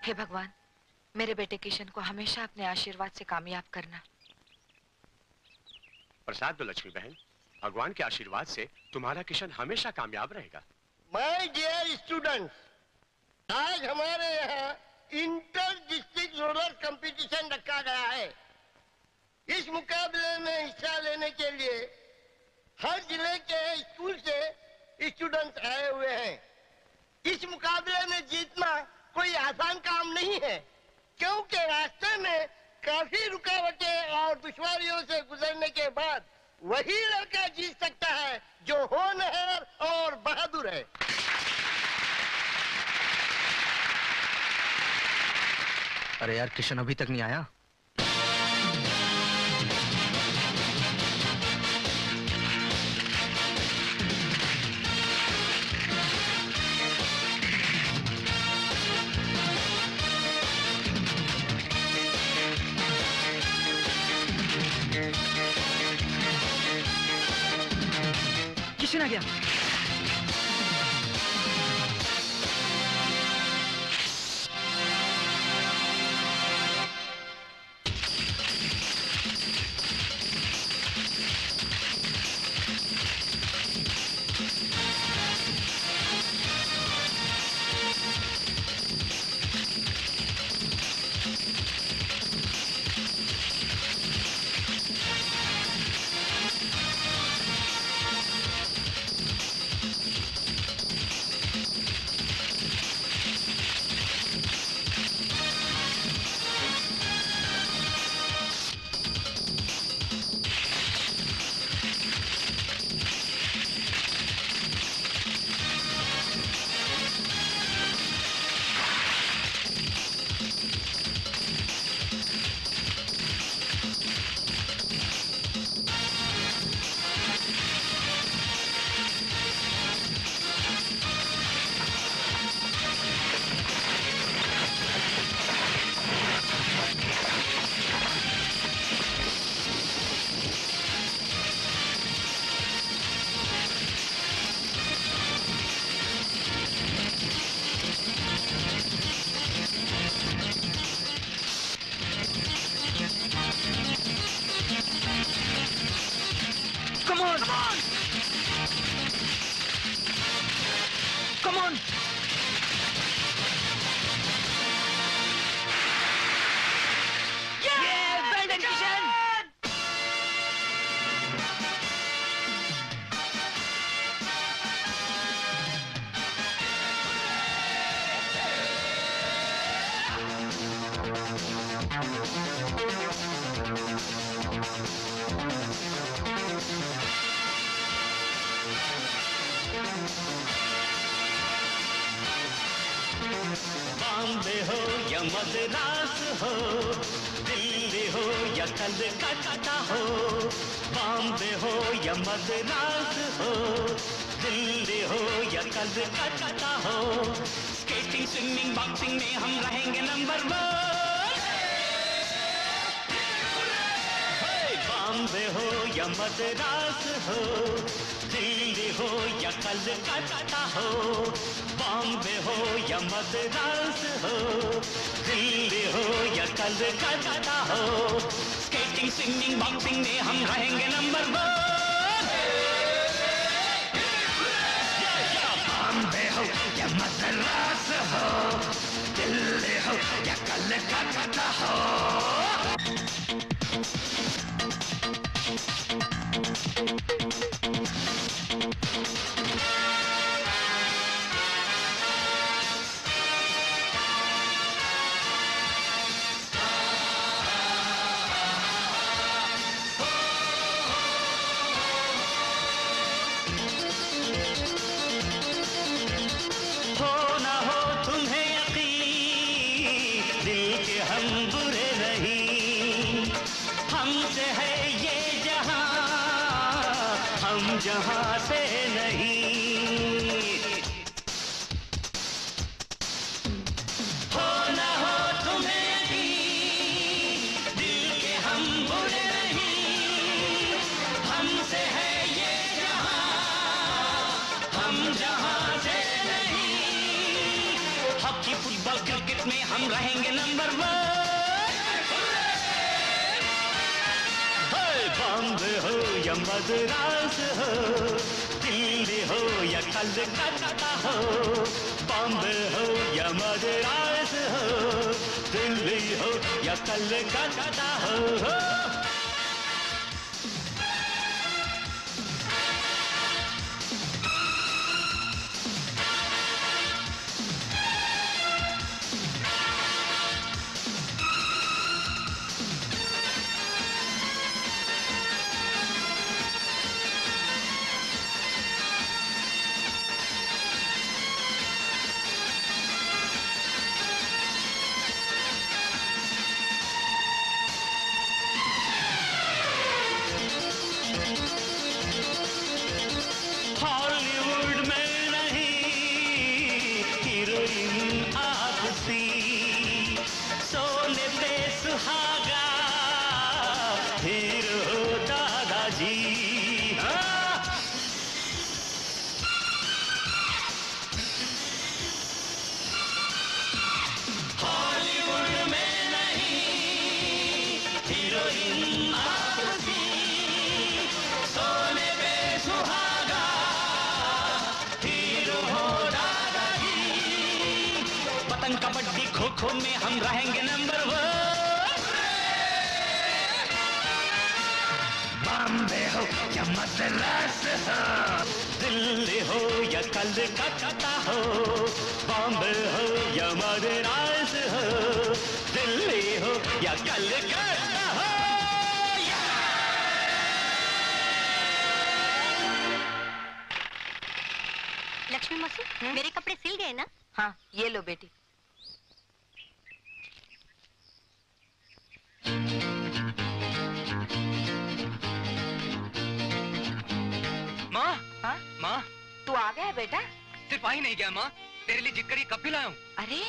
हे भगवान, मेरे बेटे किशन को हमेशा अपने आशीर्वाद से कामयाब करना। प्रसाद दो लक्ष्मी बहन, भगवान के आशीर्वाद से तुम्हारा किशन हमेशा कामयाब रहेगा। माय डियर स्टूडेंट्स, आज हमारे यहाँ इंटर डिस्ट्रिक्ट रोलर कंपटीशन रखा गया है। इस मुकाबले में हिस्सा लेने के लिए हर जिले के स्कूल से स्टूडेंट्स आए हुए हैं। इस मुकाबले में जीतना कोई आसान काम नहीं है, क्योंकि रास्ते में काफी रुकावटें और दुश्वारियों से गुजरने के बाद वही लड़का जीत सकता है जो होनहार और बहादुर है। अरे यार, किशन अभी तक नहीं आया। किशन आ गया। में हम रहेंगे नंबर 1। बॉम्बे हो या मद्रास हो, दिल्ली हो या कलकत्ता हो, बॉम्बे हो या मद्रास हो, दिल्ली हो या कलकत्ता हो। कबड्डी खो खो में हम रहेंगे नंबर 1। बॉम्बे हो या मद्रास हो, दिल्ली हो या कलकत्ता हो, बॉम्बे हो या मद्रास हो, दिल्ली हो या कलकत्ता हो। लक्ष्मी मौसी, मेरे कपड़े सिल गए ना? हाँ, ये लो बेटी। माँ, हाँ? माँ, तू आ गया बेटा? सिर्फ आ ही नहीं गया माँ, तेरे लिए जिक्कर कप भी लाया हूँ। अरे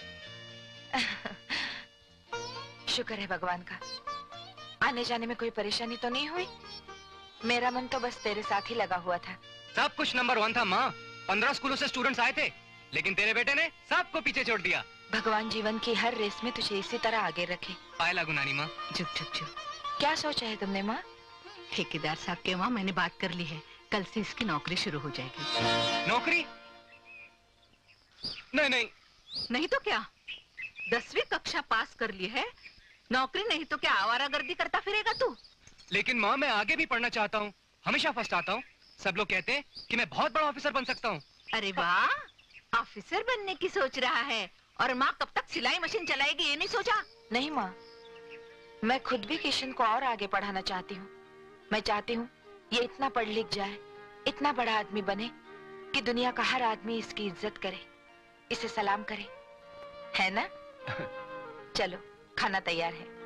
शुक्र है भगवान का, आने जाने में कोई परेशानी तो नहीं हुई। मेरा मन तो बस तेरे साथ ही लगा हुआ था। सब कुछ नंबर 1 था माँ। 15 स्कूलों से स्टूडेंट्स आए थे, लेकिन तेरे बेटे ने सबको पीछे छोड़ दिया। भगवान जीवन की हर रेस में तुझे इसी तरह आगे रखे। पाए लागू नानी माँ। झुक झुक झुक। क्या सोचा है तुमने माँ? ठेकेदार साहब के वहाँ मैंने बात कर ली है, कल से इसकी नौकरी शुरू हो जाएगी। नौकरी? नहीं नहीं। नहीं तो क्या, 10वीं कक्षा पास कर ली है, नौकरी नहीं तो क्या आवारागर्दी करता फिरेगा तू? लेकिन माँ, मैं आगे भी पढ़ना चाहता हूँ, हमेशा फर्स्ट आता हूँ। सब लोग कहते हैं कि मैं बहुत बड़ा ऑफिसर बन सकता हूँ। अरे वाह, ऑफिसर बनने की सोच रहा है, और माँ कब तक सिलाई मशीन चलाएगी ये नहीं सोचा? नहीं माँ, मैं खुद भी किशन को और आगे पढ़ाना चाहती हूँ। मैं चाहती हूँ ये इतना पढ़ लिख जाए, इतना बड़ा आदमी बने कि दुनिया का हर आदमी इसकी इज्जत करे, इसे सलाम करे, है ना? चलो, खाना तैयार है।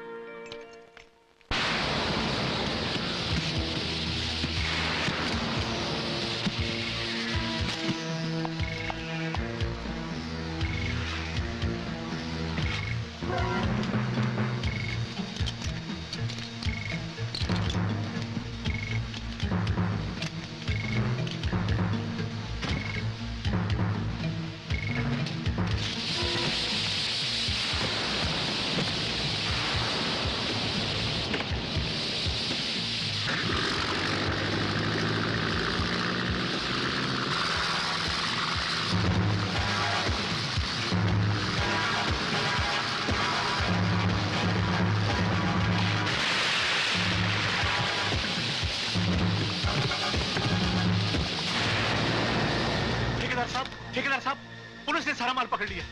ठेकेदार साहब, पुलिस ने सारा माल पकड़ लिया।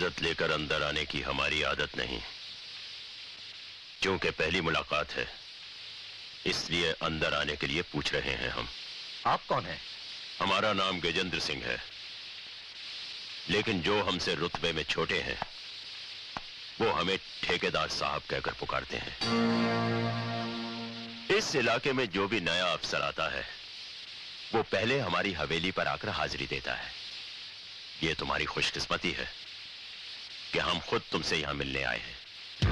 इजाजत लेकर अंदर आने की हमारी आदत नहीं। क्योंकि पहली मुलाकात है, इसलिए अंदर आने के लिए पूछ रहे हैं हम। आप कौन हैं? हमारा नाम गजेंद्र सिंह है, लेकिन जो हमसे रुतबे में छोटे हैं वो हमें ठेकेदार साहब कहकर पुकारते हैं। इस इलाके में जो भी नया अफसर आता है वो पहले हमारी हवेली पर आकर हाजिरी देता है। ये तुम्हारी खुशकिस्मती है कि हम खुद तुमसे यहां मिलने आए हैं।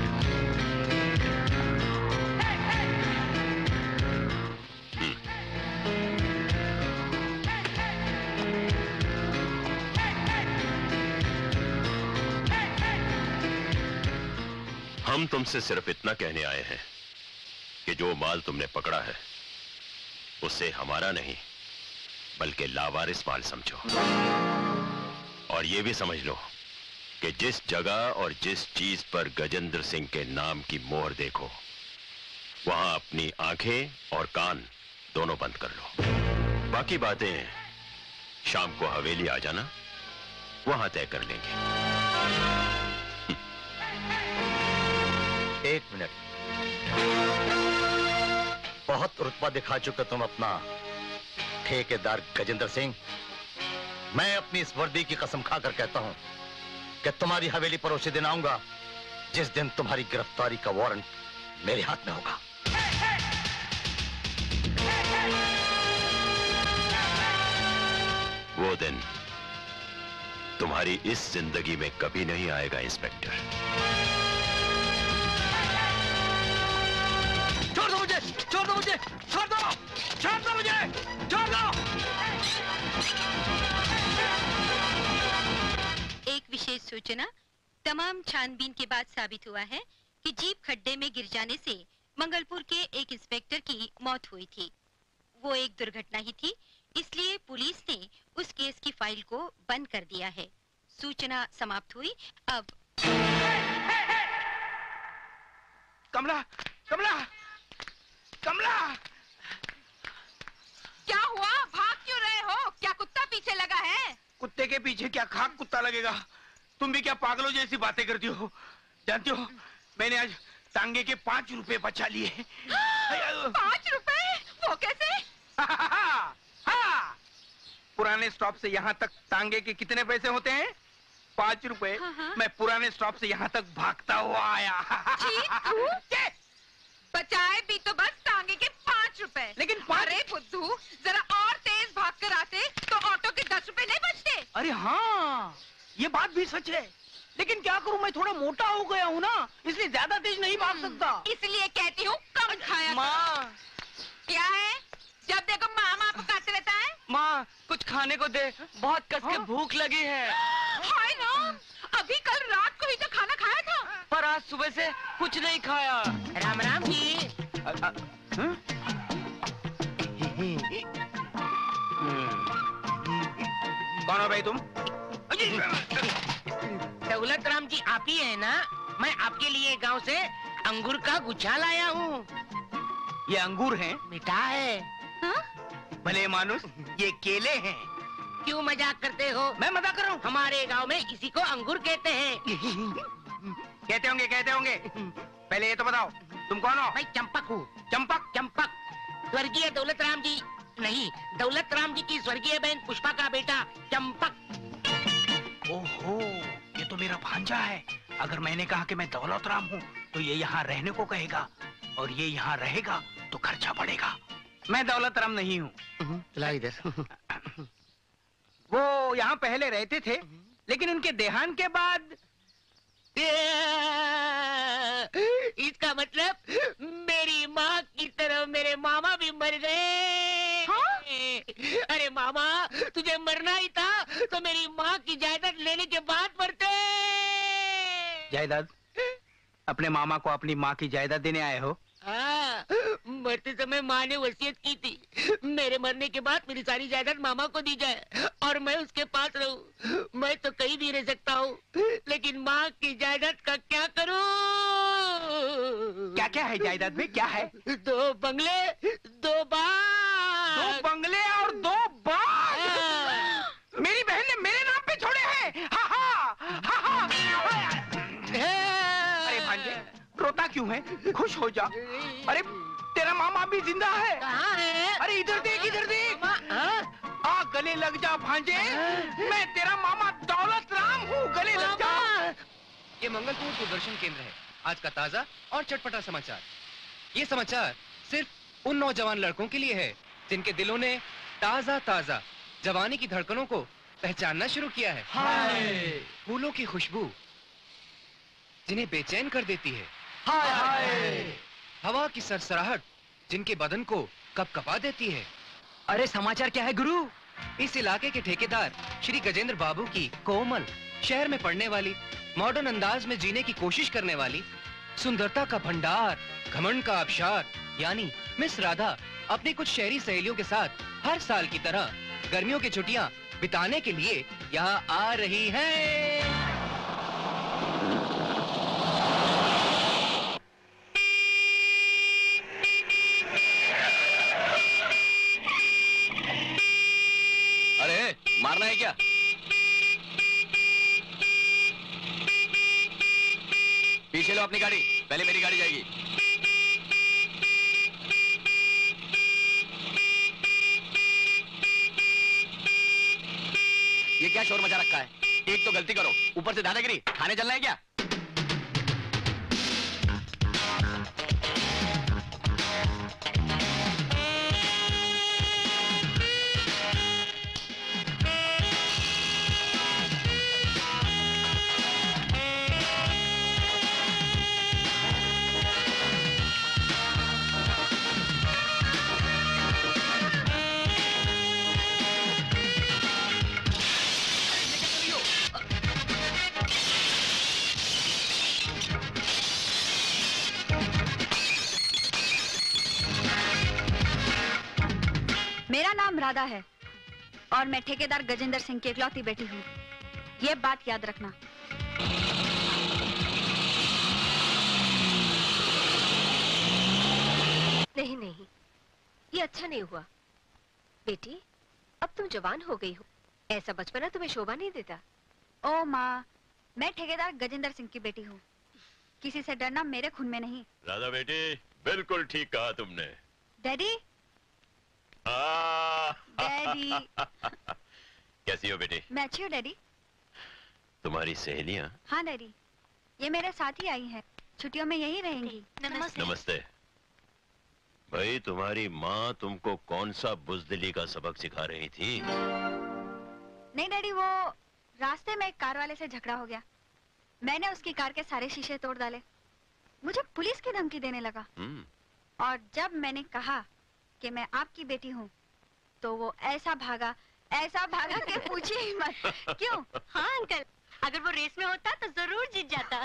हम तुमसे सिर्फ इतना कहने आए हैं कि जो माल तुमने पकड़ा है उसे हमारा नहीं बल्कि लावारिस माल समझो। और यह भी समझ लो कि जिस जगह और जिस चीज पर गजेंद्र सिंह के नाम की मोहर देखो वहां अपनी आंखें और कान दोनों बंद कर लो। बाकी बातें शाम को हवेली आ जाना, वहां तय कर लेंगे। एक मिनट, बहुत रुतबा दिखा चुके तुम अपना ठेकेदार गजेंद्र सिंह। मैं अपनी इस वर्दी की कसम खाकर कहता हूं कि तुम्हारी हवेली पर उसी दिन आऊंगा जिस दिन तुम्हारी गिरफ्तारी का वारंट मेरे हाथ में होगा। वो दिन तुम्हारी इस जिंदगी में कभी नहीं आएगा इंस्पेक्टर। छोड़ दो मुझे, छोड़ दो मुझे, छोड़ दो, छोड़ दो मुझे, छोड़ दो। एक विशेष सूचना, तमाम छानबीन के बाद साबित हुआ है कि जीप खड्डे में गिर जाने से मंगलपुर के एक इंस्पेक्टर की मौत हुई थी। वो एक दुर्घटना ही थी, इसलिए पुलिस ने उस केस की फाइल को बंद कर दिया है। सूचना समाप्त हुई। अब कमला, कमला, कमला! क्या हुआ? भाग क्यों रहे हो? क्या कुत्ता पीछे लगा है? कुत्ते के पीछे क्या खाक कुत्ता लगेगा? तुम भी क्या पागलों जैसी बातें करती हो? जानती हो, मैंने आज टांगे के 5 रुपए बचा लिए। 5 रुपए? वो कैसे? हाँ। पुराने स्टॉप से यहाँ तक टांगे के कितने पैसे होते हैं? 5 रुपए। मैं पुराने स्टॉप से यहाँ तक भागता हुआ आया। बचाए भी तो बस टांगे के 5 रुपए। लेकिन अरे बुद्धू, जरा और तेज भाग कर आते तो ऑटो के 10 रुपए नहीं बचते। अरे हाँ, ये बात भी सच है, लेकिन क्या करूं, मैं थोड़ा मोटा हो गया हूँ ना, इसलिए ज्यादा तेज नहीं भाग सकता। इसलिए कहती हूँ कम खाया। माँ, क्या है? जब देखो माँ माँ पुकारते रहता है। माँ, कुछ खाने को दे, बहुत कस के भूख लगी है। हाय राम, अभी कल रात को ही तो खाना खाया था। पर आज सुबह से कुछ नहीं खाया। राम राम जी। कौन हो भाई तुम? दौलत राम जी आप ही है ना? मैं आपके लिए गांव से अंगूर का गुच्छा लाया हूँ। ये अंगूर हैं? मीठा है। भले मानुस, ये केले हैं। क्यों मजाक करते हो? मैं मजाक कर रहा हूँ। हमारे गांव में इसी को अंगूर कहते हैं। कहते होंगे, कहते होंगे। पहले ये तो बताओ, तुम कौन हो? मैं चंपक हूँ। चंपक? चंपक स्वर्गीय दौलत राम जी नहीं, दौलत राम जी की स्वर्गीय बहन पुष्पा का बेटा चंपक। ओहो, ये तो मेरा भांजा है। अगर मैंने कहा कि मैं दौलत राम हूँ तो ये यहाँ रहने को कहेगा, और ये यहाँ रहेगा तो खर्चा बढ़ेगा। मैं दौलत राम नहीं हूँ। चला इधर। वो यहाँ पहले रहते थे, लेकिन उनके देहांत के बाद। इसका मतलब मेरी माँ की तरह मेरे मामा भी मर गए। हाँ? अरे मामा, तुझे मरना ही था तो मेरी माँ की जायदाद लेने के बाद मरते। जायदाद? अपने मामा को अपनी माँ की जायदाद देने आए हो? हाँ, मरते समय माँ ने वसीयत की थी मेरे मरने के बाद मेरी सारी जायदाद मामा को दी जाए और मैं उसके पास रहूं। मैं तो कहीं भी रह सकता हूँ, लेकिन माँ की जायदाद का क्या करूँ? क्या क्या है जायदाद में? क्या है? 2 बंगले, 2 बाग। 2 बंगले और 2 बाग? मेरी बहन ने मेरे नाम पे छोड़े हैं। हा हा हा हा। रोता क्यों है? खुश हो जा। अरे तेरा मामा भी जिंदा है। कहाँ है? अरे इधर देख, इधर देख। आ गले लग जा भांजे। मैं तेरा मामा दौलत राम हूँ, गले लग जा। ये मंगलपुर दूरदर्शन केंद्र है। आज का ताजा और चटपटा समाचार। ये समाचार सिर्फ उन नौजवान लड़कों के लिए है जिनके दिलों ने ताजा ताजा जवानी की धड़कनों को पहचानना शुरू किया है। हाय फूलों की खुशबू जिन्हें बेचैन कर देती है। हाय हाय हवा की सरसराहट जिनके बदन को कपकपा देती है। अरे समाचार क्या है गुरु? इस इलाके के ठेकेदार श्री गजेंद्र बाबू की कोमल, शहर में पढ़ने वाली, मॉडर्न अंदाज में जीने की कोशिश करने वाली, सुंदरता का भंडार, घमंड का आबशार यानी मिस राधा अपनी कुछ शहरी सहेलियों के साथ हर साल की तरह गर्मियों की छुट्टियां बिताने के लिए यहाँ आ रही है। अरे मारना है क्या? पीछे लो अपनी गाड़ी, पहले मेरी गाड़ी जाएगी। ये क्या शोर मचा रखा है? एक तो गलती करो, ऊपर से दादागिरी। खाने चलना है क्या? मेरा नाम राधा है और मैं ठेकेदार गजेंद्र सिंह की इकलौती बेटी हूँ। ये बात याद रखना। नहीं नहीं, ये अच्छा नहीं हुआ। बेटी, अब तुम जवान हो गई हो, ऐसा बचपना तुम्हें शोभा नहीं देता। ओ माँ, मैं ठेकेदार गजेंद्र सिंह की बेटी हूँ। किसी से डरना मेरे खून में नहीं। राधा बेटी, बिल्कुल ठीक कहा तुमने। Daddy, daddy. कैसी हो बेटी? मैं अच्छी हूँ डैडी। तुम्हारी सहेलियाँ? हाँ डैडी, ये मेरे साथ ही आई हैं। छुट्टियों में यही रहेंगी। नमस्ते। नमस्ते। भाई, तुम्हारी माँ तुमको कौन सा बुज़दिली का सबक सिखा रही थी? नहीं डैडी, वो रास्ते में एक कार वाले से झगड़ा हो गया। मैंने उसकी कार के सारे शीशे तोड़ डाले। मुझे पुलिस की धमकी देने लगा। और जब मैंने कहा कि मैं आपकी बेटी हूँ, तो वो ऐसा भागा कि पूछिए ही मत। क्यों? हाँ अंकल, अगर वो रेस में होता तो जरूर जीत जाता।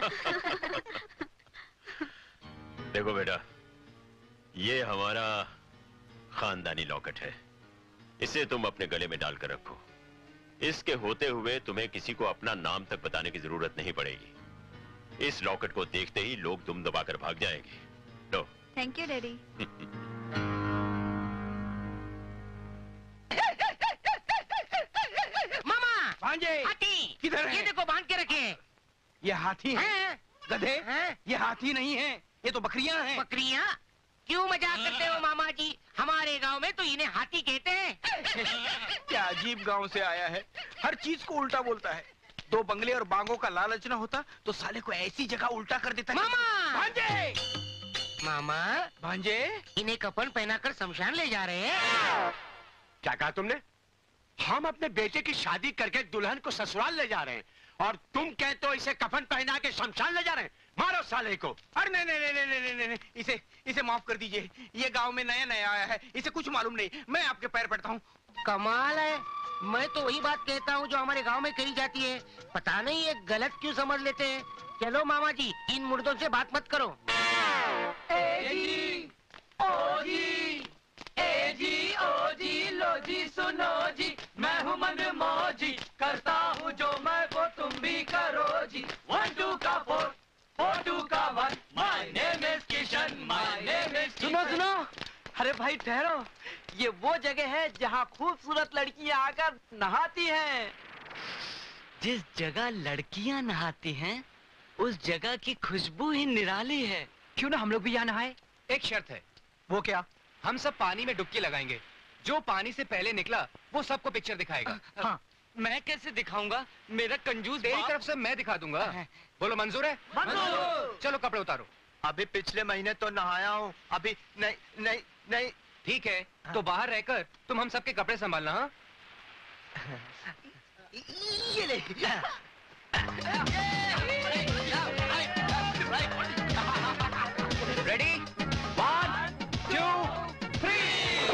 देखो बेटा, ये हमारा खानदानी लॉकेट है। इसे तुम अपने गले में डालकर रखो। इसके होते हुए तुम्हें किसी को अपना नाम तक बताने की जरूरत नहीं पड़ेगी। इस लॉकेट को देखते ही लोग दुम दबाकर भाग जाएंगे। लो। Thank you daddy. मामा, भांजे, हाथी किधर है? ये देखो बांध के रखे हैं। ये हाथी है? गधे, ये हाथी नहीं है, ये तो बकरियां हैं। बकरियां? क्यों मजाक करते हो मामा जी? हमारे गांव में तो इन्हें हाथी कहते हैं। क्या अजीब गांव से आया है, हर चीज को उल्टा बोलता है। दो बंगले और बागों का लालच न होता तो साले को ऐसी जगह उल्टा कर देता। मामा! भांजे! मामा, भांजे, इन्हें कफन पहनाकर शमशान ले जा रहे हैं। क्या कहा तुमने? हम अपने बेटे की शादी करके दुल्हन को ससुराल ले जा रहे हैं और तुम कहते हो इसे कफन पहना के शमशान ले जा रहे हैं? मारो साले को। अरे नहीं नहीं नहीं नहीं नहीं नहीं, इसे माफ कर दीजिए। ये गांव में नया नया आया है, इसे कुछ मालूम नहीं। मैं आपके पैर पड़ता हूँ। कमाल है, मैं तो वही बात कहता हूँ जो हमारे गांव में कही जाती है। पता नहीं ये गलत क्यों समझ लेते हैं। चलो मामा जी, इन मुर्दों से बात मत करो। ओ जी, लो जी, सुनो जी, मैं हूँ मन मौजी, करता हूँ जो मैं वो तुम भी करो जी। 1 2 का 4, 4 2 का 1, my name is Kishan, my name is. सुनो सुनो, अरे भाई ठहरो, ये वो जगह है जहाँ खूबसूरत लड़कियाँ आकर नहाती हैं। जिस जगह लड़कियाँ नहाती हैं उस जगह की खुशबू ही निराली है। क्यों ना हम लोग भी यहाँ नहाए? एक शर्त है। वो क्या? हम सब पानी में डुबकी लगाएंगे। जो पानी से पहले निकला वो सबको पिक्चर दिखाएगा। हाँ। मैं कैसे दिखाऊंगा? मेरा कंजूस तेरी बाप। तरफ से मैं दिखा दूंगा। बोलो मंजूर है? मंजूर। चलो कपड़े उतारो। अभी पिछले महीने तो नहाया हूँ, अभी नहीं नहीं नहीं। ठीक है, तो बाहर रहकर तुम हम सबके कपड़े संभालना। हाँ? ये ले। रेडी? 1, 2, 3।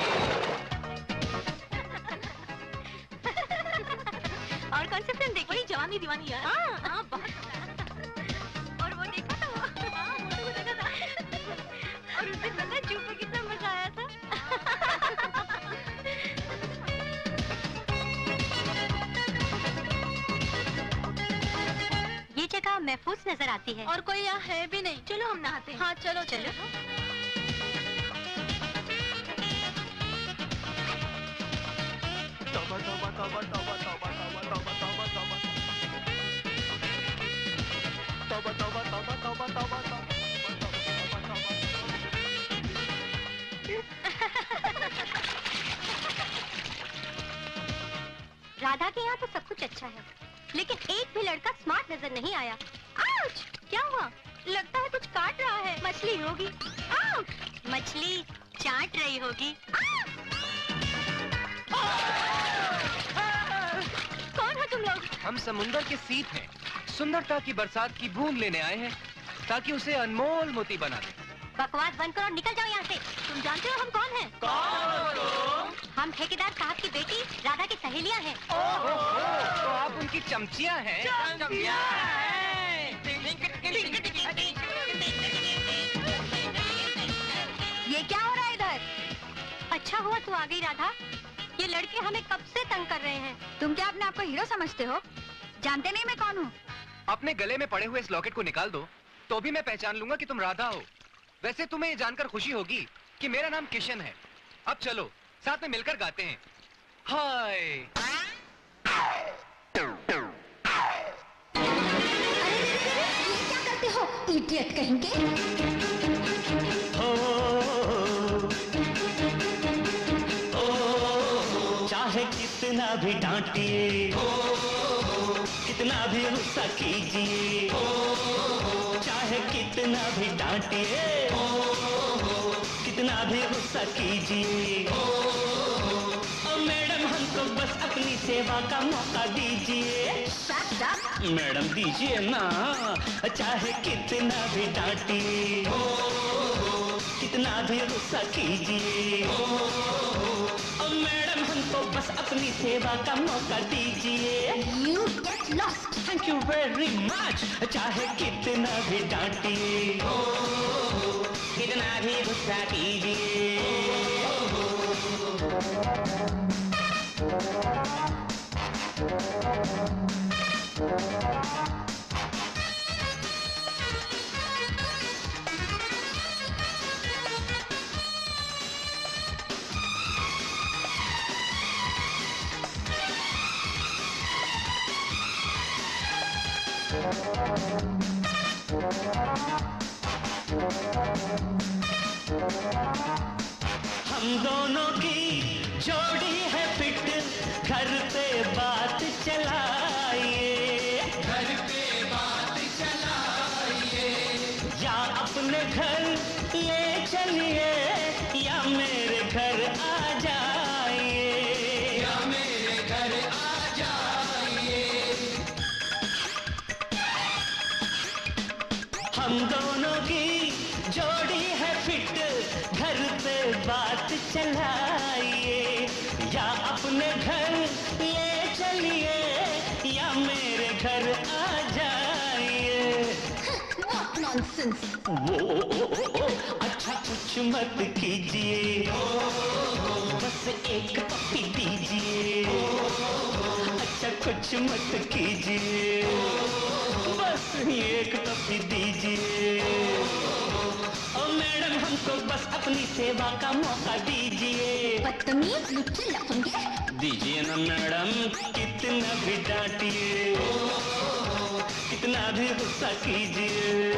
और कौन सी फिल्म देखी? वही जवानी दीवानी यार। हाँ, बहुत। और वो देखा था वो? हाँ, वो देखा था। और उस दिन पता है जू पे कितना मजा आया था? ये जगह महफूज नजर आती है। और कोई यहाँ है भी नहीं। चलो हम नहाते हैं। हाँ, चलो चलो। तौबा तौबा तौबा तौबा तौबा तौबा तौबा तौबा तौबा तौबा तौबा तौबा तौबा तौबा तौबा। राधा के यहाँ तो सब कुछ अच्छा है, लेकिन एक भी लड़का स्मार्ट नजर नहीं आया। आउच! क्या हुआ? लगता है कुछ काट रहा है। मछली होगी। आउच! मछली चाट रही होगी। कौन हो तुम लोग? हम समुंदर के सीप हैं। सुंदरता की बरसात की बूंद लेने आए हैं ताकि उसे अनमोल मोती बना दें। बकवास बंद करो और निकल जाओ यहाँ से। तुम जानते हो हम कौन हैं? कौन? हम ठेकेदार साहब की बेटी राधा की सहेलियाँ हैं। तो आप उनकी चमचियाँ हैं? ये क्या हो रहा है इधर? अच्छा हुआ तू आ गई राधा। ये लड़के हमें कब से तंग कर रहे हैं। तुम क्या अपने आप को हीरो समझते हो? जानते नहीं मैं कौन हूँ? अपने गले में पड़े हुए इस लॉकेट को निकाल दो तो भी मैं पहचान लूंगा कि तुम राधा हो। वैसे तुम्हें ये जानकर खुशी होगी कि मेरा नाम किशन है। अब चलो साथ में मिलकर गाते हैं। हाय। ये क्या करते हो इडियट कहेंगे? चाहे कितना भी डांटिए, कितना भी गुस्सा कीजिए, चाहे कितना भी डांटिए, कितना भी गुस्सा कीजिए, मैडम हमको बस अपनी सेवा का मौका दीजिए। मैडम दीजिए ना। चाहे कितना भी डांटिए, कितना भी गुस्सा कीजिए, मैडम हमको बस अपनी सेवा का मौका दीजिए। You get lost. Thank you very much. चाहे कितना भी डांटिए, कितना भी गुस्सा कीजिए। हम दोनों की जोड़ी है फिट, घर पे बात चलाइए, घर पे बात चलाइए, या अपने घर ले चलिए या मेरे घर आ जाइए, या मेरे घर आ जाइए। हम दोनों की जोड़ी है फिट, घर पे बात चलाइए, या अपने घर ले चलिए या मेरे घर आ जाइए। वो अच्छा कुछ मत कीजिए, बस एक पप्पी दीजिए। अच्छा कुछ मत कीजिए, बस एक पप्पी दीजिए। मैडम हमको बस अपनी सेवा का मौका दीजिए। बदतमीज लुच्चे लफंगे। दीजिए ना मैडम, कितना भी डांटिए, कितना कितना भी गुस्सा कीजिए।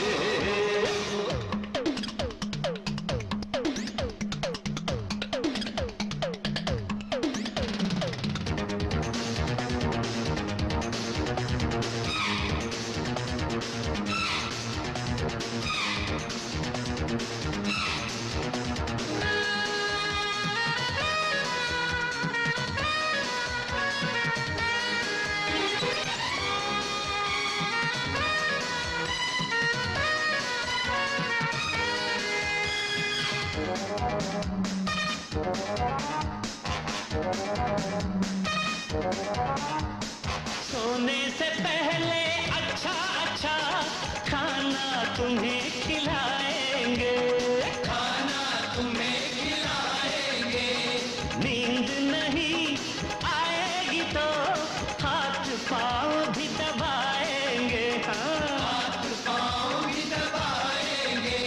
सोने से पहले अच्छा अच्छा खाना तुम्हें खिलाएंगे, खाना तुम्हें खिलाएंगे। नींद नहीं आएगी तो हाथ पाँव भी दबाएंगे, हाँ हाथ पाँव भी दबाएंगे।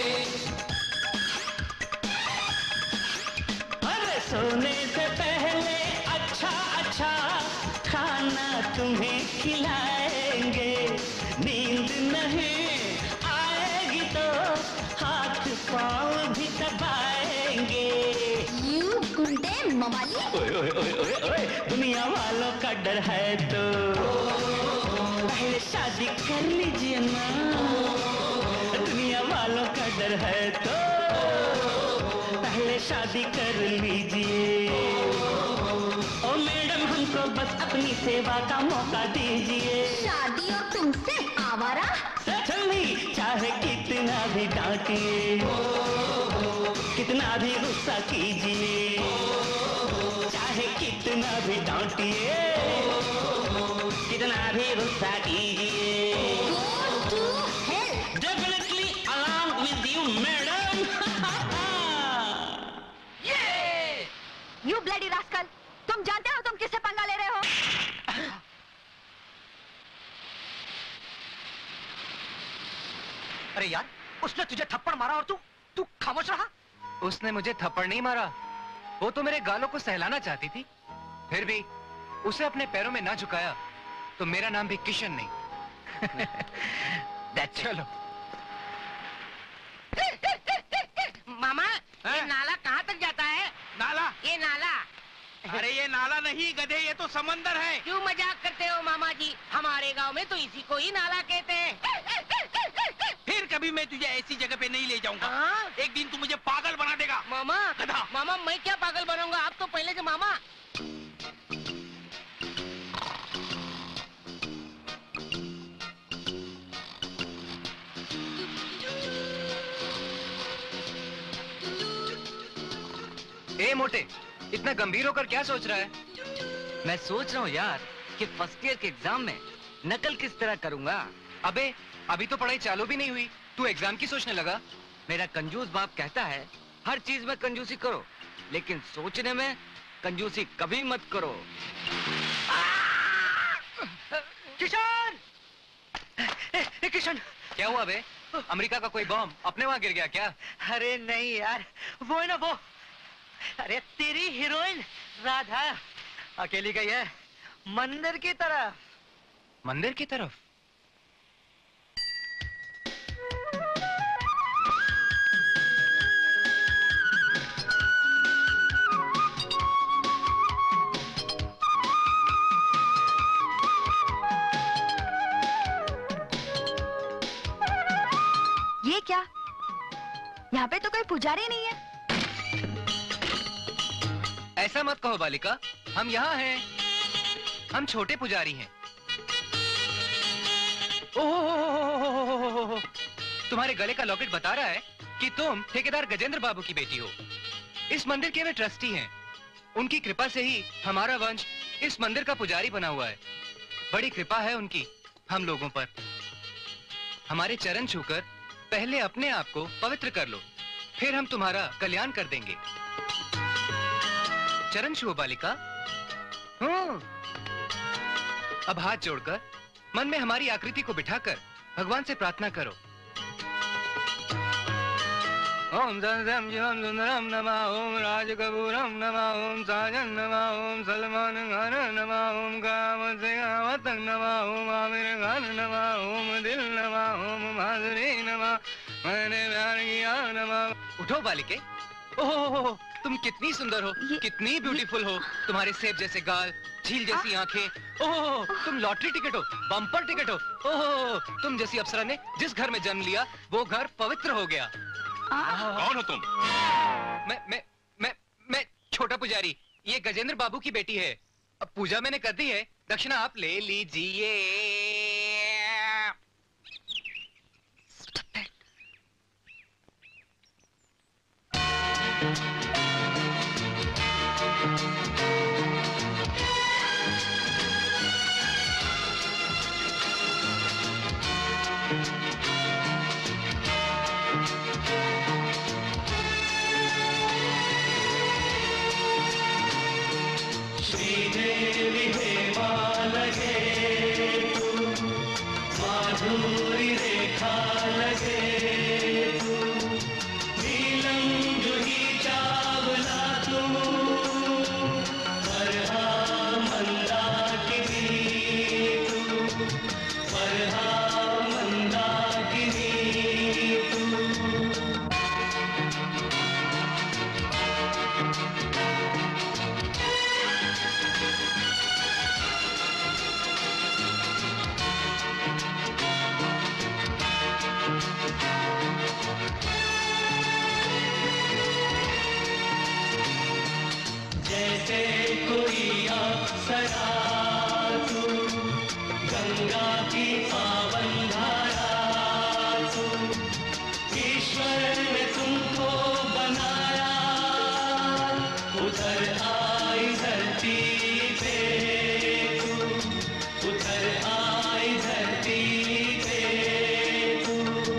अरे सोने से पहले अच्छा अच्छा खाना तुम्हें खिलाएंगे, नींद नहीं आएगी तो हाथ पाँव भी दबाएंगे। You गुंडे मवाली। ओए ओए ओए ओए ओए, दुनिया वालों का डर है तो पहले शादी कर लीजिए ना। दुनिया वालों का डर है तो पहले शादी कर लीजिए। ओ मैडम हमको बस अपनी सेवा का मौका दीजिए। शादी और तुमसे आवारा? चली चाहे कितना भी डांटिए, कितना भी गुस्सा कीजिए, चाहे कितना भी डांटिए, कितना भी गुस्सा कीजिए। Go to hell. Definitely along with you, madam. You bloody rascal! तुम जानते हो तुम किससे पंगा ले रहे हो? अरे यार, उसने तुझे थप्पड़ मारा और तू खामोश रहा? उसने मुझे थप्पड़ नहीं मारा, वो तो मेरे गालों को सहलाना चाहती थी। फिर भी उसे अपने पैरों में ना झुकाया तो मेरा नाम भी किशन नहीं। चलो। मामा, ये नाला कहाँ तक जाता है? नाला? ये नाला। अरे ये नाला नहीं गधे, ये तो समंदर है। क्यों मजाक करते हो मामा जी? हमारे गांव में तो इसी को ही नाला कहते हैं। फिर कभी मैं तुझे ऐसी जगह पे नहीं ले जाऊंगा। एक दिन तू मुझे पागल बना देगा। मामा, गधा। मामा मैं क्या पागल बनाऊंगा? आप तो पहले से मामा। ए मोटे, इतना गंभीर होकर क्या सोच रहा है? मैं सोच रहा हूँ यार कि फर्स्ट ईयर के एग्जाम में नकल किस तरह करूंगा। अबे अभी तो पढ़ाई चालू भी नहीं हुई, तू एग्जाम की सोचने लगा? मेरा कंजूस बाप कहता है हर चीज में कंजूसी करो, लेकिन सोचने में कंजूसी कभी मत करो। किशन! किशन! क्या हुआ बे? अमेरिका का कोई बम अपने वहां गिर गया क्या? अरे नहीं यार, वो है ना वो, अरे तेरी हीरोइन राधा अकेली गई है मंदिर की तरफ। मंदिर की तरफ? ये क्या? यहाँ पे तो कोई पुजारी नहीं है। ऐसा मत कहो बालिका, हम यहाँ हैं। हम छोटे पुजारी हैं। ओह, तुम्हारे गले का लॉकेट बता रहा है कि तुम ठेकेदार गजेंद्र बाबू की बेटी हो। इस मंदिर के वे ट्रस्टी हैं। उनकी कृपा से ही हमारा वंश इस मंदिर का पुजारी बना हुआ है। बड़ी कृपा है उनकी हम लोगों पर। हमारे चरण छूकर पहले अपने आप को पवित्र कर लो, फिर हम तुम्हारा कल्याण कर देंगे। चरण छुओ बालिका। अब हाथ जोड़कर मन में हमारी आकृति को बिठाकर भगवान से प्रार्थना करो। ओम सत्यम शिवम सुंदरम नमः ओम राजकपूरम नमः ओम साजन नमः ओम सलमान खान नमः ओम कामत नमः ओम आमिर खान नमः ओम दिल नमः ओम माधुरी नमः मैंने प्यार किया नमः। उठो बालिके। ओह तुम कितनी सुंदर हो, कितनी ब्यूटीफुल हो। तुम्हारे सेब जैसे गाल, झील जैसी आंखें। ओह तुम लॉटरी टिकट हो, बम्पर टिकट हो। ओह तुम जैसी अप्सरा ने जिस घर में जन्म लिया वो घर पवित्र हो गया। कौन हो तुम? मैं छोटा पुजारी, ये गजेंद्र बाबू की बेटी है। अब पूजा मैंने कर दी है, दक्षिणा आप ले लीजिए। श्रीदेवी हेमा लगे तू, माधुरी रेखा लगे तू, नीलम जूही चावला तू, फरहा मंदाकिनी तू, फरहा मंदाकिनी तू। जैसे कोई अप्सरा तू, गंगा की पावन धारा तू, ईश्वर ने तुमको बनाया, उधर आई धरती पे तू, उधर आई धरती पे तू।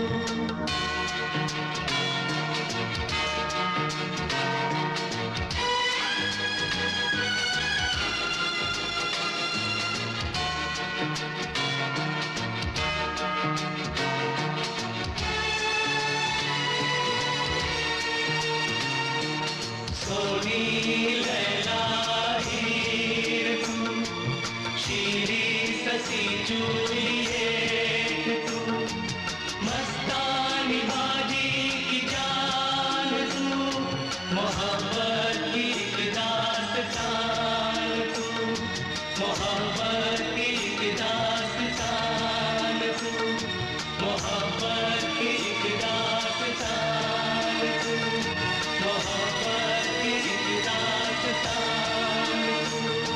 सोनी लैला हीर तू, शीरी ससी जूलियट तू, मस्तानी बाजी की जान तू, मोहब्बत की एक दास्तान तू, मोहब्बत की एक दास्तान तू, मोहब्बत की एक दास्तान तू, मोहब्बत की एक दास्तान तू।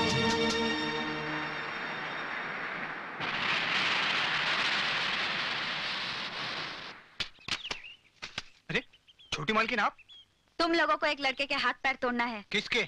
अरे छोटी मालकिन आप? तुम लोगों को एक लड़के के हाथ पैर तोड़ना है। किसके?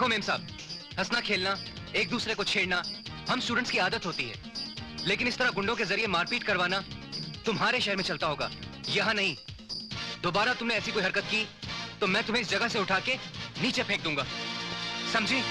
देखो मेम साहब, हंसना खेलना, एक दूसरे को छेड़ना हम स्टूडेंट्स की आदत होती है, लेकिन इस तरह गुंडों के जरिए मारपीट करवाना तुम्हारे शहर में चलता होगा, यहाँ नहीं। दोबारा तुमने ऐसी कोई हरकत की तो मैं तुम्हें इस जगह से उठा के नीचे फेंक दूंगा, समझी?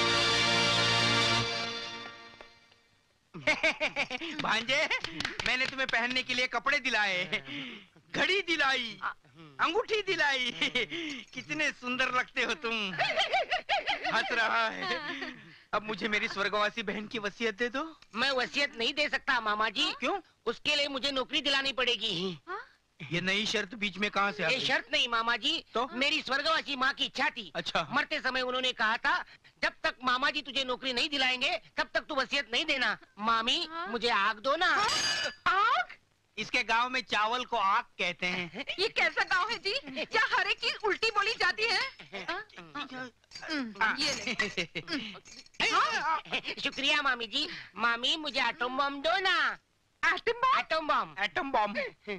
भांजे, मैंने तुम्हें पहनने के लिए कपड़े दिलाए, घड़ी दिलाई, अंगूठी दिलाई। कितने सुंदर लगते हो तुम। हंस रहा है। अब मुझे मेरी स्वर्गवासी बहन की वसीयत दे दो। मैं वसीयत नहीं दे सकता मामा जी। क्यों? उसके लिए मुझे नौकरी दिलानी पड़ेगी। ये नई शर्त बीच में कहाँ से आ ये गई? शर्त नहीं मामा जी, तो मेरी स्वर्गवासी माँ की इच्छा थी। अच्छा। मरते समय उन्होंने कहा था, जब तक मामा जी तुझे नौकरी नहीं दिलाएंगे तब तक तू वसीयत नहीं देना। मामी मुझे आग दो ना। आग? इसके गांव में चावल को आग कहते हैं। ये कैसा गांव है जी, क्या हर एक चीज उल्टी बोली जाती है? ये ले। शुक्रिया मामी जी। मामी मुझे एटम बम दो ना। Atom bomb? Atom bomb. Atom bomb.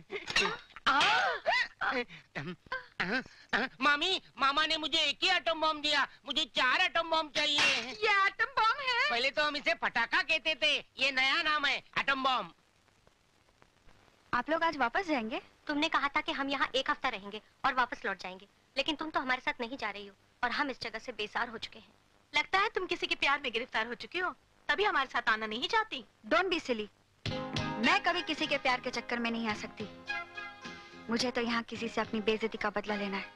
मामी, मामा ने मुझे एक ही एटम बम दिया, मुझे 4 एटम बम चाहिए। ये एटम बम है? पहले तो हम इसे पटाखा कहते थे, ये नया नाम है, एटम बम। आप लोग आज वापस जाएंगे? तुमने कहा था कि हम यहाँ 1 हफ्ता रहेंगे और वापस लौट जाएंगे, लेकिन तुम तो हमारे साथ नहीं जा रही हो और हम इस जगह से बेजार हो चुके हैं। लगता है तुम किसी के प्यार में गिरफ्तार हो चुकी हो, तभी हमारे साथ आना नहीं चाहती। Don't be silly. मैं कभी किसी के प्यार के चक्कर में नहीं आ सकती। मुझे तो यहाँ किसी से अपनी बेइज्जती का बदला लेना है।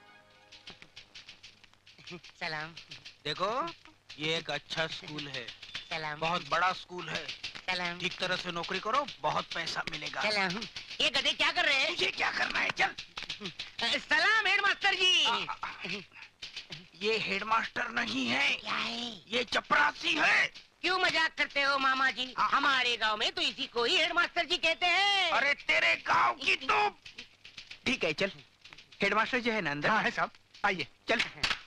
सलाम। देखो, ये एक अच्छा स्कूल है। सलाम। बहुत बड़ा स्कूल है। सलाम। ठीक तरह से नौकरी करो, बहुत पैसा मिलेगा। सलाम। ये गधे क्या कर रहे हैं? मुझे क्या करना है, चल। सलाम हेडमास्टर जी। ये हेडमास्टर नहीं है। क्या है? ये चपरासी है। क्यों मजाक करते हो मामा जी? हमारे गांव में तो इसी को ही हेडमास्टर जी कहते हैं। अरे तेरे गांव की तो ठीक है, चल। हेडमास्टर जी है ना अंदर? हाँ है साहब, आइए चल।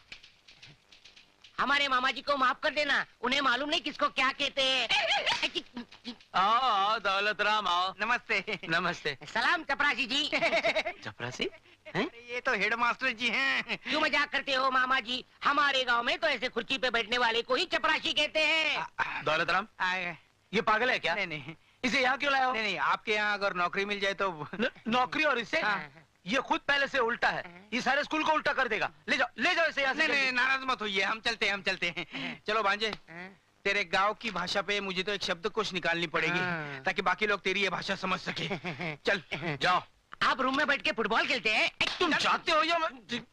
हमारे मामा जी को माफ कर देना, उन्हें मालूम नहीं किसको क्या कहते हैं। आओ आओ दौलत राम आओ। नमस्ते। नमस्ते। सलाम चपरासी जी। चपरासी? ये तो हेडमास्टर जी हैं। क्यों मजाक करते हो मामा जी? हमारे गांव में तो ऐसे कुर्सी पे बैठने वाले को ही चपरासी कहते हैं। दौलत राम, ये पागल है क्या? नहीं नहीं, इसे यहाँ क्यों लाया हो? नहीं नहीं, आपके यहाँ अगर नौकरी मिल जाए तो नौकरी और इससे ये खुद पहले से उल्टा है, ये सारे स्कूल को उल्टा कर देगा। ले जाओ इसे यहाँ से। नहीं, नाराज मत होइए, हम चलते हैं। चलो भांजे, तेरे गांव की भाषा पे मुझे तो एक शब्दकोश निकालनी पड़ेगी ताकि बाकी लोग तेरी ये भाषा समझ सके। चल जाओ। आप रूम में बैठ के फुटबॉल खेलते हैं? तुम चाहते हो या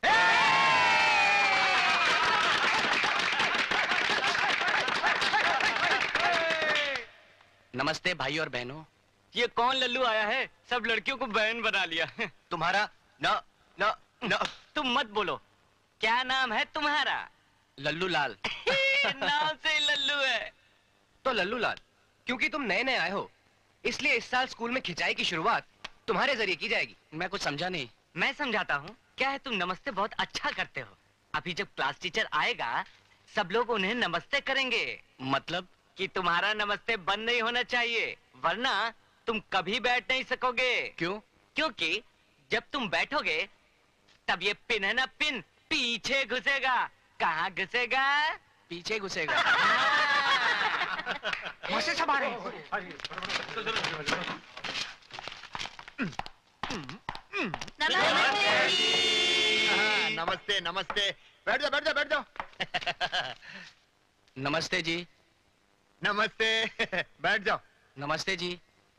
नमस्ते भाई और बहनों। ये कौन लल्लू आया है? सब लड़कियों को बहन बना लिया। तुम्हारा न न न तुम मत बोलो। क्या नाम है तुम्हारा? लल्लू लाल। नाम से लल्लू है। तो लल्लू लाल, क्योंकि तुम नए नए आए हो इसलिए इस साल स्कूल में खिंचाई की शुरुआत तुम्हारे जरिए की जाएगी। मैं कुछ समझा नहीं। मैं समझाता हूँ। क्या है, तुम नमस्ते बहुत अच्छा करते हो। अभी जब क्लास टीचर आएगा सब लोग उन्हें नमस्ते करेंगे। मतलब कि तुम्हारा नमस्ते बंद नहीं होना चाहिए, वरना तुम कभी बैठ नहीं सकोगे। क्यों? क्योंकि जब तुम बैठोगे तब ये पिन है ना, पिन पीछे घुसेगा। कहाँ घुसेगा? पीछे घुसेगा। मुझसे सब आ रहे नमस्ते नमस्ते। बैठ जाओ। नमस्ते जी। नमस्ते। बैठ जाओ। नमस्ते जी।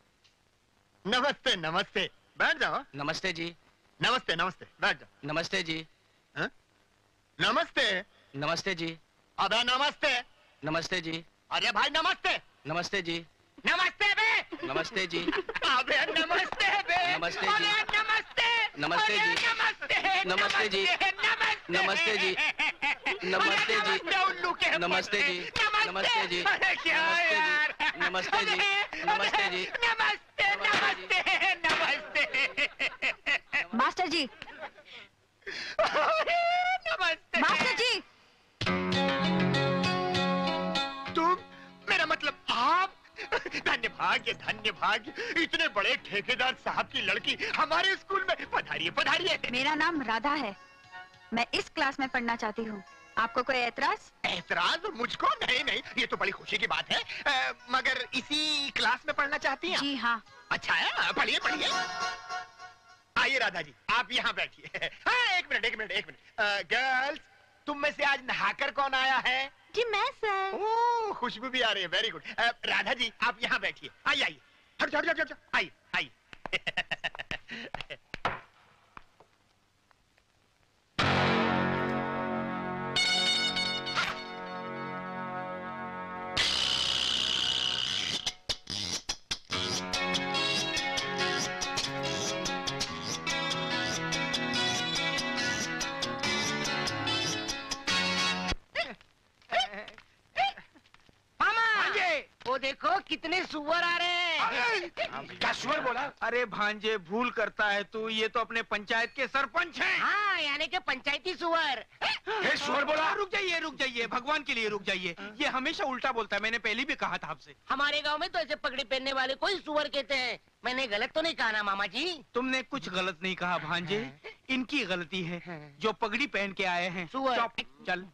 नमस्ते। बैठ जाओ। नमस्ते जी। नमस्ते। बैठ जाओ। नमस्ते जी। नमस्ते। नमस्ते जी। अबे नमस्ते। नमस्ते जी। अरे भाई नमस्ते। नमस्ते जी। नमस्ते बे। नमस्ते जी। अबे नमस्ते बे। नमस्ते जी। नमस्ते। नमस्ते जी। नमस्ते जी। नमस्ते जी। नमस्ते जी। नमस्ते जी। नमस्ते जी। क्या यार? नमस्ते जी। नमस्ते जी। मास्टर जी। नमस्ते मास्टर जी। तुम, मेरा मतलब आप। धन्य भाग्य, इतने बड़े ठेकेदार साहब की लड़की हमारे स्कूल में। पधारिए। मेरा नाम राधा है, मैं इस क्लास में पढ़ना चाहती हूँ। आपको कोई ऐतराज? ऐतराज मुझको? नहीं नहीं, ये तो बड़ी खुशी की बात है। मगर इसी क्लास में पढ़ना चाहती हैं? जी हाँ। अच्छा है, पढ़िए पढ़िए। आइए राधा जी, आप यहाँ बैठिए। हाँ, एक मिनट। गर्ल्स, तुम में से आज नहाकर कौन आया है? जी मैं सर। ओह, खुशबू भी आ रही है, वेरी गुड। राधा जी, आप यहाँ बैठिए। आइए। हट, आइए। वो देखो कितने सुअर आ रहे हैं। क्या सुअर बोला? अरे भांजे, भूल करता है तू, ये तो अपने पंचायत के सरपंच हैं। हाँ, यानी के पंचायती सुअर। सुअर बोला? रुक जाइए, भगवान के लिए रुक जाइए। ये हमेशा उल्टा बोलता है, मैंने पहले भी कहा था आपसे। हमारे गांव में तो ऐसे पगड़ी पहनने वाले कोई सुअर कहते हैं। मैंने गलत तो नहीं कहा ना मामा जी? तुमने कुछ गलत नहीं कहा भांजे, इनकी गलती है जो पगड़ी पहन के आए हैं। सुअर। चल।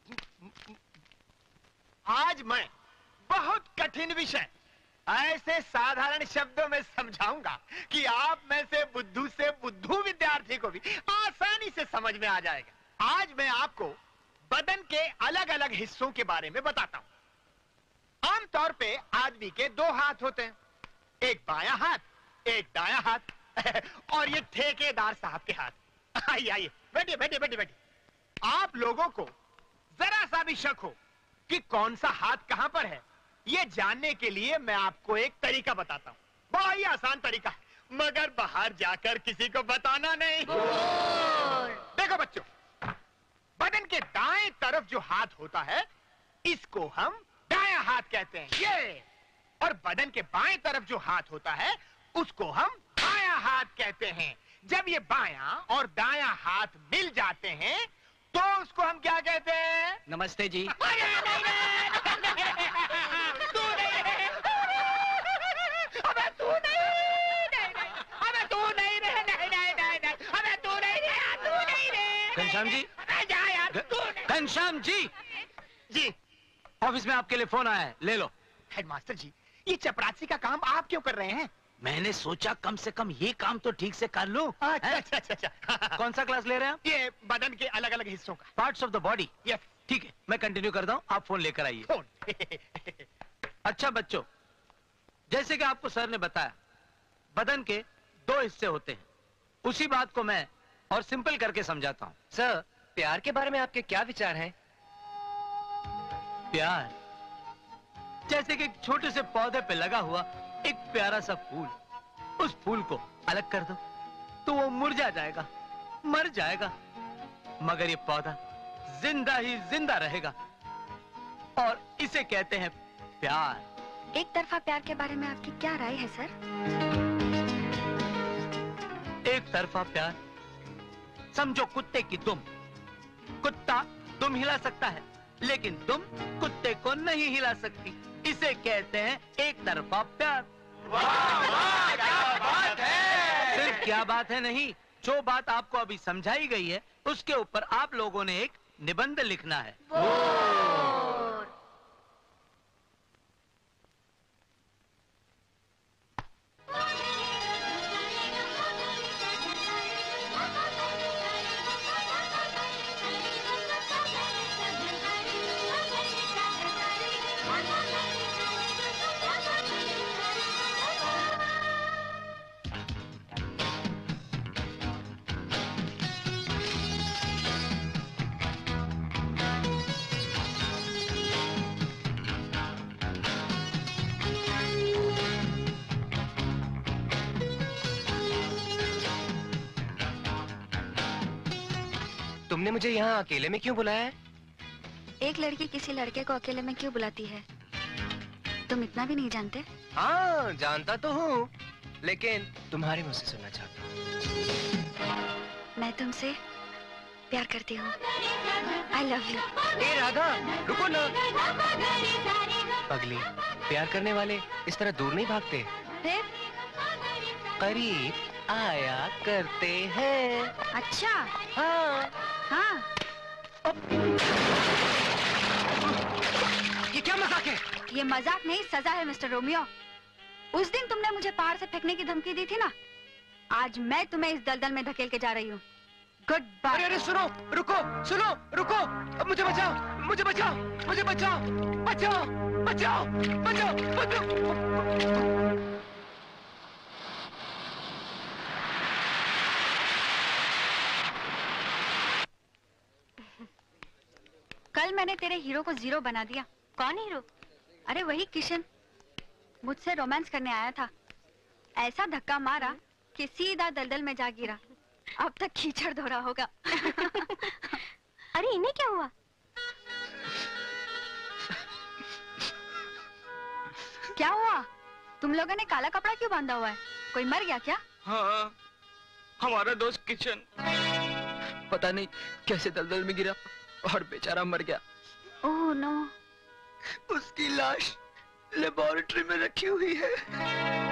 आज मैं बहुत कठिन विषय ऐसे साधारण शब्दों में समझाऊंगा कि आप में से बुद्धू विद्यार्थी को भी आसानी से समझ में आ जाएगा। आज मैं आपको बदन के अलग अलग हिस्सों के बारे में बताता हूं। आमतौर पे आदमी के दो हाथ होते हैं, एक बायां हाथ, एक दायां हाथ और ये ठेकेदार साहब के हाथ। आइए, बैठिए। आप लोगों को जरा सा भी शक हो कि कौन सा हाथ कहां पर है, ये जानने के लिए मैं आपको एक तरीका बताता हूं। बड़ा ही आसान तरीका है, मगर बाहर जाकर किसी को बताना नहीं। देखो बच्चों, बदन के दाएं तरफ जो हाथ होता है, इसको हम दायां हाथ कहते हैं, ये। और बदन के बाएं तरफ जो हाथ होता है, उसको हम बायां हाथ कहते हैं। जब ये बायां और दायां हाथ मिल जाते हैं, तो उसको हम क्या कहते हैं? नमस्ते जी। घनश्याम जी, जी, ऑफिस में आपके लिए फोन आया है, ले लो। हेडमास्टर जी, ये चपरासी का काम आप क्यों कर रहे हैं? मैंने सोचा कम से कम ये काम तो ठीक से कर लूं। अच्छा। कौन सा क्लास ले रहे हैं आप? ये बदन के अलग अलग हिस्सों का। Parts of the body. Yes. ठीक है, मैं कंटिन्यू करता हूँ, आप फोन लेकर आइए। फोन। अच्छा बच्चों, जैसे कि आपको सर ने बताया, बदन के दो हिस्से होते हैं। उसी बात को मैं और सिंपल करके समझाता हूँ। सर, प्यार के बारे में आपके क्या विचार हैं? प्यार जैसे कि एक छोटे से पौधे पे लगा हुआ एक प्यारा सा फूल, उस फूल को अलग कर दो तो वो मुरझा जाएगा, मर जाएगा, मगर ये पौधा जिंदा ही जिंदा रहेगा, और इसे कहते हैं प्यार। एक तरफा प्यार के बारे में आपकी क्या राय है सर? एक तरफा प्यार समझो कुत्ते की दुम। कुत्ता दुम हिला सकता है, लेकिन तुम कुत्ते को नहीं हिला सकती, इसे कहते हैं एक तरफा प्यार। वाह वाह, क्या बात है! सिर्फ क्या बात है नहीं, जो बात आपको अभी समझाई गई है, उसके ऊपर आप लोगों ने एक निबंध लिखना है। तुमने मुझे यहाँ अकेले में क्यों बुलाया है? एक लड़की किसी लड़के को अकेले में क्यों बुलाती है, तुम इतना भी नहीं जानते? हाँ, जानता तो हूँ, लेकिन तुम्हारे मुंह से सुनना चाहता हूँ। मैं तुमसे प्यार करती हूँ। I love you। ए राधा, रुको ना। पगली, प्यार करने वाले इस तरह दूर नहीं भागते, फिर करीब आया करते हैं। अच्छा। हाँ। हाँ, ये क्या मजाक है? ये मजाक नहीं, सजा है मिस्टर रोमियो। उस दिन तुमने मुझे पहाड़ से फेंकने की धमकी दी थी ना, आज मैं तुम्हें इस दलदल में धकेल के जा रही हूँ। Goodbye. अरे सुनो, रुको, सुनो, रुको, अब मुझे बचाओ, मुझे बचाओ, मुझे बचाओ, बचाओ, बचाओ, बचाओ, बचाओ। कल मैंने तेरे हीरो को जीरो बना दिया। कौन हीरो? अरे वही किशन, मुझसे रोमांस करने आया था। ऐसा धक्का मारा कि सीधा दलदल में जा गिरा। अब तक कीचड़ धो रहा होगा। अरे इन्हें क्या हुआ? क्या हुआ? तुम लोगों ने काला कपड़ा क्यों बांधा हुआ है? कोई मर गया क्या? हाँ, हमारा दोस्त किशन पता नहीं कैसे दलदल में गिरा और बेचारा मर गया। Oh no. उसकी लाश लेबोरेटरी में रखी हुई है।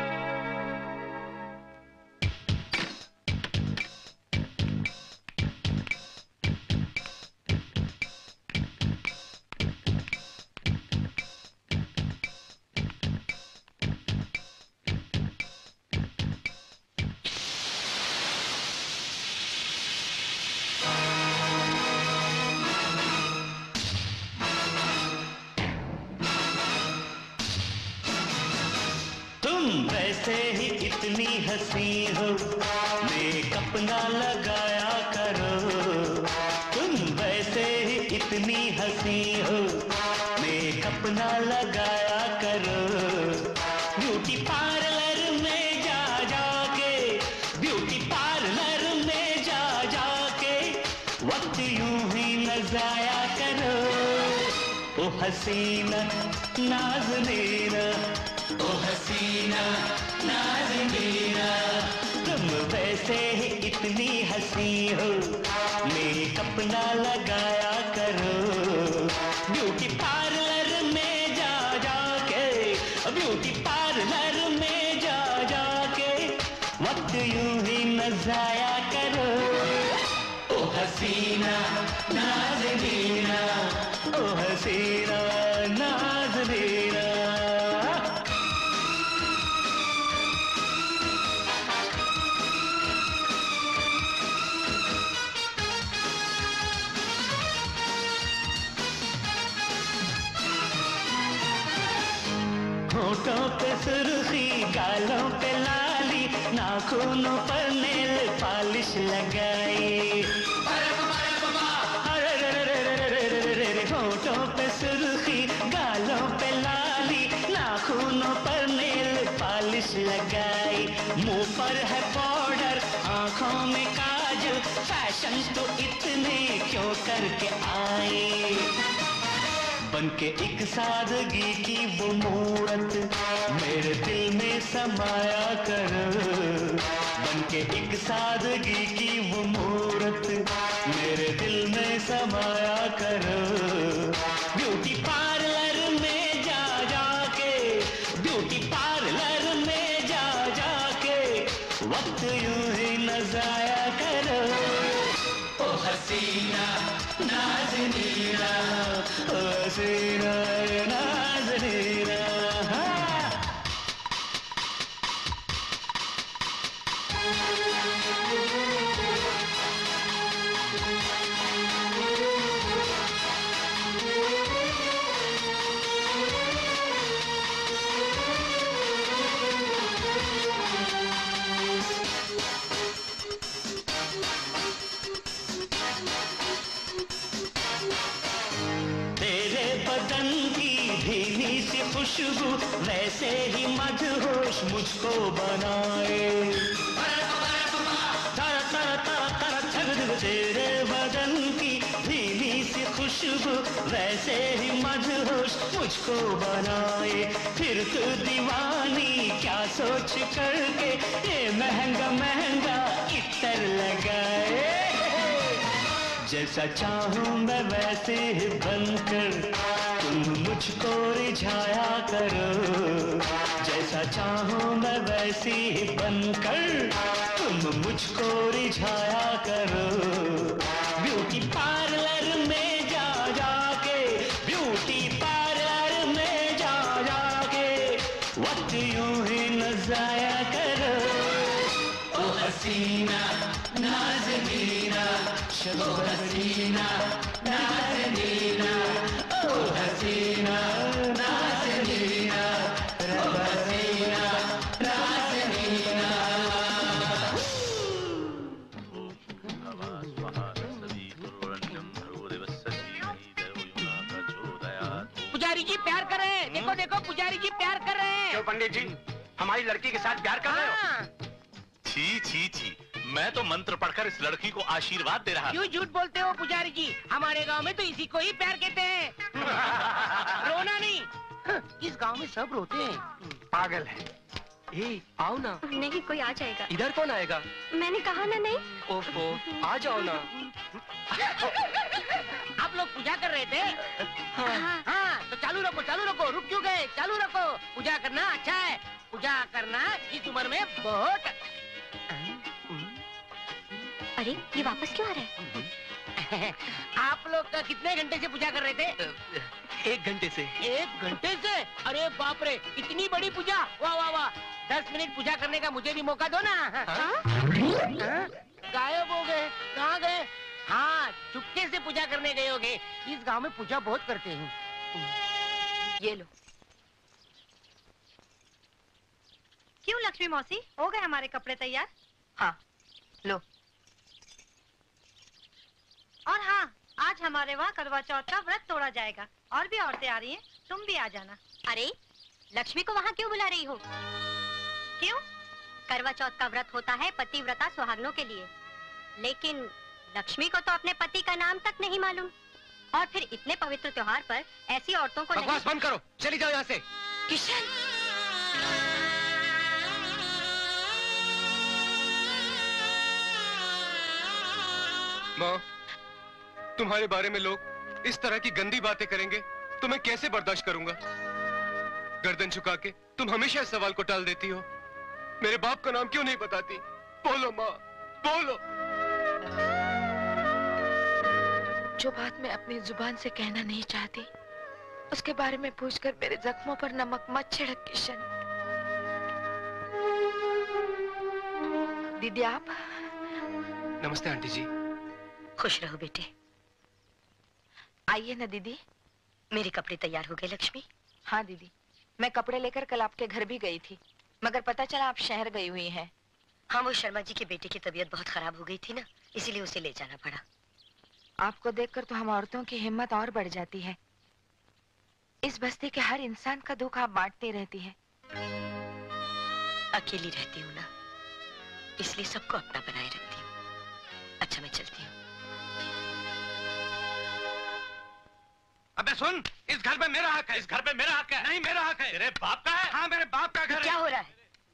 वैसे ही इतनी हंसी हो, मेकअप ना लगाया करो। तुम वैसे ही इतनी हंसी हो, मेकअप ना लगाया करो। ब्यूटी पार्लर में जा जाके, ब्यूटी पार्लर में जा जाके वक्त यूं ही न जाया करो। ओ हसीना नाज़नीना, ओ हसीना नाज़नीना, तुम वैसे ही इतनी हंसी हो, मेकअप ना लगाया करो। ब्यूटी पार्लर में जा जाके, ब्यूटी पार्लर में जा जाके वक्त यूं ही न जाया करो। ओ हसीना नाज़नीना, ओ हसीना नाज़नीना। होठों पे सुर्खी, गालों पे लाली, नाखूनों पर नेल पॉलिश लगाई। होठों पे सुर्खी, गालों पे लाली, नाखूनों पर नेल पॉलिश लगाई। मुंह पर है पाउडर, आंखों में काजल, फैशन तो इतने क्यों करके आए। बनके एक सादगी की वो मूरत मेरे दिल में समाया कर। बनके एक सादगी की वो मूरत मेरे दिल में समाया कर। ब्यूटी पार्लर में जा जाके, ब्यूटी पार्लर में जा जाके वक्त यूं ही न जाया करो। ओ हसीना नाज़नीना, ओ हसीना नाज़नीना। खुशबू वैसे ही मदहोश मुझको बनाए। तेरे बदन की धीमी सी खुशबू वैसे ही मदहोश मुझको बनाए। फिर तू दीवानी क्या सोच करके ये महंगा महंगा इत्र लगाए। जैसा चाहूं मैं वैसे ही बनकर तुम मुझको रिझाया करो। जैसा चाहूं मैं वैसे ही बनकर तुम मुझको रिझाया करो। ब्यूटी पार्लर में हसीना नाज़नीना, ओ हसीना नाज़नीना, ओ हसीना नाज़नीना, रब हसीना नाज़नीना। पुजारी जी प्यार कर रहे हैं, देखो देखो पुजारी जी प्यार कर रहे हैं। क्यों पंडित जी, हमारी लड़की के साथ प्यार कर रहे हो? छी छी छी, मैं तो मंत्र पढ़कर इस लड़की को आशीर्वाद दे रहा क्यों झूठ बोलते हो पुजारी जी? हमारे गांव में तो इसी को ही प्यार कहते हैं। रोना नहीं, इस गांव में सब रोते हैं। पागल है। ए, आओ ना। नहीं, कोई आ जाएगा। इधर कौन आएगा? मैंने कहा ना नहीं। ओफो, आ जाओ ना। आप लोग पूजा कर रहे थे? हाँ, तो चालू रखो, रुक क्यों गए? चालू रखो, पूजा करना अच्छा है। पूजा करना इस उम्र में बहुत। अरे, ये वापस क्यों आ रहा है? आप लोग कितने घंटे से पूजा कर रहे थे? 1 घंटे से। 1 घंटे से? अरे बाप रे, इतनी बड़ी पूजा! वाह वाह वाह! 10 मिनट पूजा करने का मुझे भी मौका दो ना। गायब हो गए, कहाँ गए? हाँ, चुपके से पूजा करने गए होंगे। इस गांव में पूजा बहुत करते हैं। ये लो। क्यों लक्ष्मी मौसी, हो गए हमारे कपड़े तैयार? हाँ, लो। और हाँ, आज हमारे वहाँ करवा चौथ का व्रत तोड़ा जाएगा। और भी औरतें आ रही हैं, तुम भी आ जाना। अरे, लक्ष्मी को वहाँ क्यों बुला रही हो? क्यों? करवा चौथ का व्रत होता है पतिव्रता सुहागनों के लिए, लेकिन लक्ष्मी को तो अपने पति का नाम तक नहीं मालूम। और फिर इतने पवित्र त्योहार पर ऐसी औरतों को बकवास बंद करो, चली जाओ यहाँ से। किशन, माँ, तुम्हारे बारे में लोग इस तरह की गंदी बातें करेंगे तो मैं कैसे बर्दाश्त करूंगा? गर्दन झुका के तुम हमेशा इस सवाल को टाल देती हो। मेरे बाप का नाम क्यों नहीं बताती? बोलो माँ, बोलो। जो बात मैं अपनी जुबान से कहना नहीं चाहती, उसके बारे में पूछकर मेरे जख्मों पर नमक मत छिड़क किशन। दीदी आप? नमस्ते आंटी जी। खुश रहो बेटे। आइए ना दीदी। मेरे कपड़े तैयार हो गए लक्ष्मी? हाँ दीदी, मैं कपड़े लेकर कल आपके घर भी गई थी, मगर पता चला आप शहर गई हुई हैं। हाँ, वो शर्मा जी के बेटे की तबीयत बहुत खराब हो गई थी ना, इसीलिए उसे ले जाना पड़ा। आपको देखकर तो हम औरतों की हिम्मत और बढ़ जाती है। इस बस्ती के हर इंसान का दुख आप बांटती रहती है। अकेली रहती हूँ ना, इसलिए सबको अपना बनाए रखती हूँ। अच्छा, मैं चलती हूँ। अबे सुन, इस घर पे मेरा हक है। इस घर पे मेरा हक है। नहीं, मेरा हक है। तेरे बाप का है? हाँ, मेरे बाप का घर है। क्या हो रहा है?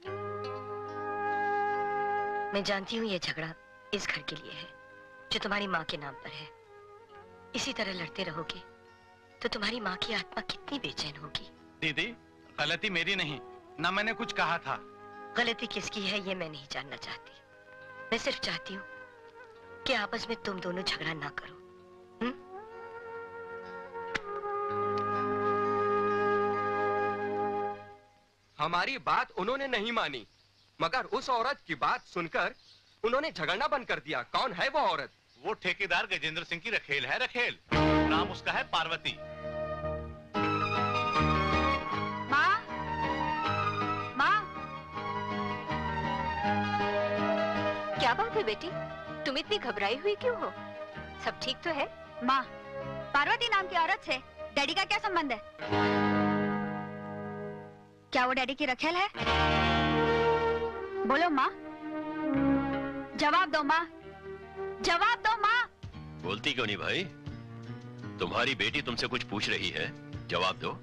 मैं जानती हूँ ये झगड़ा इस घर के लिए है, जो तुम्हारी माँ के नाम पर है। इसी तरह लड़ते रहोगे तो तुम्हारी माँ की आत्मा कितनी बेचैन होगी। दीदी, गलती मेरी नहीं, ना मैंने कुछ कहा था। गलती किसकी है ये मैं नहीं जानना चाहती। मैं सिर्फ चाहती हूँ कि आपस में तुम दोनों झगड़ा ना करो। हमारी बात उन्होंने नहीं मानी, मगर उस औरत की बात सुनकर उन्होंने झगड़ना बंद कर दिया। कौन है वो औरत? वो ठेकेदार गजेंद्र सिंह की रखेल है, रखेल। नाम उसका है पार्वती। माँ, माँ। क्या बात है बेटी, तुम इतनी घबराई हुई क्यों हो? सब ठीक तो है? माँ, पार्वती नाम की औरत से डैडी का क्या संबंध है? क्या वो डैडी की रखेल है? बोलो माँ, जवाब दो माँ, जवाब दो माँ। बोलती क्यों नहीं भाई? तुम्हारी बेटी तुमसे कुछ पूछ रही है, जवाब दो।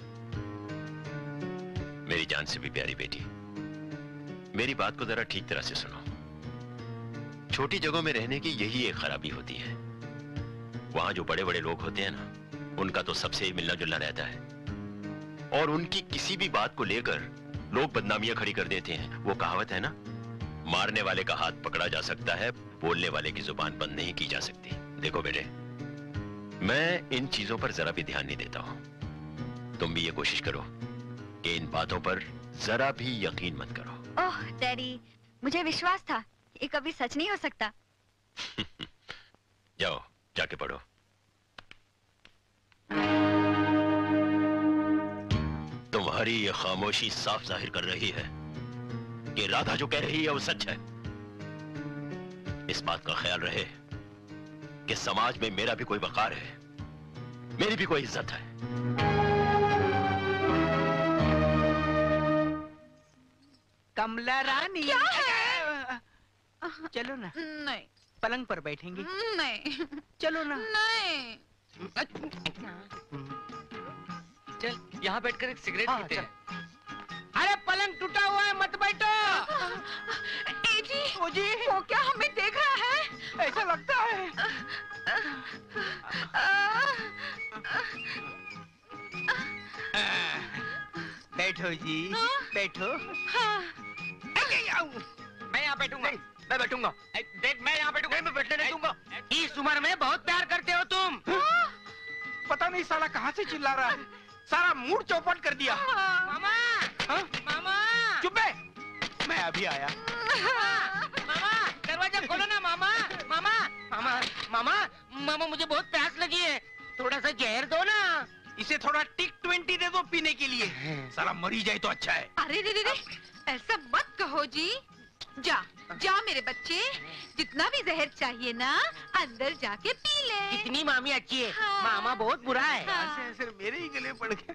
मेरी जान से भी प्यारी बेटी, मेरी बात को जरा ठीक तरह से सुनो। छोटी जगहों में रहने की यही एक खराबी होती है। वहां जो बड़े बड़े लोग होते हैं ना, उनका तो सबसे ही मिलना जुलना रहता है, और उनकी किसी भी बात को लेकर लोग बदनामियां खड़ी कर देते हैं। वो कहावत है ना, मारने वाले का हाथ पकड़ा जा सकता है, बोलने वाले की जुबान बंद नहीं की जा सकती। देखो बेटे, मैं इन चीजों पर जरा भी ध्यान नहीं देता हूं। तुम भी ये कोशिश करो कि इन बातों पर जरा भी यकीन मत करो। ओह डैडी, मुझे विश्वास था ये कभी सच नहीं हो सकता। जाओ जाके पढ़ो। तुम्हारी ये खामोशी साफ जाहिर कर रही है कि राधा जो कह रही है वो सच है। इस बात का ख्याल रहे कि समाज में मेरा भी कोई वकार है, मेरी भी कोई इज्जत है। कमला रानी क्या है? चलो ना। नहीं। पलंग पर बैठेंगे? नहीं। चलो ना। नहीं। चल यहाँ बैठकर एक सिगरेट पीते हैं। अरे पलंग टूटा हुआ है, मत बैठो। ओ जी, वो क्या हमें देख रहा है? ऐसा लगता है। बैठो जी, बैठो। मैं यहाँ बैठूंगा। मैं बैठूंगा। देख मैं यहाँ बैठूंगा। मैं बैठने नहीं दूंगा। इस उम्र में बहुत प्यार करते हो तुम। पता नहीं साला कहाँ से चिल्ला रहा है, सारा मूड चौपट कर दिया। मामा, मामा, चुप बे, मैं अभी आया। मामा दरवाजा खोलो ना। मामा मामा मामा मामा मामा मुझे बहुत प्यास लगी है, थोड़ा सा जहर दो ना। इसे थोड़ा टिक 20 दे दो पीने के लिए, साला मरी जाए तो अच्छा है। अरे रे रे रे, ऐसा मत कहो जी। जा जा मेरे बच्चे, जितना भी जहर चाहिए ना अंदर जाके पी ले। कितनी मामी अच्छी है। हाँ। मामा बहुत बुरा है। ऐसे ऐसे मेरे ही गले पड़ गए।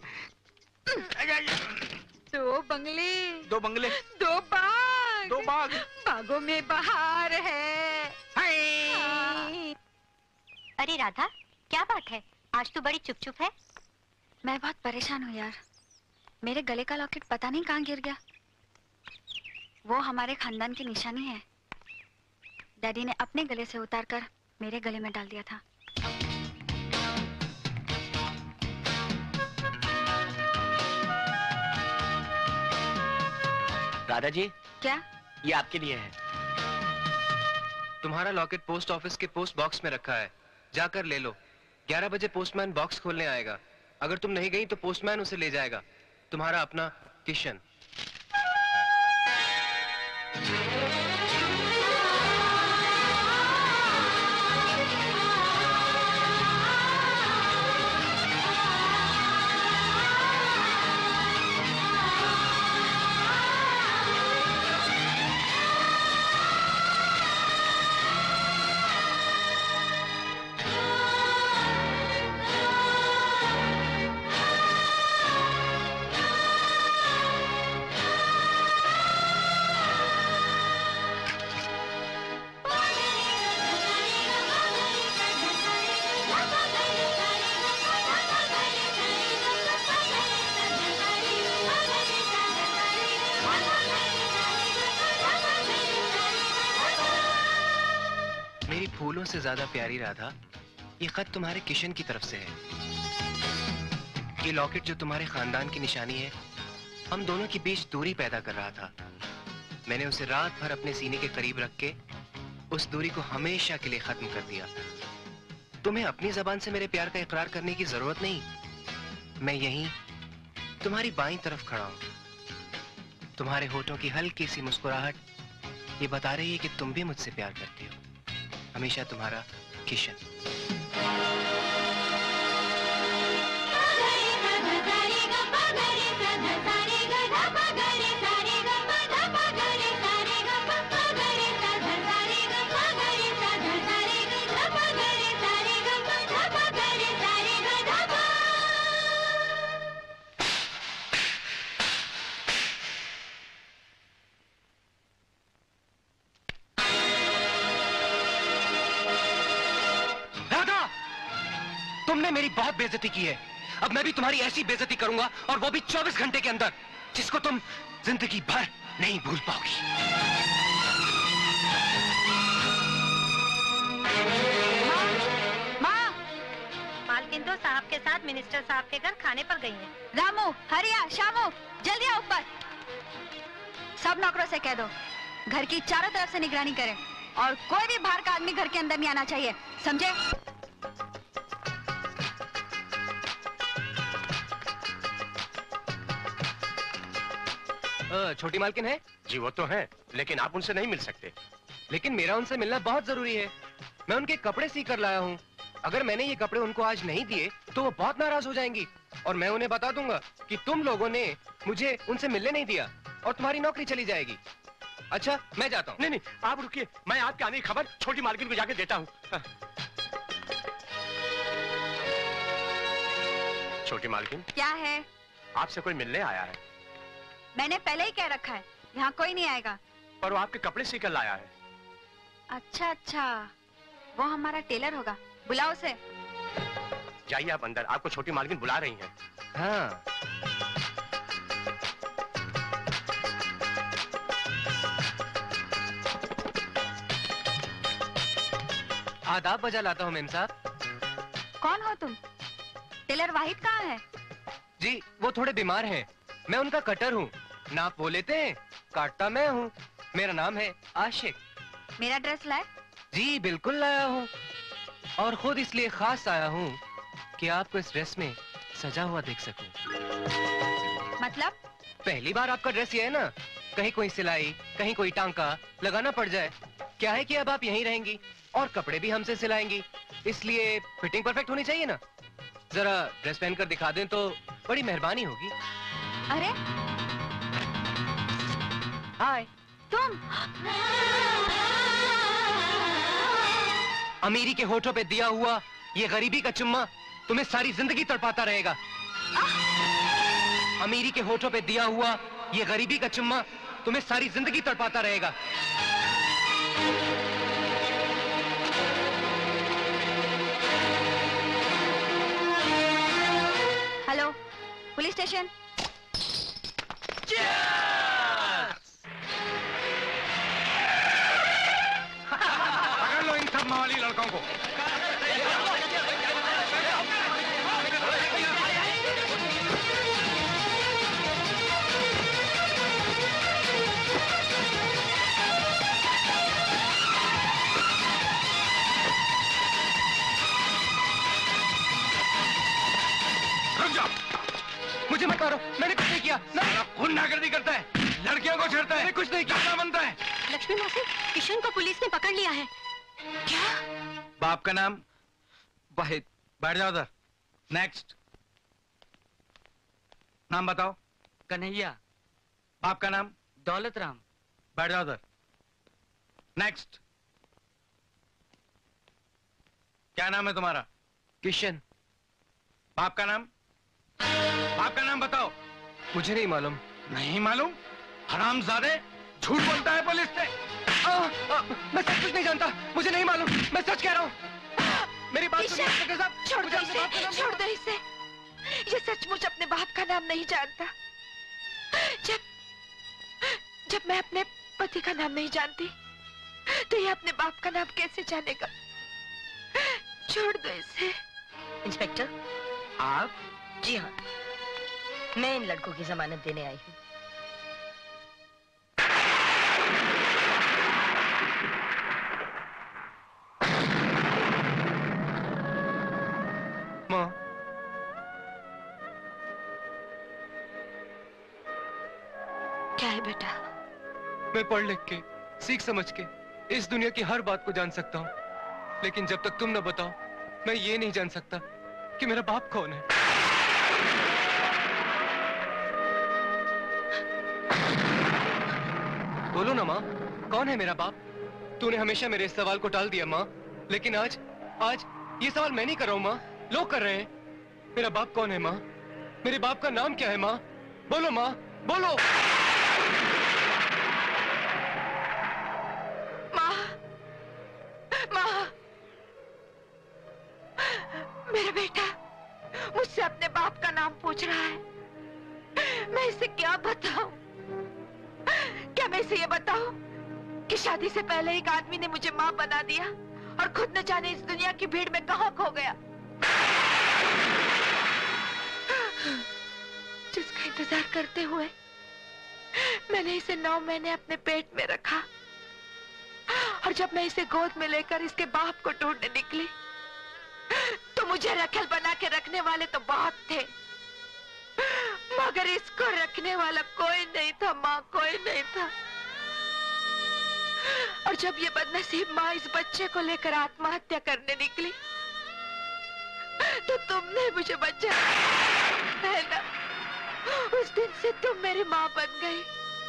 2 बंगले, 2 बंगले, 2 बाग, 2 बाग, बागों में बहार है। हाँ। अरे राधा, क्या बात है? आज तो बड़ी चुप चुप है। मैं बहुत परेशान हूँ यार। मेरे गले का लॉकेट पता नहीं कहाँ गिर गया। वो हमारे खानदान की निशानी है। डैडी ने अपने गले से उतारकर मेरे गले में डाल दिया था। राधा जी, क्या? ये आपके लिए है। तुम्हारा लॉकेट पोस्ट ऑफिस के पोस्ट बॉक्स में रखा है, जाकर ले लो। 11 बजे पोस्टमैन बॉक्स खोलने आएगा। अगर तुम नहीं गई तो पोस्टमैन उसे ले जाएगा। तुम्हारा अपना किशन। फूलों से ज्यादा प्यारी राधा, ये खत तुम्हारे किशन की तरफ से है। ये लॉकेट जो तुम्हारे खानदान की निशानी है, हम दोनों के बीच दूरी पैदा कर रहा था। मैंने उसे रात भर अपने सीने के करीब रख के उस दूरी को हमेशा के लिए खत्म कर दिया। तुम्हें अपनी जबान से मेरे प्यार का इकरार करने की जरूरत नहीं। मैं यहीं तुम्हारी बाईं तरफ खड़ा हूं। तुम्हारे होठों की हल्की सी मुस्कुराहट ये बता रही है कि तुम भी मुझसे प्यार करती हो। हमेशा तुम्हारा किशन। तुमने मेरी बहुत बेइज्जती की है। अब मैं भी तुम्हारी ऐसी बेइज्जती करूंगा, और वो भी 24 घंटे के अंदर, जिसको तुम जिंदगी भर नहीं भूल पाओगी। माँ, मालकिन तो साहब के साथ मिनिस्टर साहब के घर खाने पर गई हैं। रामू, हरिया, शामू, जल्दी आओ ऊपर। सब नौकरों से कह दो घर की चारों तरफ से निगरानी करें, और कोई भी बाहर का आदमी घर के अंदर नहीं आना चाहिए, समझे? छोटी मालकिन है जी, वो तो है, लेकिन आप उनसे नहीं मिल सकते। लेकिन मेरा उनसे मिलना बहुत जरूरी है। मैं उनके कपड़े सी कर लाया हूँ। अगर मैंने ये कपड़े उनको आज नहीं दिए तो वो बहुत नाराज हो जाएंगी और मैं उन्हें बता दूंगा कि तुम लोगों ने मुझे उनसे मिलने नहीं दिया और तुम्हारी नौकरी चली जाएगी। अच्छा, मैं जाता हूँ। नहीं नहीं, आप रुकिए, मैं आपके आने की खबर छोटी मालकिन को जाके देता हूँ। छोटी मालकिन, क्या है? आपसे कोई मिलने आया है। मैंने पहले ही कह रखा है, यहाँ कोई नहीं आएगा। पर वो आपके कपड़े सीकर लाया है। अच्छा अच्छा, वो हमारा टेलर होगा, बुलाओ उसे। जाइए आप अंदर, आपको छोटी मालकिन बुला रही हैं। हाँ। आदाब बजा लाता हूँ मेम साहब। कौन हो तुम? टेलर वाहिद कहाँ है? जी, वो थोड़े बीमार हैं। मैं उनका कटर हूँ। नाप वो लेते हैं, काटता मैं हूँ। मेरा नाम है आशिक। मेरा ड्रेस लाए? जी बिल्कुल लाया हूँ, और खुद इसलिए खास आया हूँ कि आपको इस ड्रेस में सजा हुआ देख सकूं। मतलब? पहली बार आपका ड्रेस ये है ना, कहीं कोई सिलाई, कहीं कोई टांका लगाना पड़ जाए। क्या है कि अब आप यहीं रहेंगी और कपड़े भी हमसे सिलाएंगी, इसलिए फिटिंग परफेक्ट होनी चाहिए ना। जरा ड्रेस पहनकर दिखा दें तो बड़ी मेहरबानी होगी। अरे हाय, तुम? अमीरी के होठों पे दिया हुआ ये गरीबी का चुम्मा तुम्हें सारी जिंदगी तड़पाता रहेगा। अमीरी के होठों पे दिया हुआ ये गरीबी का चुम्मा तुम्हें सारी जिंदगी तड़पाता रहेगा। Hello, police station. पकड़ लो इन सब मवाली लड़कों को। रुक जाओ, मुझे मत मारो, मैंने कुछ नहीं किया। गुंडागर्दी करता है, लड़कियों को छेड़ता है, मैंने कुछ नहीं किया। बनता है। लक्ष्मी मौसी, किशन को पुलिस ने पकड़ लिया है। क्या? बाप का नाम? वाहिद। बैठ जाओ उधर। नेक्स्ट। नाम बताओ। कन्हैया। बाप का नाम? दौलत राम। बैठ जाओ उधर। नेक्स्ट। क्या नाम है तुम्हारा? किशन। बाप का नाम? बाप का नाम बताओ। मुझे नहीं मालूम। नहीं मालूम? हरामजादे, झूठ बोलता है पुलिस से। मैं सब कुछ नहीं जानता, मुझे नहीं मालूम, मैं सच कह रहा हूँ। मेरी बात सुनिए इंस्पेक्टर साहब, छोड़ दो इसे, छोड़ दो इसे। ये सचमुच अपने बाप का नाम नहीं जानता। जब मैं अपने पति का नाम नहीं जानती, तो ये अपने बाप का नाम कैसे जानेगा? छोड़ दो इसे। इंस्पेक्टर, आप? जी हाँ, मैं इन लड़कों की जमानत देने आई हूँ। माँ, क्या है बेटा? मैं पढ़ लिख के, सीख समझ के इस दुनिया की हर बात को जान सकता हूँ, लेकिन जब तक तुम न बताओ, मैं ये नहीं जान सकता कि मेरा बाप कौन है। बोलो ना माँ, कौन है मेरा बाप? तूने हमेशा मेरे इस सवाल को टाल दिया माँ, लेकिन आज ये सवाल मैं नहीं कर रहा हूँ माँ, लोग कर रहे हैं। मेरा बाप कौन है माँ? मेरे बाप का नाम क्या है माँ? बोलो माँ, बोलो। माँ, मेरा बेटा मुझसे अपने बाप का नाम पूछ रहा है। मैं इसे क्या बताऊं? क्या मैं इसे ये बताऊं कि शादी से पहले एक आदमी ने मुझे माँ बना दिया और खुद न जाने इस दुनिया की भीड़ में कहाँ खो गया, जिसका इंतजार करते हुए मैंने इसे 9 महीने अपने पेट में रखा, और जब मैं इसे गोद में लेकर इसके बाप को ढूंढने निकली तो मुझे रखेल बना के रखने वाले तो बहुत थे, मगर इसको रखने वाला कोई नहीं था माँ, कोई नहीं था। और जब ये बदनसीब माँ इस बच्चे को लेकर आत्महत्या करने निकली तो तुमने मुझे बचाया है ना। उस दिन से तुम मेरी माँ बन गई।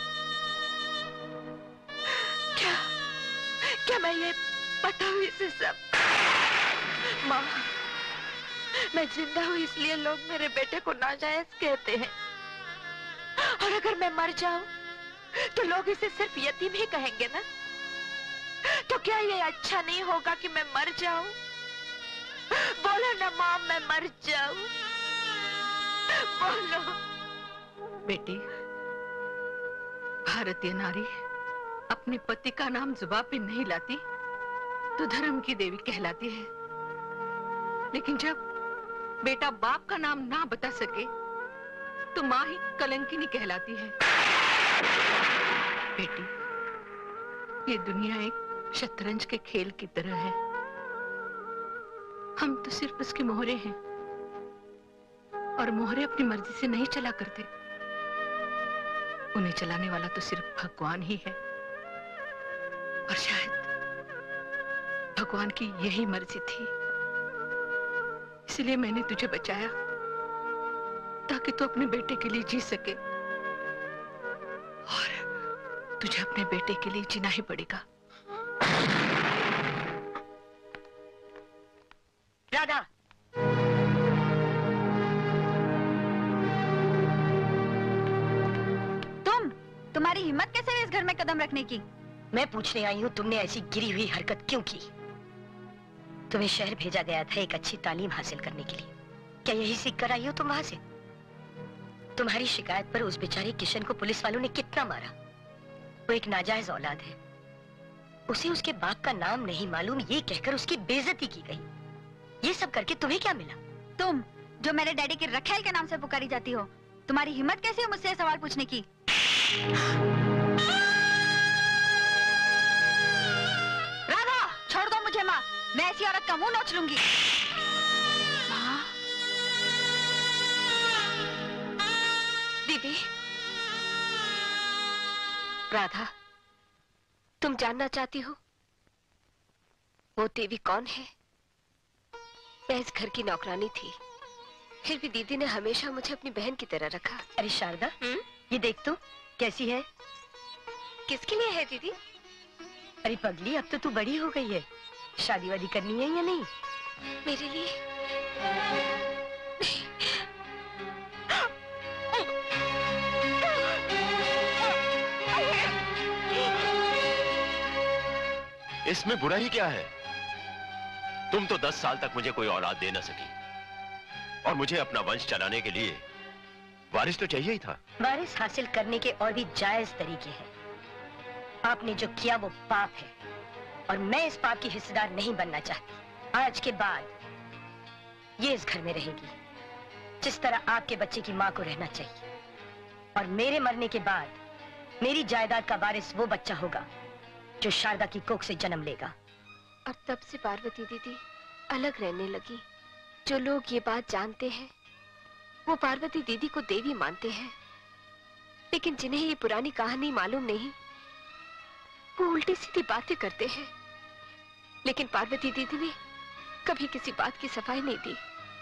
क्या मैं ये बताऊं इसे सब? माँ, मैं जिंदा हूँ इसलिए लोग मेरे बेटे को नाजायज कहते हैं, और अगर मैं मर जाऊं तो लोग इसे सिर्फ यतीम ही कहेंगे ना। तो क्या ये अच्छा नहीं होगा कि मैं मर जाऊं? बोलो ना माँ, मैं मर जाऊं। बोलो। बेटी, भारतीय नारी अपने पति का नाम जुबान पे नहीं लाती तो धर्म की देवी कहलाती है, लेकिन जब बेटा बाप का नाम ना बता सके तो माँ ही कलंकिनी कहलाती है। बेटी, ये दुनिया एक शतरंज के खेल की तरह है। हम तो सिर्फ उसके मोहरे हैं, और मोहरे अपनी मर्जी से नहीं चला करते। उन्हें चलाने वाला तो सिर्फ भगवान ही है, और शायद भगवान की यही मर्जी थी, इसलिए मैंने तुझे बचाया ताकि तू अपने बेटे के लिए जी सके, और तुझे अपने बेटे के लिए जीना ही पड़ेगा। राधा, तुम्हारी हिम्मत कैसे हुई इस घर में कदम रखने की? मैं पूछने आई हूँ, तुमने ऐसी गिरी हुई हरकत क्यों की? तुम्हें शहर भेजा गया था एक अच्छी तालीम हासिल करने के लिए, क्या यही सीख कर आई हो तुम वहां से? तुम्हारी शिकायत पर उस बेचारे किशन को पुलिस वालों ने कितना मारा। वो एक नाजायज औलाद है, उसे उसके बाप का नाम नहीं मालूम ये कहकर उसकी बेइज्जती की गई। ये सब करके तुम्हें क्या मिला? तुम जो मेरे डैडी की रखेल के नाम से पुकारी जाती हो, तुम्हारी हिम्मत कैसे है मुझसे सवाल पूछने की? राधा, छोड़ दो मुझे माँ, मैं ऐसी औरत का मुंह नोच लूंगी। माँ, दीदी, राधा, तुम जानना चाहती हो वो देवी कौन है? मैं इस घर की नौकरानी थी, फिर भी दीदी ने हमेशा मुझे अपनी बहन की तरह रखा। अरे शारदा, ये देख तो कैसी है? किसके लिए है दीदी? अरे पगली, अब तो तू बड़ी हो गई है, शादी वादी करनी है या नहीं? मेरे लिए इसमें बुरा ही क्या है? तुम तो 10 साल तक मुझे कोई औलाद दे न सकी, और मुझे अपना वंश चलाने के लिए वारिस तो चाहिए ही था। वारिस हासिल करने के और भी जायज तरीके हैं। आपने जो किया वो पाप है, और मैं इस पाप की हिस्सेदार नहीं बनना चाहती। आज के बाद ये इस घर में रहेगी, जिस तरह आपके बच्चे की माँ को रहना चाहिए, और मेरे मरने के बाद मेरी जायदाद का वारिस वो बच्चा होगा जो शारदा की कोख से जन्म लेगा। और तब से पार्वती दीदी अलग रहने लगी। जो लोग ये बात जानते हैं वो पार्वती दीदी को देवी मानते हैं, लेकिन जिन्हें ये पुरानी कहानी मालूम नहीं वो उल्टी सीधी बातें करते हैं। लेकिन पार्वती दीदी ने कभी किसी बात की सफाई नहीं दी।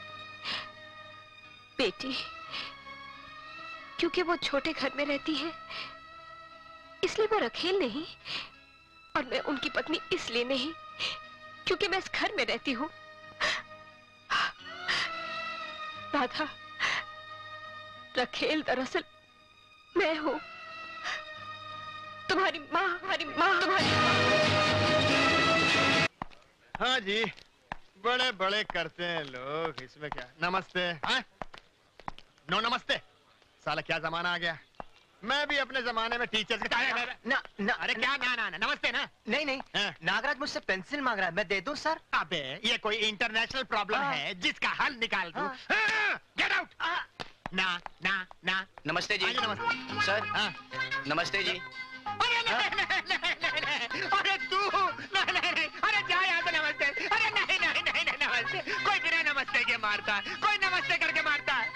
बेटी, क्योंकि वो छोटे घर में रहती है इसलिए वो रखेल नहीं, और मैं उनकी पत्नी इसलिए नहीं क्योंकि मैं इस घर में रहती हूँ। राधा, रखेल दरअसल मैं हूँ, तुम्हारी माँ, तुम्हारी माँ। हाँ जी, बड़े बड़े करते हैं लोग, इसमें क्या? नमस्ते। हाँ? नो नमस्ते, साला क्या जमाना आ गया। मैं भी अपने जमाने में टीचर्स के ना, अरे क्या ना नमस्ते ना। नहीं नागराज मुझसे पेंसिल मांग रहा है, मैं दे दूं सर? अबे ये कोई इंटरनेशनल प्रॉब्लम है जिसका हल निकाल दूं। Get out. ना। नमस्ते जी। नमस्ते सर। नमस्ते जी। अरे नहीं, अरे तू नहीं, अरे जा यहाँ से। नमस्ते। अरे नहीं नमस्ते। कोई बिना नमस्ते के मारता है, कोई नमस्ते करके मारता है।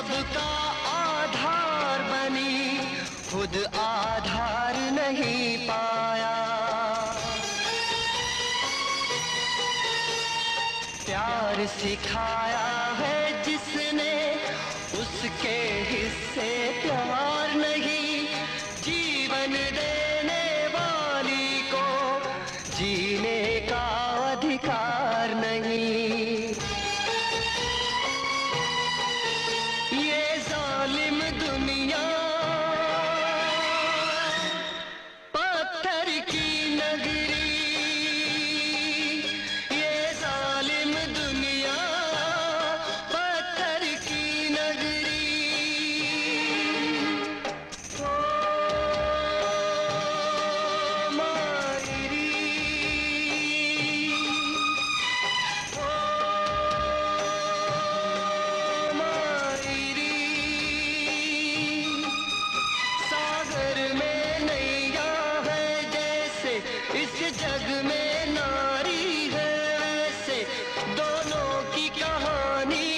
सबका आधार बनी, खुद आधार नहीं पाया। प्यार सिखाया है जिसने, उसके हिस्से प्यार नहीं। जीवन देने वाली को जीने का अधिकार नहीं। ये जालिम दुनिया पत्थर की नगरी, ये जालिम दुनिया पत्थर की नगरी। ओ मायरी, ओ मायरी, सागर में नैया है जैसे इस जग में नारी है, ऐसे दोनों की कहानी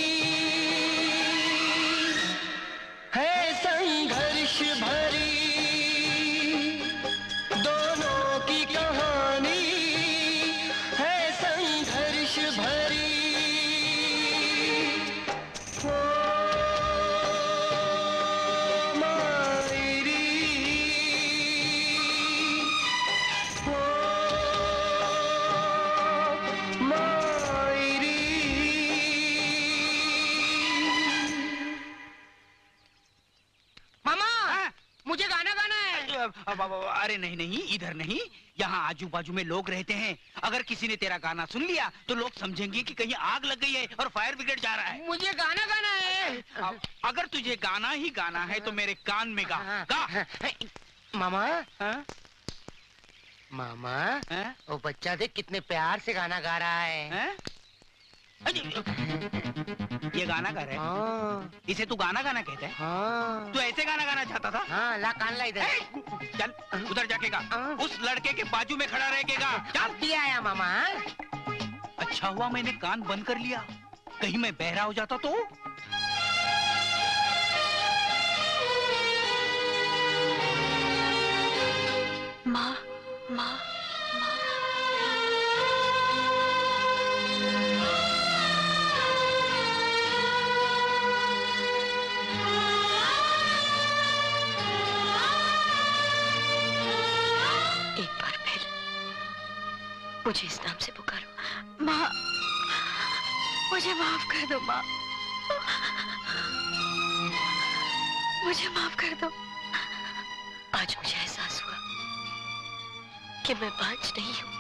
है संघर्ष भरी। दोनों की कहानी है संघर्ष भरी। ओ मायरी, ओ मायरी। मामा, मुझे गाना गाना है। अरे नहीं नहीं, इधर नहीं, यहाँ आजू बाजू में लोग रहते हैं। अगर किसी ने तेरा गाना सुन लिया तो लोग समझेंगे कि कहीं आग लग गई है और फायर ब्रिगेड जा रहा है। मुझे गाना गाना है। अगर तुझे गाना ही गाना है तो मेरे कान में गा। गा। मामा, मामा, वो बच्चा देख कितने प्यार से गाना गा रहा है। ये गाना गा रहा है? इसे तू गाना गाना कहता है? हाँ। तू ऐसे गाना गाना चाहता था? हाँ, ला कान ला इधर। चल उधर जाके गा। उस लड़के के बाजू में खड़ा रह के गा। चल। भी आया मामा। अच्छा हुआ मैंने कान बंद कर लिया, कहीं मैं बहरा हो जाता तो। माँ, माँ, एक बार फिर मुझे इस नाम से पुकारो। माँ, मुझे माफ कर दो माँ, मुझे माफ कर दो। आज मुझे एहसास हुआ कि मैं बांझ नहीं हूँ,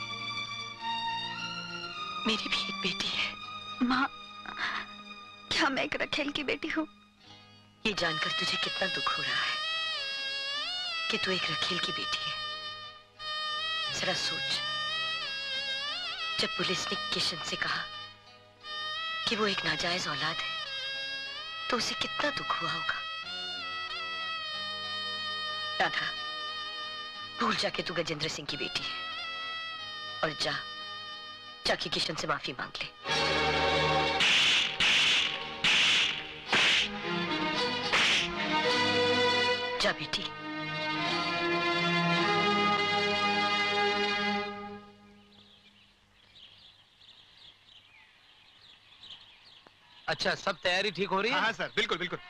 मेरी भी एक बेटी है। माँ, क्या मैं एक रखेल की बेटी हूँ? ये जानकर तुझे कितना दुख हो रहा है कि तू एक रखेल की बेटी है। जरा सोच, जब पुलिस ने किशन से कहा कि वो एक नाजायज औलाद है तो उसे कितना दुख हुआ होगा। राधा, भूल जा कि तू गजेंद्र सिंह की बेटी है और जाके किशन से माफी मांग ले। जा बेटी। अच्छा, सब तैयारी ठीक हो रही है? हाँ सर, बिल्कुल बिल्कुल।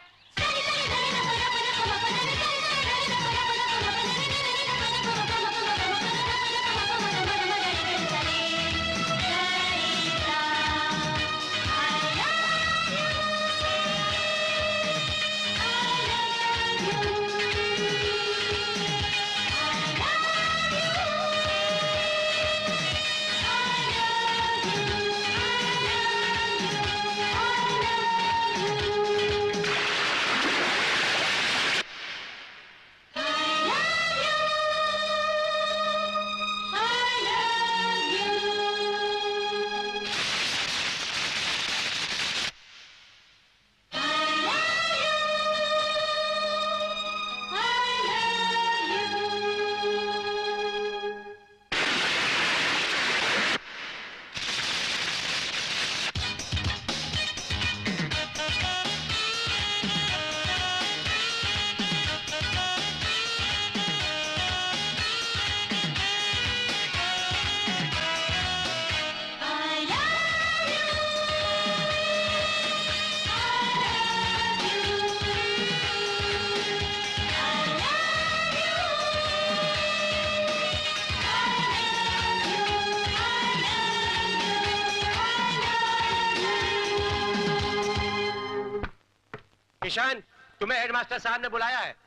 किशन, तुम्हें हेडमास्टर साहब ने बुलाया है।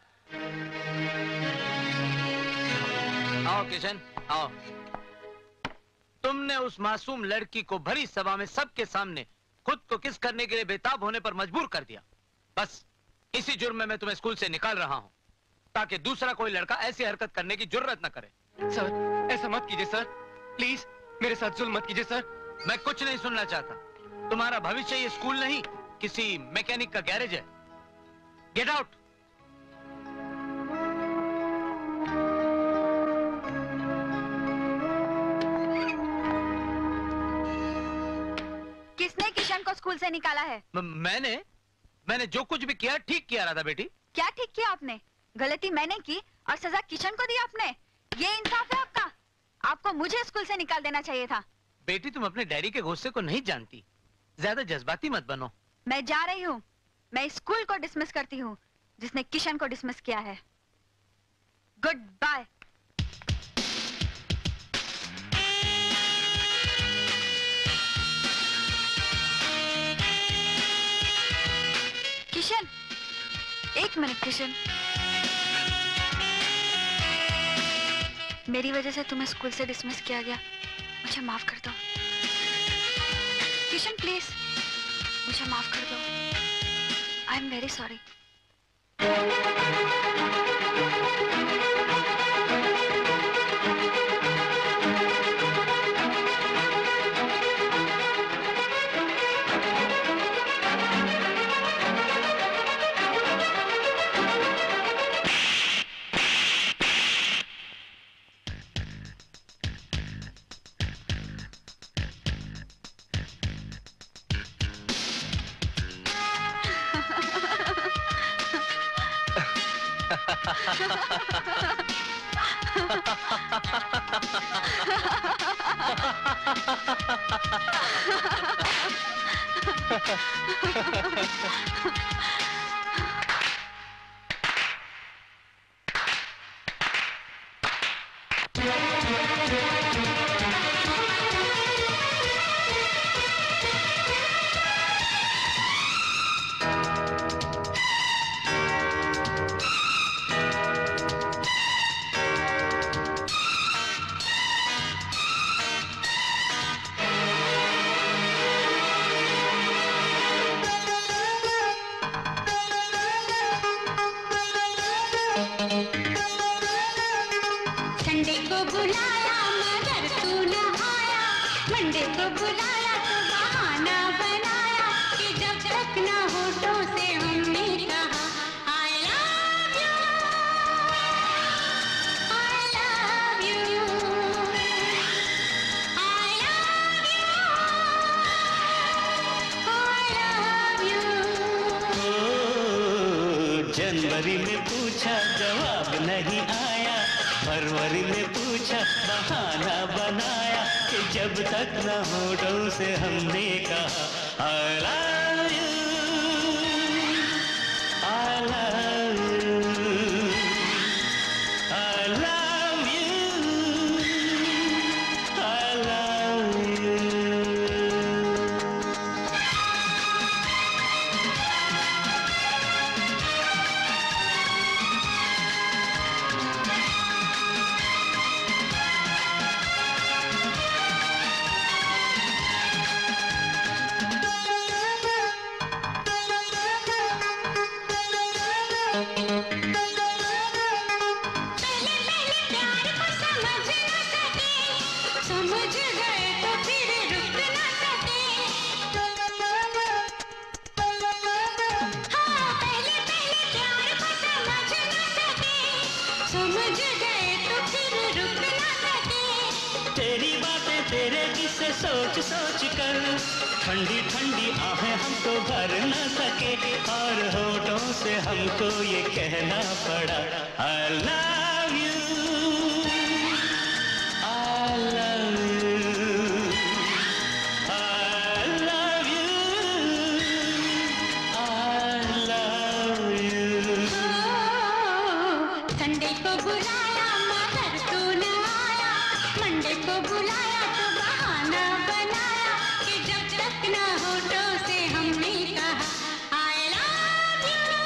आओ किशन, आओ। तुमने उस मासूम लड़की को भरी सभा में सबके सामने खुद को किस करने के लिए बेताब होने पर मजबूर कर दिया। बस इसी जुर्म में मैं तुम्हें स्कूल से निकाल रहा हूं, ताकि दूसरा कोई लड़का ऐसी हरकत करने की जुर्रत न करे। सर, ऐसा मत कीजिए सर, प्लीज मेरे साथ जुल्म मत कीजिए सर। मैं कुछ नहीं सुनना चाहता। तुम्हारा भविष्य ये स्कूल नहीं, किसी मैकेनिक का गैरेज है। Get out. किसने किशन को स्कूल से निकाला है? मैंने जो कुछ भी किया ठीक किया राधा बेटी। क्या ठीक किया आपने? गलती मैंने की और सजा किशन को दी आपने। ये इंसाफ है आपका? आपको मुझे स्कूल से निकाल देना चाहिए था। बेटी तुम अपने डैडी के गुस्से को नहीं जानती, ज्यादा जज्बाती मत बनो। मैं जा रही हूँ। मैं स्कूल को डिसमिस करती हूँ जिसने किशन को डिसमिस किया है। Good bye. किशन, एक मिनट किशन। मेरी वजह से तुम्हें स्कूल से डिसमिस किया गया, मुझे माफ कर दो। किशन प्लीज, मुझे माफ कर दो। I am very sorry. जनवरी में पूछा जवाब नहीं आया, फरवरी में पूछा बहाना बनाया कि जब तक न होठों से हमने कहा I love you, I love you, I love you, I love you। सोच सोच कर ठंडी ठंडी आहें हमको भर न सके, और होठों से हमको ये कहना पड़ा I love you, I love you, I love you, I love you। Sunday को बुलाया मगर तू न आया, मंडे को बुलाया तो बहाना बनाया कि जब तक ना होठों से हमने कहा I love you।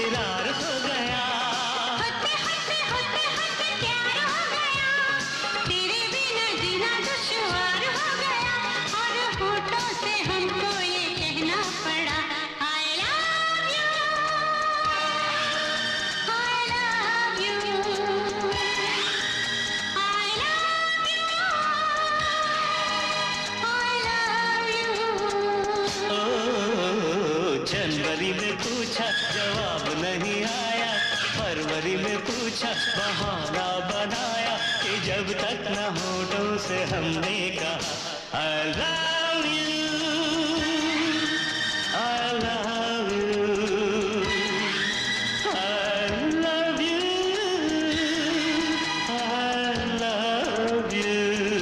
इकरार हो गया। होते होते होते होते प्यार हो गया, तेरे बिना जीना दुश्वार हो गया, और होठों से हमको ये कहना पड़ा I love you, I love you, I love you, I love you। ओ जनवरी में पूछा जवाब नहीं आया, फरवरी में पूछा बहाना बनाया, कि जब तक न होठों से हमने कहा I love you, I love you, I love you, I love you,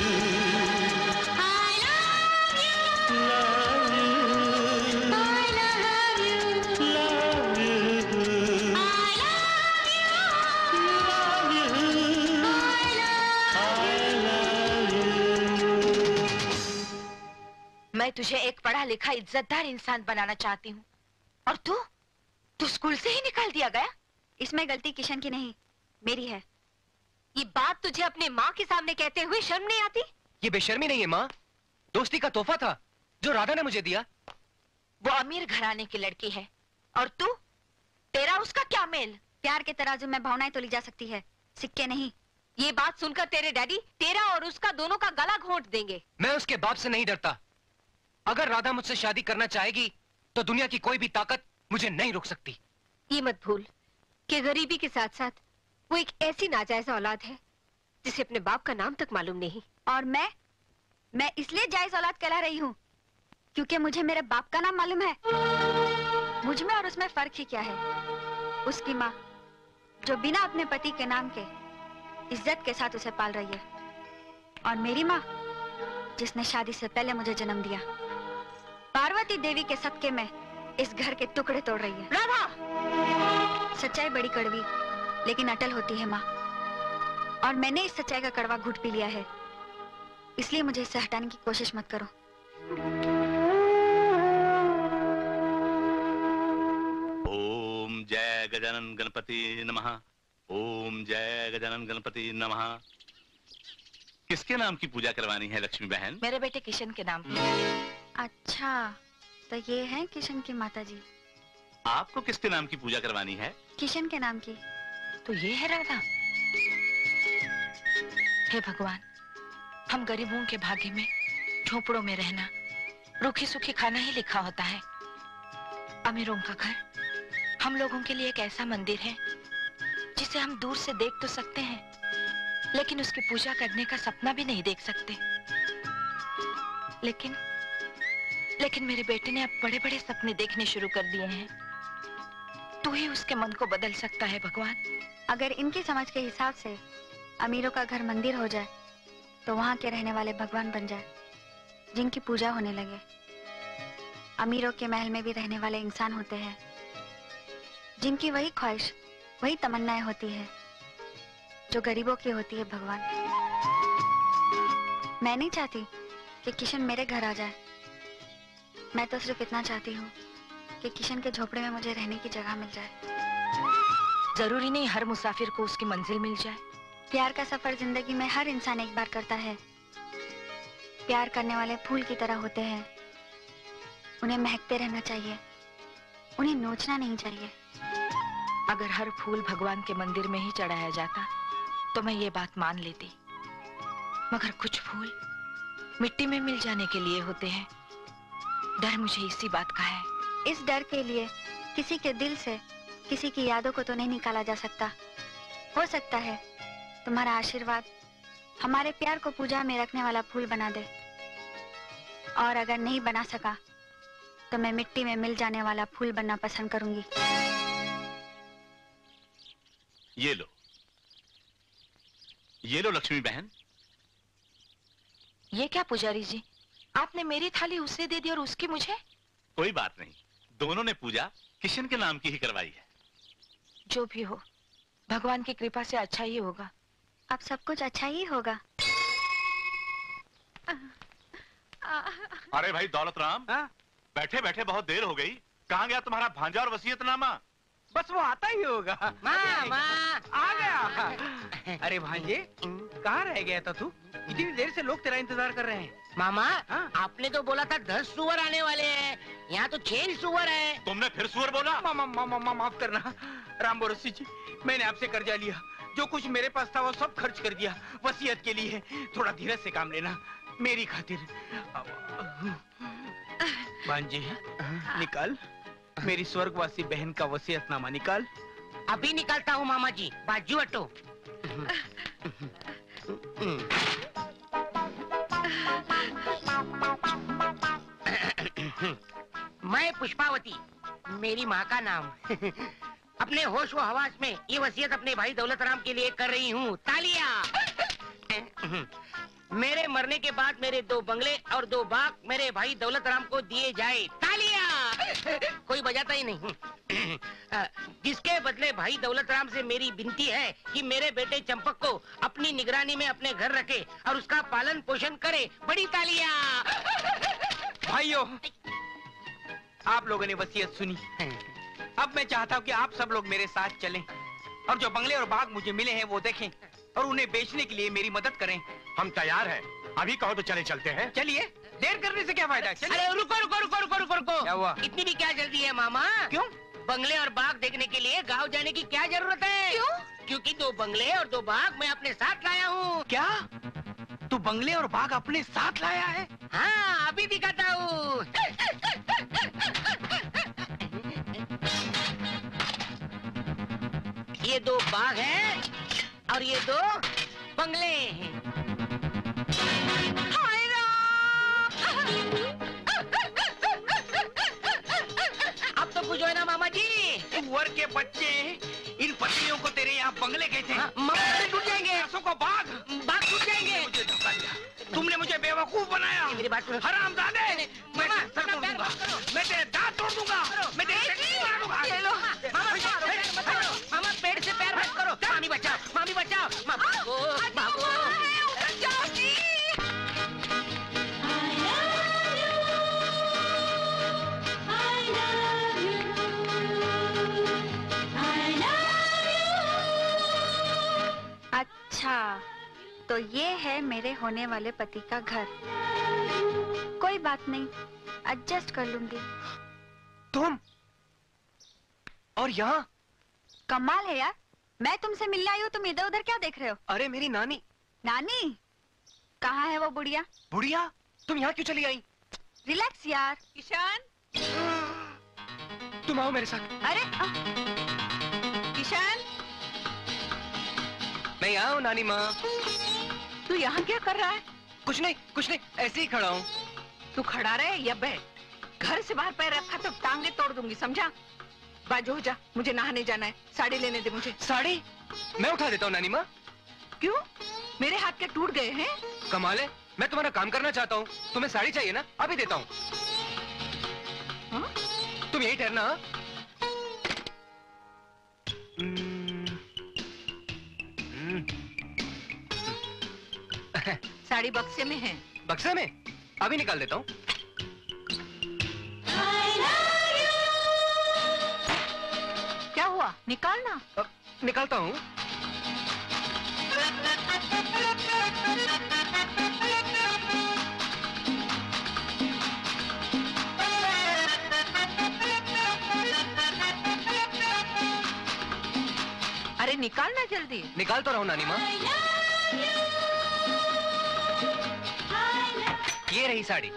मैं तुझे एक पढ़ा लिखा इज्जतदार इंसान बनाना चाहती हूँ, और तू स्कूल से ही निकाल दिया गया। इसमें गलती किशन की नहीं, मेरी है। ये बात तुझे अपने माँ के सामने कहते हुए शर्म नहीं आती? ये बेशर्मी नहीं है माँ, दोस्ती का तोहफा था जो राधा ने मुझे दिया। वो अमीर घराने की लड़की है, और तू, तेरा उसका क्या मेल? प्यार के तराजू में भावनाएं तोली जा सकती है, सिक्के नहीं। ये बात सुनकर तेरे डैडी तेरा और उसका दोनों का गला घोंट देंगे। मैं उसके बाप से नहीं डरता। अगर राधा मुझसे शादी करना चाहेगी तो दुनिया की कोई भी ताकत मुझे नहीं रोक सकती। ये मत भूल कि गरीबी के साथ साथ वो एक ऐसी नाजायज औलाद है जिसे अपने बाप का नाम तक मालूम नहीं। और मैं इसलिए जायज औलाद कहला रही हूँ क्योंकि मुझे मेरे बाप का नाम मालूम है। मुझ में और उसमें फर्क ही क्या है? उसकी माँ जो बिना अपने पति के नाम के इज्जत के साथ उसे पाल रही है, और मेरी माँ जिसने शादी से पहले मुझे जन्म दिया, पार्वती देवी के सदके में इस घर के टुकड़े तोड़ रही है। राधा! सच्चाई बड़ी कड़वी लेकिन अटल होती है माँ, और मैंने इस सच्चाई का कड़वा घूंट पी लिया है, इसलिए मुझे इसे हटाने की कोशिश मत करो। ओम जय गजानन गणपति नमः। ओम जय गजानन गणपति नमः। किसके नाम की पूजा करवानी है लक्ष्मी बहन? मेरे बेटे किशन के नाम। अच्छा, तो ये है किशन की माता जी। आपको किसके नाम की पूजा करवानी है? किशन के नाम की। तो ये है राधा। हे भगवान, हम गरीबों के भाग्य में झोपड़ों में रहना, रूखी सूखी खाना ही लिखा होता है। अमीरों का घर हम लोगों के लिए एक ऐसा मंदिर है जिसे हम दूर से देख तो सकते हैं, लेकिन उसकी पूजा करने का सपना भी नहीं देख सकते। लेकिन मेरे बेटे ने अब बड़े बड़े सपने देखने शुरू कर दिए हैं। तू ही उसके मन को बदल सकता है भगवान। अगर इनकी समझ के हिसाब से अमीरों का घर मंदिर हो जाए तो वहाँ के रहने वाले भगवान बन जाए, जिनकी पूजा होने लगे। अमीरों के महल में भी रहने वाले इंसान होते हैं जिनकी वही ख्वाहिश, वही तमन्नाएं होती है जो गरीबों की होती है। भगवान, मैं नहीं चाहती कि किशन मेरे घर आ जाए। मैं तो सिर्फ इतना चाहती हूँ कि किशन के झोपड़े में मुझे रहने की जगह मिल जाए। जरूरी नहीं हर मुसाफिर को उसकी मंजिल मिल जाए। प्यार का सफर जिंदगी में हर इंसान एक बार करता है। प्यार करने वाले फूल की तरह होते हैं, उन्हें महकते रहना चाहिए, उन्हें नोचना नहीं चाहिए। अगर हर फूल भगवान के मंदिर में ही चढ़ाया जाता तो मैं ये बात मान लेती, मगर कुछ फूल मिट्टी में मिल जाने के लिए होते हैं। डर मुझे इसी बात का है। इस डर के लिए किसी के दिल से किसी की यादों को तो नहीं निकाला जा सकता। हो सकता है तुम्हारा आशीर्वाद हमारे प्यार को पूजा में रखने वाला फूल बना दे, और अगर नहीं बना सका तो मैं मिट्टी में मिल जाने वाला फूल बनना पसंद करूंगी। ये लो लक्ष्मी बहन। ये क्या पुजारी जी, आपने मेरी थाली उसे दे दी और उसकी मुझे? कोई बात नहीं, दोनों ने पूजा किशन के नाम की ही करवाई है। जो भी हो, भगवान की कृपा से अच्छा ही होगा। अब सब कुछ अच्छा ही होगा। अरे भाई दौलत राम, बैठे बैठे बहुत देर हो गई। कहाँ गया तुम्हारा भांजा और वसीयतनामा? बस वो आता ही होगा। मामा आ गया। अरे भांजे, कहाँ रह गया था तू? इतनी देर से लोग तेरा इंतजार कर रहे हैं। मामा आपने तो बोला था 10 सुअर आने वाले हैं, यहाँ तो 6 ही सुअर है। तुमने फिर सुअर बोला? मामा माफ करना राम बोरसी जी, मैंने आपसे कर्जा लिया, जो कुछ मेरे पास था वो सब खर्च कर दिया वसीयत के लिए। थोड़ा धीरज से काम लेना मेरी खातिर। भांजे निकाल मेरी स्वर्गवासी बहन का वसीयतनामा निकाल। अभी निकालता हूँ मामा जी, बाजू हटो। मैं पुष्पावती, मेरी माँ का नाम। अपने होश व हवास में ये वसीयत अपने भाई दौलत राम के लिए कर रही हूँ। तालियां। मेरे मरने के बाद मेरे 2 बंगले और 2 बाग मेरे भाई दौलत राम को दिए जाए। तालियां। कोई बजाता ही नहीं। जिसके बदले भाई दौलत राम से मेरी विनती है कि मेरे बेटे चंपक को अपनी निगरानी में अपने घर रखे और उसका पालन पोषण करे। बड़ी तालियां। भाइयों, आप लोगों ने वसीयत सुनी। अब मैं चाहता हूँ कि आप सब लोग मेरे साथ चलें और जो बंगले और बाग मुझे मिले हैं वो देखें और उन्हें बेचने के लिए मेरी मदद करें। हम तैयार हैं। अभी कहो तो चले चलते हैं। चलिए, देर करने से क्या फायदा। अरे रुको रुको रुको रुको रुको रुको। क्या हुआ? इतनी भी क्या जल्दी है मामा? क्यों? बंगले और बाग देखने के लिए गांव जाने की क्या जरूरत है? क्यों? क्योंकि 2 बंगले और 2 बाग मैं अपने साथ लाया हूँ। क्या तू बंगले और बाग अपने साथ लाया है? हाँ, अभी दिखाता हूँ। ये 2 बाग हैं और ये 2 बंगले हैं। हाय अब तो कुछ हो ना मामा जी। सुअर के बच्चे, इन पत्नियों को तेरे यहाँ बंगले कहते हैं। बंगले टूट जाएंगे। पैसों को बाग टूट जाएंगे। मुझे धोखा दिया, तुमने मुझे बेवकूफ बनाया। मेरी बात सुनो। हरामजादे, मैं तेरे सर तोड़ दूंगा, मैं तेरे दांत तोड़ दूंगा, मैं तेरे टट्टी मार दूंगा। मामा पेड़ से पैर मत करो। मामी बचाओ, मामी बचाओ। भागो। अच्छा, तो ये है मेरे होने वाले पति का घर। कोई बात नहीं, एडजस्ट कर लूंगी। तुम और यहाँ? कमाल है यार, मैं तुमसे मिलने आई हूँ, तुम इधर उधर क्या देख रहे हो? अरे मेरी नानी। नानी? कहाँ है वो बुढ़िया? बुढ़िया? तुम यहाँ क्यों चली आई? रिलैक्स यार। किशन, तुम आओ मेरे साथ। अरे किशन, मैं यहाँ हूँ नानी माँ। तू यहाँ क्या कर रहा है? कुछ नहीं, ऐसे ही खड़ा हूँ। तू खड़ा रहे या बैठ। घर से बाहर पैर रखा तो टांगे तोड़ दूंगी, समझा? बाजू हो जा, मुझे नहाने जाना है। साड़ी लेने दे मुझे। साड़ी? मैं उठा देता हूँ नानी माँ। क्यों? मेरे हाथ के टूट गए हैं? कमाल है, मैं तुम्हारा काम करना चाहता हूँ। तुम्हें साड़ी चाहिए ना? अभी देता हूँ। तुम यही ठहरना। साड़ी बक्से में है। बक्से में? अभी निकाल देता हूँ। क्या हुआ? निकालना। निकालता हूँ। अरे निकालना जल्दी। निकाल तो रहा हूँ नानी माँ। ये रही साड़ी।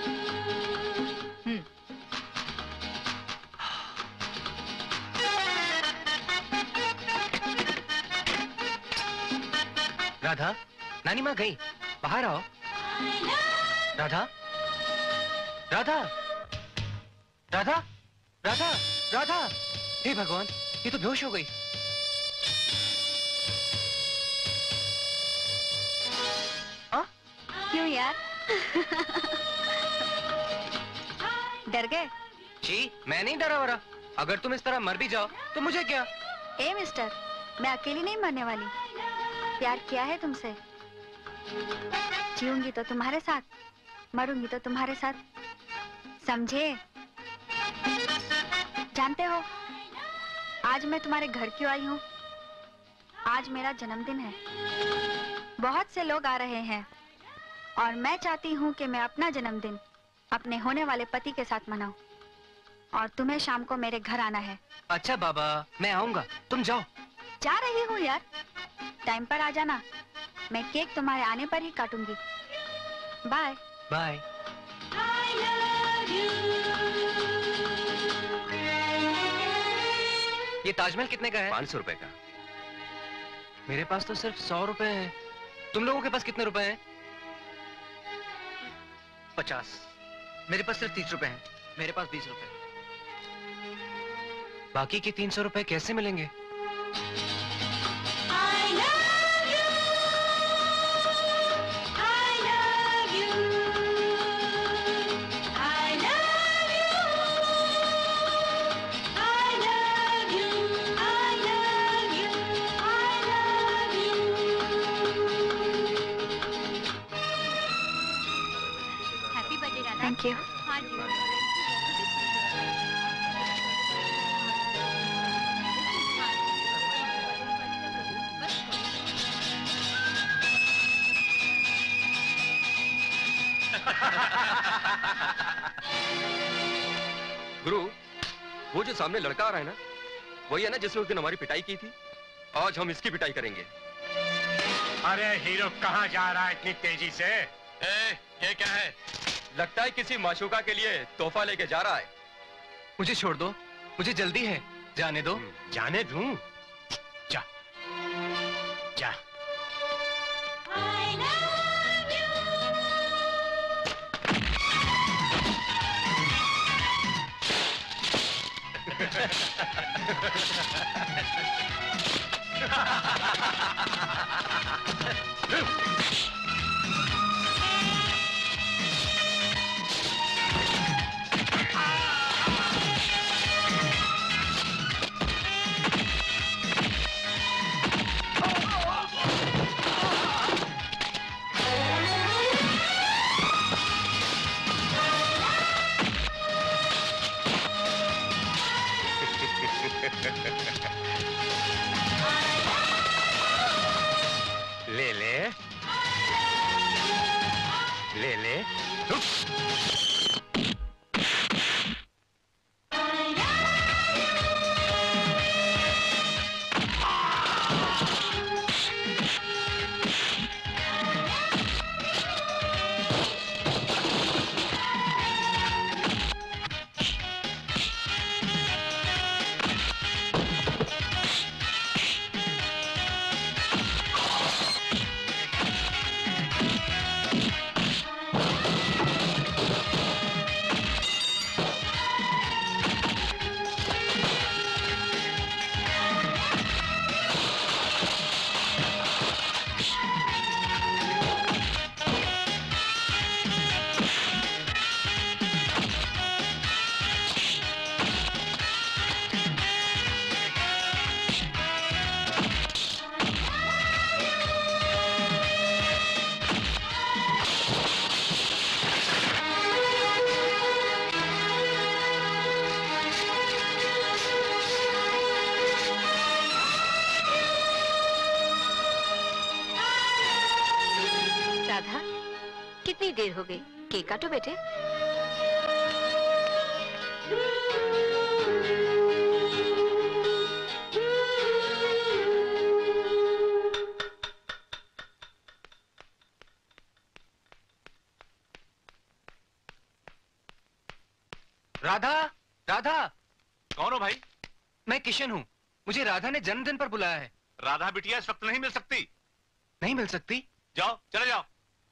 राधा, नानी माँ गई, बाहर आओ। राधा, राधा, राधा, राधा, राधा। हे भगवान, ये तो बेहोश हो गई। क्यों यार? डर गए? जी, मैं नहीं डरा वरा। अगर तुम इस तरह मर भी जाओ तो मुझे क्या? ए मिस्टर, मैं अकेली नहीं मरने वाली। प्यार किया है तुमसे। जीऊंगी तो तुम्हारे साथ, मरूंगी तो तुम्हारे साथ, समझे? जानते हो, आज मैं तुम्हारे घर क्यों आई हूँ? आज मेरा जन्मदिन है। बहुत से लोग आ रहे हैं और मैं चाहती हूँ कि मैं अपना जन्मदिन अपने होने वाले पति के साथ मनाऊं। और तुम्हें शाम को मेरे घर आना है। अच्छा बाबा, मैं आऊंगा, तुम जाओ। जा रही हूँ यार, टाइम पर आ जाना। मैं केक तुम्हारे आने पर ही काटूंगी। Bye bye. ये ताजमहल कितने का है? 500 रुपए का। मेरे पास तो सिर्फ 100 रुपए हैं। तुम लोगों के पास कितने रुपए हैं? 50। मेरे पास सिर्फ 30 रुपए हैं। मेरे पास 20 रुपए। बाकी के 300 रुपए कैसे मिलेंगे? Thank you. गुरु, वो जो सामने लड़का आ रहा है ना, वही है ना जिसने उस दिन हमारी पिटाई की थी। आज हम इसकी पिटाई करेंगे। अरे हीरो कहाँ जा रहा है इतनी तेजी से? ये क्या है? लगता है किसी माशूका के लिए तोहफा लेके जा रहा है। मुझे छोड़ दो, मुझे जल्दी है। जाने दो। जाने दूं? जा जा। ले ले ले ले। राधा, कितनी देर हो गई? केक काटो बेटे। राधा, राधा। कौन हो भाई? मैं किशन हूँ। मुझे राधा ने जन्मदिन पर बुलाया है। राधा बिटिया इस वक्त नहीं मिल सकती। नहीं मिल सकती? जाओ, चले जाओ।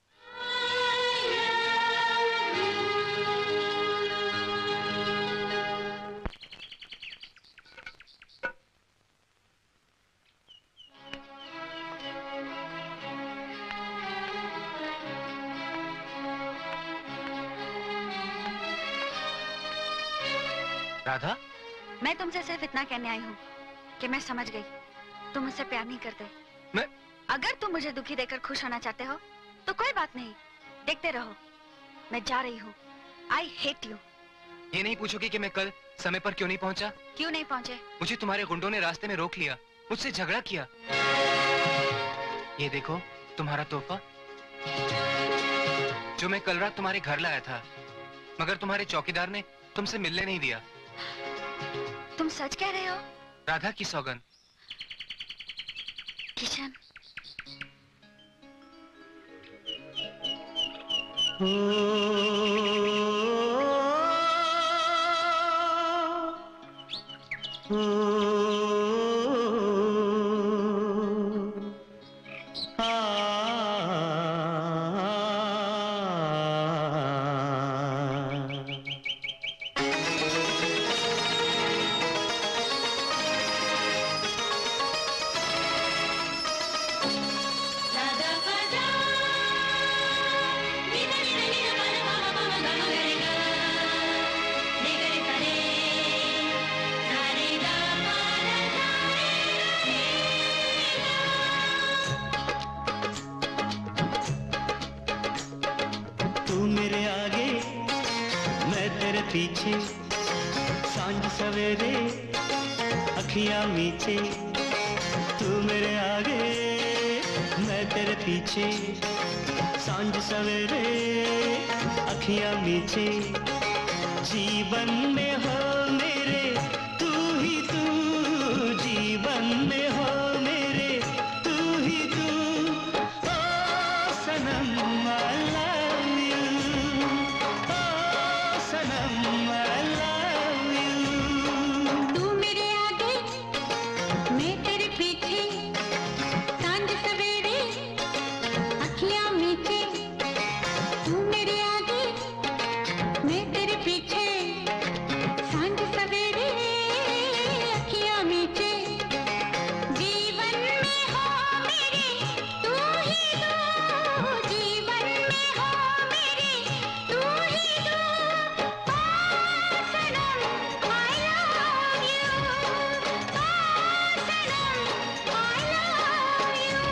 राधा, मैं तुमसे सिर्फ इतना कहने आई हूँ कि मैं समझ गई तुम मुझसे प्यार नहीं करते। मैं अगर तुम मुझे दुखी देखकर खुश होना चाहते हो तो कोई बात नहीं, देखते रहो। मैं जा रही हूँ। I hate you. ये नहीं पूछोगी कि मैं कल समय पर क्यों नहीं पहुंचा? क्यों नहीं पहुंचे? मुझे तुम्हारे गुंडों ने रास्ते में रोक लिया, मुझसे झगड़ा किया। ये देखो तुम्हारा तोहफा, जो मैं कल रात तुम्हारे घर लाया था, मगर तुम्हारे चौकीदार ने तुमसे मिलने नहीं दिया। तुम सच कह रहे हो? राधा की सौगंध। किशन, पीछे सांझ सवेरे अखियां मीचे, तू मेरे आगे मैं तेरे पीछे, सांझ सवेरे अखियां मीचे, जीवन में हो मेरे तू ही तू, जीवन में हो मेरे तू ही तू, ओ सनम I love you, O Sanam I love you। तू मेरे आगे मैं तेरे पीछे, सांझ सवेरे अखियां मीचे, तू मेरे आगे मैं तेरे पीछे, सांझ सवेरे अखियां मीचे, जीवन में हो मेरे तू ही तू, जीवन में हो मेरे तू ही तू, ओ सनम I love you, O Sanam I love you।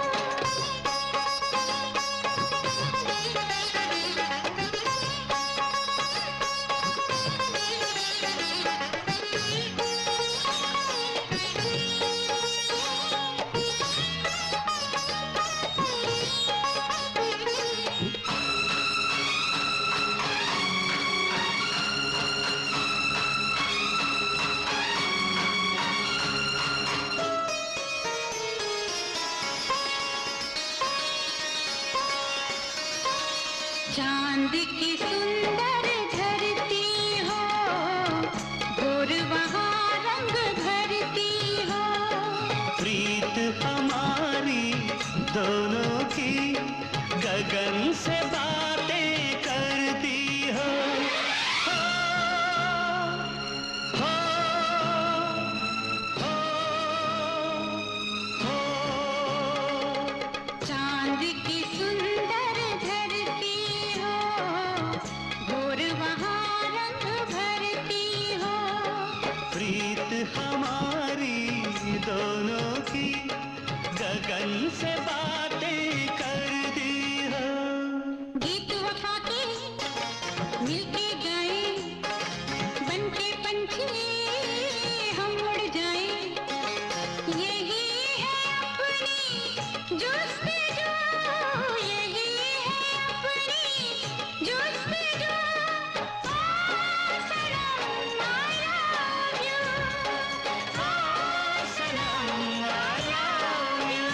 चांद की सुंदर धरती हो, गोर वहाँ रंग भरती हो, प्रीत हमारी दोनों की गगन से बातें करती हो, हो, चांद की सुंदर धरती हो, गोर वहाँ रंग भरती हो, प्रीत हमारी दोनों की गगन से बातें करती हो। गीत वफा के मिलके गाए, बनके पंछी हम उड़ जाए, यही है अपनी जुस्तजू, यही है अपनी जुस्तजू, ओ सनम I love you, O Sanam I love you।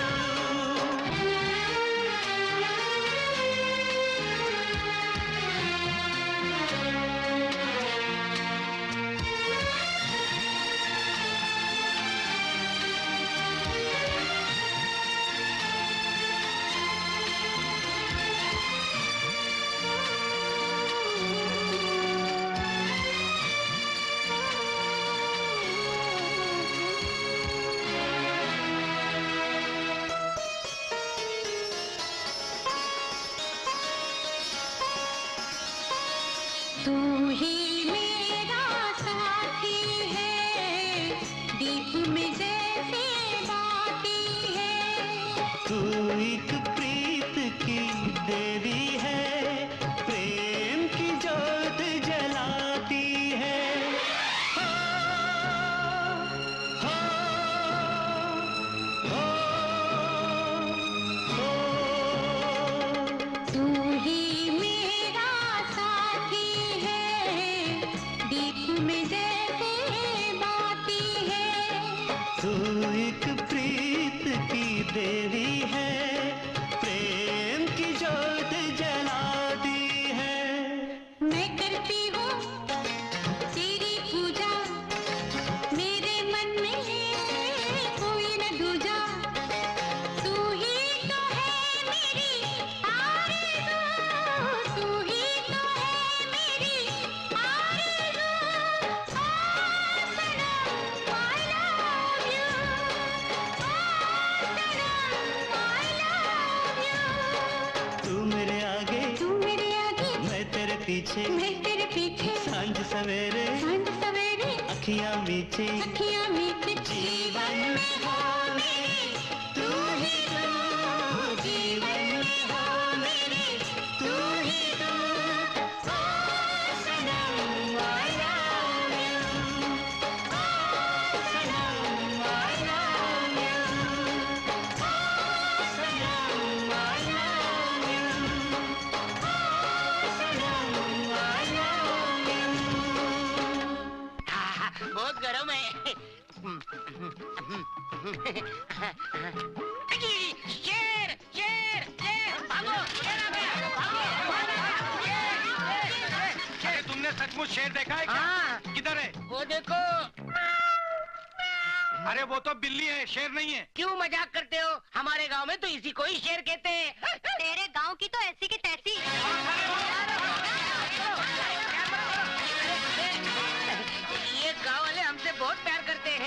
तू ही मेरा साथी है, दीप में जैसे बाती है, तू एक प्रीत की देवी है, प्रेम की ज्योत जलाती पीछे सांझ सवेरे अखियां मीठी जीवन में हो मेरे तू ही तू, जीवन में हो मेरे तू ही तू। ओ सनम I love you, O Sanam I love you, O Sanam I love you, O Sanam I love you। बहुत गरम है। शेर शेर शेर भागो, शेर आ गया, अरे तुमने सचमुच शेर देखा है क्या? किधर है? वो देखो। अरे वो तो बिल्ली है, शेर नहीं है। क्यों मजाक करते हो? हमारे गांव में तो इसी को ही शेर कहते हैं। तेरे गांव की तो ऐसी की तैसी। ये गांव वाले हमसे बहुत प्यार करते हैं।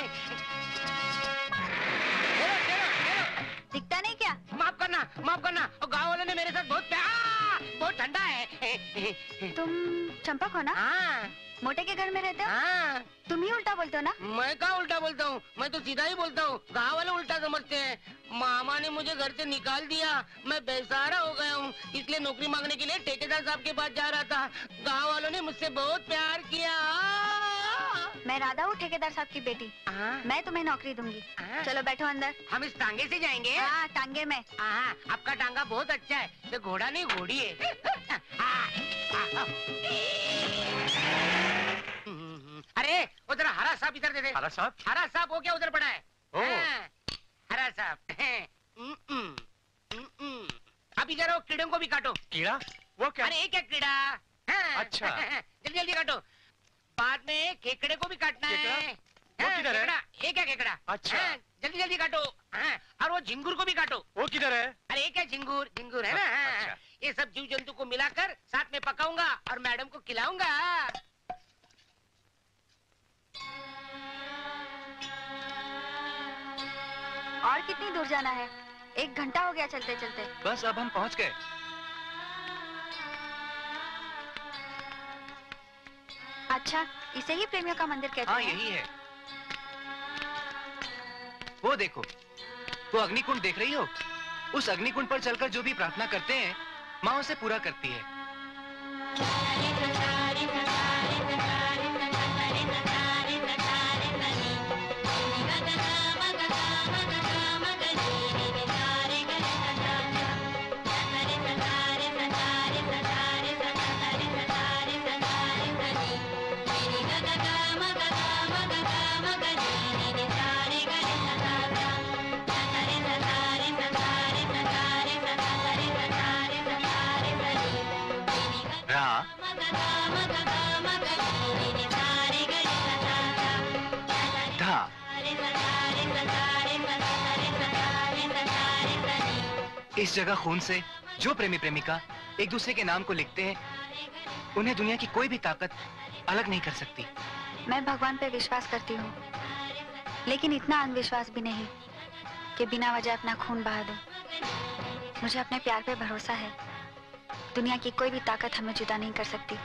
दिखता नहीं क्या? माफ करना, माफ करना। और गांव वालों ने मेरे साथ बहुत प्यार, बहुत ठंडा है। तुम चंपक हो ना? हाँ। मोटे के घर में रहते हो? हाँ। तुम ही उल्टा बोलते हो ना? मैं कहाँ उल्टा बोलता हूँ? मैं तो सीधा ही बोलता हूँ। गाँव वाले उल्टा समझते हैं। मामा ने मुझे घर से निकाल दिया, मैं बेसहारा हो गया हूँ, इसलिए नौकरी मांगने के लिए ठेकेदार साहब के पास जा रहा था। गाँव वालों ने मुझसे बहुत प्यार किया। मैं राधा हूँ, ठेकेदार साहब की बेटी। मैं तुम्हें नौकरी दूंगी। चलो बैठो अंदर। हम इस टांगे से जाएंगे? हाँ, टांगे में। आपका टांगा बहुत अच्छा है। ये घोड़ा नहीं, घोड़ी है। अरे उधर हरा सांप इधर दे दे। हरा सांप? हरा सांप हो क्या उधर पड़ा है? ओह। हरा सांप। अब इधर आओ, कीड़ों को भी काटो। कीड़ा? वो क्या? अरे एक है कीड़ा। अच्छा। जल्दी जल्दी काटो। बाद में केकड़े को भी काटना है। वो किधर है? एक है केकड़ा। अच्छा। जल्दी जल्दी काटो। और वो झिंगुर को भी काटो। वो किधर है? अरे एक है झिंगुर, झिंगुर है ना। अच्छा। ये सब जीव जंतु को मिलाकर साथ में पकाऊंगा और मैडम को खिलाऊंगा। और कितनी दूर जाना है? 1 घंटा हो गया चलते चलते। बस अब हम पहुंच गए। अच्छा, इसे ही प्रेमियों का मंदिर कहते हाँ, हैं? यही है। वो देखो, वो अग्निकुंड देख रही हो? उस अग्निकुंड पर चलकर जो भी प्रार्थना करते हैं, माँ उसे पूरा करती है। इस जगह खून से जो प्रेमी प्रेमिका एक दूसरे के नाम को लिखते हैं, उन्हें दुनिया की कोई भी ताकत अलग नहीं कर सकती। मैं भगवान पे विश्वास करती हूँ, लेकिन इतना अंधविश्वास भी नहीं कि बिना वजह अपना खून बहा दूं। मुझे अपने प्यार पे भरोसा है। दुनिया की कोई भी ताकत हमें जुदा नहीं कर सकती।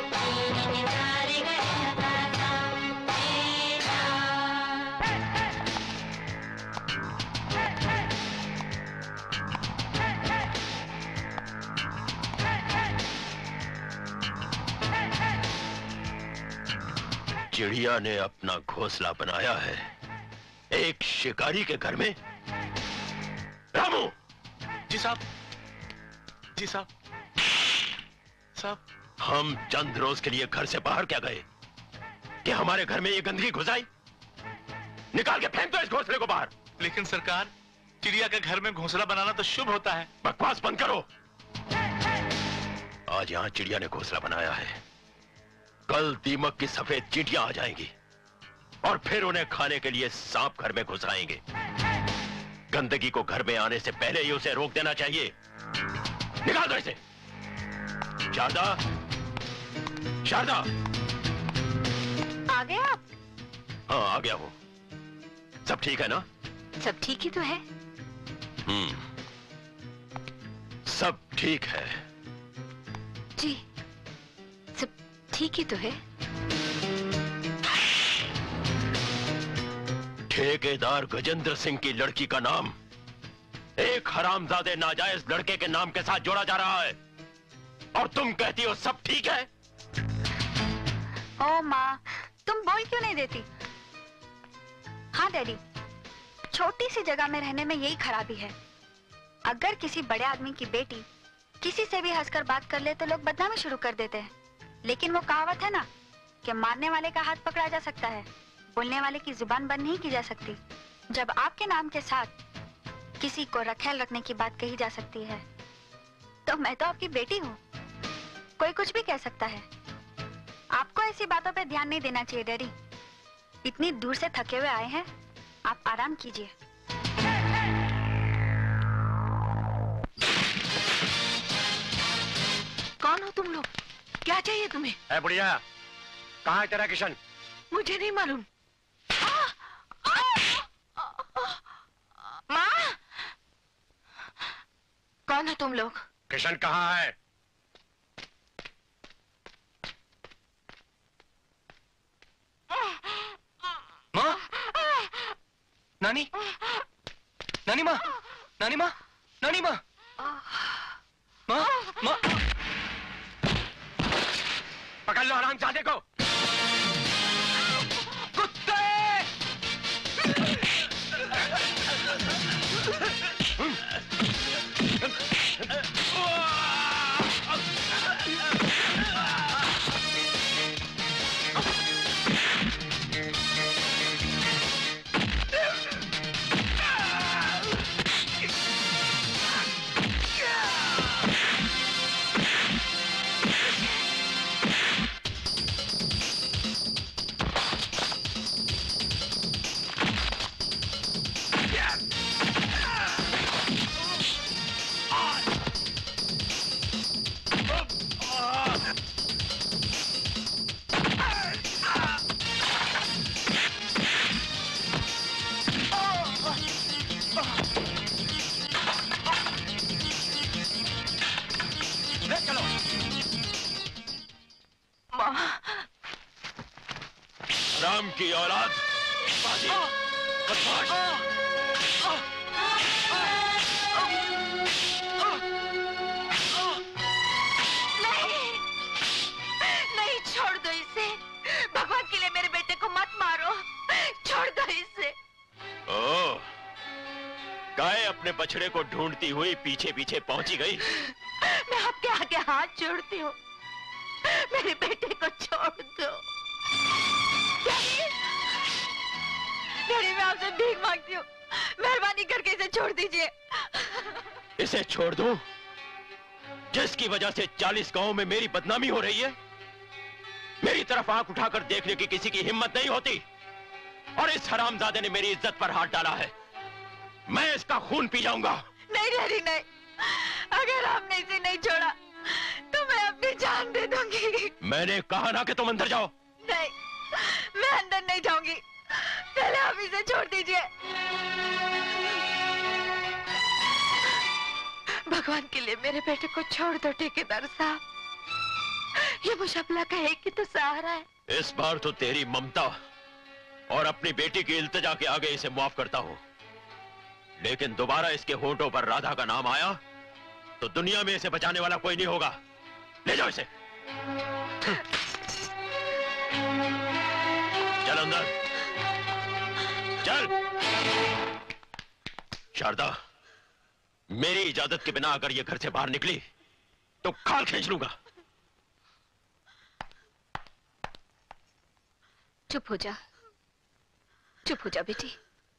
चिड़िया ने अपना घोंसला बनाया है एक शिकारी के घर में। रामू! जी साहब। जी साहब। साहब, हम चंद रोज के लिए घर से बाहर क्या गए कि हमारे घर में ये गंदगी घुस आई? निकाल के फेंक दो इस घोंसले को बाहर। लेकिन सरकार, चिड़िया के घर में घोंसला बनाना तो शुभ होता है। बकवास बंद करो। आज यहाँ चिड़िया ने घोंसला बनाया है, कल दीमक की सफेद चींटियां आ जाएंगी और फिर उन्हें खाने के लिए सांप घर में घुस आएंगे। गंदगी को घर में आने से पहले ही उसे रोक देना चाहिए। निकाल दो इसे। शारदा, शारदा! आ गए आप? हाँ, आ गया हूँ। सब ठीक है ना? सब ठीक ही तो है। सब ठीक है। जी, ठीक ही तो है। ठेकेदार गजेंद्र सिंह की लड़की का नाम एक हरामजादे नाजायज लड़के के नाम के साथ जोड़ा जा रहा है, और तुम कहती हो सब ठीक है? ओ माँ, तुम बोल क्यों नहीं देती? हाँ डैडी, छोटी सी जगह में रहने में यही खराबी है। अगर किसी बड़े आदमी की बेटी किसी से भी हंसकर बात कर ले तो लोग बदनामी शुरू कर देते हैं। लेकिन वो कहावत है ना कि मारने वाले का हाथ पकड़ा जा सकता है, बोलने वाले की जुबान बंद नहीं की जा सकती। जब आपके नाम के साथ किसी को रखेल रखने की बात कही जा सकती है, तो मैं तो आपकी बेटी हूँ, कोई कुछ भी कह सकता है। आपको ऐसी बातों पे ध्यान नहीं देना चाहिए डैडी। इतनी दूर से थके हुए आए हैं, आप आराम कीजिए। कौन हो तुम लोग? क्या चाहिए तुम्हें? है बुढ़िया, कहाँ है तेरा किशन? मुझे नहीं मालूम। माँ, कौन हो तुम लोग? किशन कहाँ है? माँ, नानी, नानी माँ, नानी माँ, नानी माँ, माँ, माँ, पकड़ लो हरामजादे को। कुत्ते! राम की औलाद, बाजी, बदमाश। नहीं, छोड़ दो इसे। भगवान के लिए मेरे बेटे को मत मारो, छोड़ दो इसे। ओह, गाय अपने बछड़े को ढूंढती हुई पीछे पीछे पहुंची गई। मैं आपके आगे हाथ जोड़ती हूँ, मेरे बेटे को छोड़ दो। डैडी, मैं आपसे भीख मांगती हूँ, मेहरबानी करके इसे छोड़ दीजिए। इसे छोड़ दूं, जिसकी वजह से 40 गांवों में मेरी बदनामी हो रही है? मेरी तरफ आंख उठाकर देखने की किसी की हिम्मत नहीं होती, और इस हरामजादे ने मेरी इज्जत पर हाथ डाला है। मैं इसका खून पी जाऊंगा। नहीं डैडी, नहीं, अगर आपने इसे नहीं छोड़ा तो मैं अपनी जान दे दूंगी। मैंने कहा ना कि तुम अंदर जाओ। नहीं, मैं अंदर नहीं जाऊंगी, पहले आप इसे छोड़ दीजिए। भगवान के लिए मेरे बेटे को छोड़ दो ठेकेदार साहब, ये मुशबला का एक ही तो सहारा है। इस बार तो तेरी ममता और अपनी बेटी की इल्तिजा के आगे इसे माफ करता हूं, लेकिन दोबारा इसके होठों पर राधा का नाम आया तो दुनिया में इसे बचाने वाला कोई नहीं होगा। ले जाओ इसे। चल अंदर, चल। शारदा, मेरी इजाजत के बिना अगर ये घर से बाहर निकली तो खाल खींच लूंगा। चुप हो जा, चुप हो जा बेटी।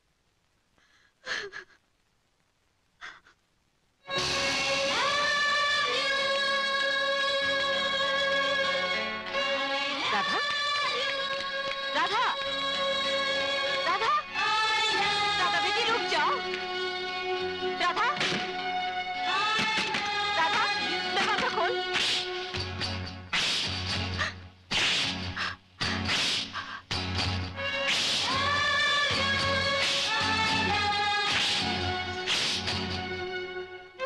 राधा, राधा, राधा, राधा बेटी रुक जाओ। राधा, राधा, दरवाजा खोल।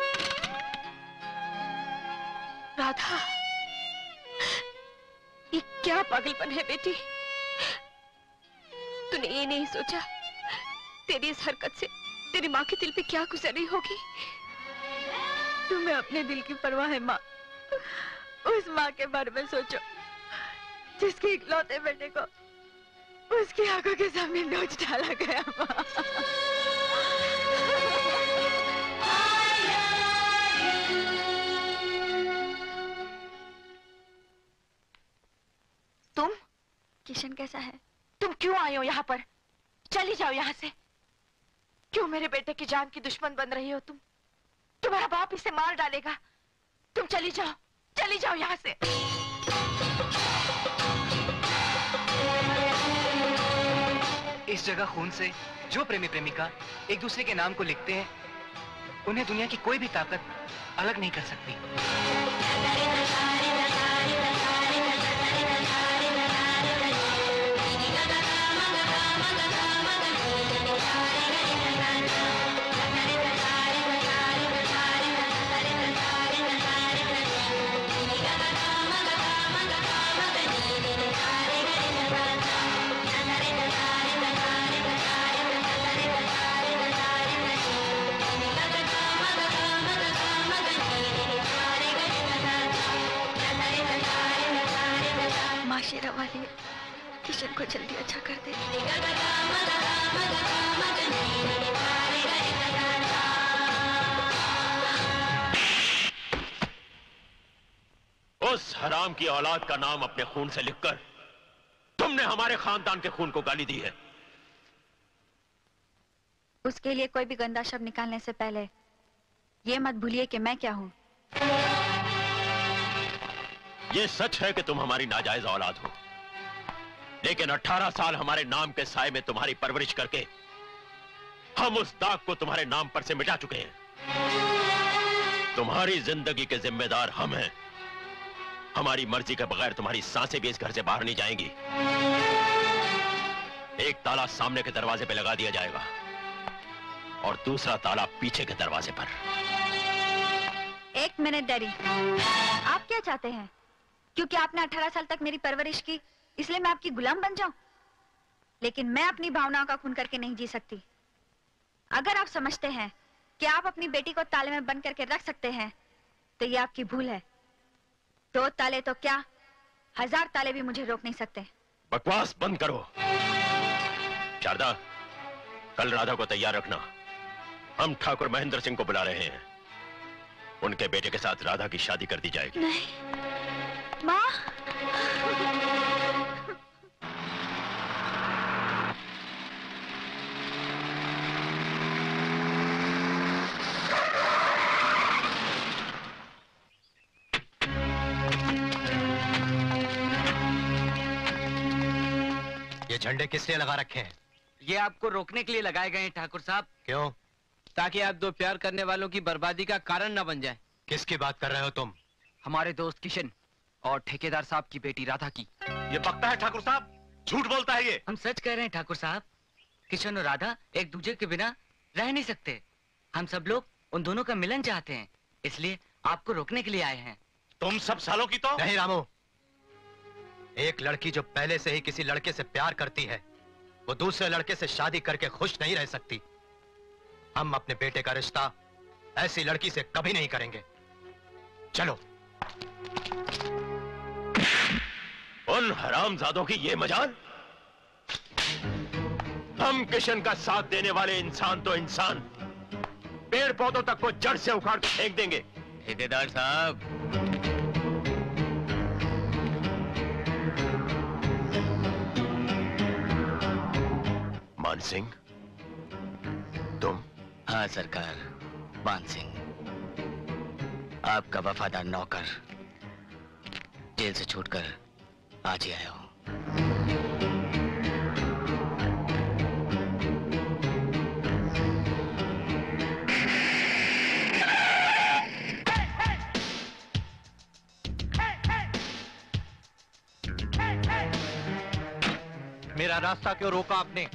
राधा, ये क्या पागलपन है बेटी। तूने ये नहीं सोचा तेरी इस हरकत से तेरी माँ के दिल पे क्या गुजरी होगी। तुम्हें अपने दिल की परवाह है माँ। उस माँ के बारे में सोचो जिसके इकलौते बेटे को उसकी आंखों के सामने नोच डाला गया। माँ तुम? किशन कैसा है? तुम क्यों आए हो यहाँ पर? चली जाओ यहाँ से। क्यों मेरे बेटे की जान की दुश्मन बन रही हो तुम? तुम्हारा बाप इसे मार डालेगा। तुम चली जाओ यहाँ से। इस जगह खून से जो प्रेमी प्रेमिका एक दूसरे के नाम को लिखते हैं उन्हें दुनिया की कोई भी ताकत अलग नहीं कर सकती। शेरा वाली किशन को जल्दी अच्छा कर दे। उस हराम की औलाद का नाम अपने खून से लिखकर तुमने हमारे खानदान के खून को गाली दी है। उसके लिए कोई भी गंदा शब्द निकालने से पहले ये मत भूलिए कि मैं क्या हूँ। ये सच है कि तुम हमारी नाजायज औलाद हो, लेकिन 18 साल हमारे नाम के साए में तुम्हारी परवरिश करके हम उस दाग को तुम्हारे नाम पर से मिटा चुके हैं। तुम्हारी जिंदगी के जिम्मेदार हम हैं। हमारी मर्जी के बगैर तुम्हारी सांसें भी इस घर से बाहर नहीं जाएंगी। एक ताला सामने के दरवाजे पे लगा दिया जाएगा और दूसरा ताला पीछे के दरवाजे पर। एक मिनट डैडी, आप क्या चाहते हैं? क्योंकि आपने 18 साल तक मेरी परवरिश की इसलिए मैं आपकी गुलाम बन जाऊं? लेकिन मैं अपनी भावनाओं का खून करके नहीं जी सकती। अगर आप समझते हैं कि आप अपनी बेटी को ताले में बंद करके रख सकते हैं तो ये आपकी भूल है। 2 ताले तो क्या 1000 ताले भी मुझे रोक नहीं सकते। बकवास बंद करो। शारदा, कल राधा को तैयार रखना। हम ठाकुर महेंद्र सिंह को बुला रहे हैं। उनके बेटे के साथ राधा की शादी कर दी जाएगी। नहीं माँ। ये झंडे किस लिए लगा रखे हैं? ये आपको रोकने के लिए लगाए गए हैं ठाकुर साहब। क्यों? ताकि आप दो प्यार करने वालों की बर्बादी का कारण न बन जाए। किसकी बात कर रहे हो तुम? हमारे दोस्त किशन और ठेकेदार साहब की बेटी राधा की। ये पक्का है ठाकुर साहब? झूठ बोलता है ये। हम सच कह रहे हैं ठाकुर साहब। किशन और राधा एक दूसरे के बिना रह नहीं सकते। हम सब लोग उन दोनों का मिलन चाहते हैं, इसलिए आपको रोकने के लिए आए हैं। तुम सब सालों की तो नहीं रामू, एक लड़की जो पहले से ही किसी लड़के से प्यार करती है वो दूसरे लड़के से शादी करके खुश नहीं रह सकती। हम अपने बेटे का रिश्ता ऐसी लड़की से कभी नहीं करेंगे। चलो। उन हरामजादों की ये मजाल। हम किशन का साथ देने वाले इंसान तो इंसान, पेड़ पौधों तक को जड़ से उखाड़ कर फेंक देंगे। ठेकेदार साहब, मान सिंह, तुम? हाँ सरकार, मान सिंह, आपका वफादार नौकर जेल से छूटकर आज ही आया हूं। मेरा रास्ता क्यों रोका आपने?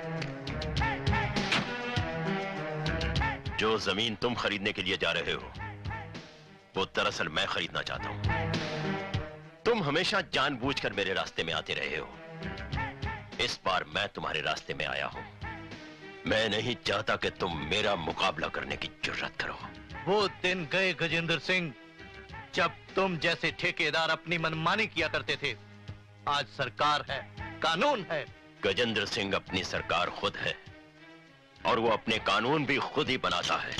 जो जमीन तुम खरीदने के लिए जा रहे हो वो दरअसल मैं खरीदना चाहता हूं। तुम हमेशा जानबूझकर मेरे रास्ते में आते रहे हो। इस बार मैं तुम्हारे रास्ते में आया हूं। मैं नहीं चाहता कि तुम मेरा मुकाबला करने की जुर्रत करो। वो दिन गए गजेंद्र सिंह, जब तुम जैसे ठेकेदार अपनी मनमानी किया करते थे। आज सरकार है, कानून है। गजेंद्र सिंह अपनी सरकार खुद है और वो अपने कानून भी खुद ही बनाता है।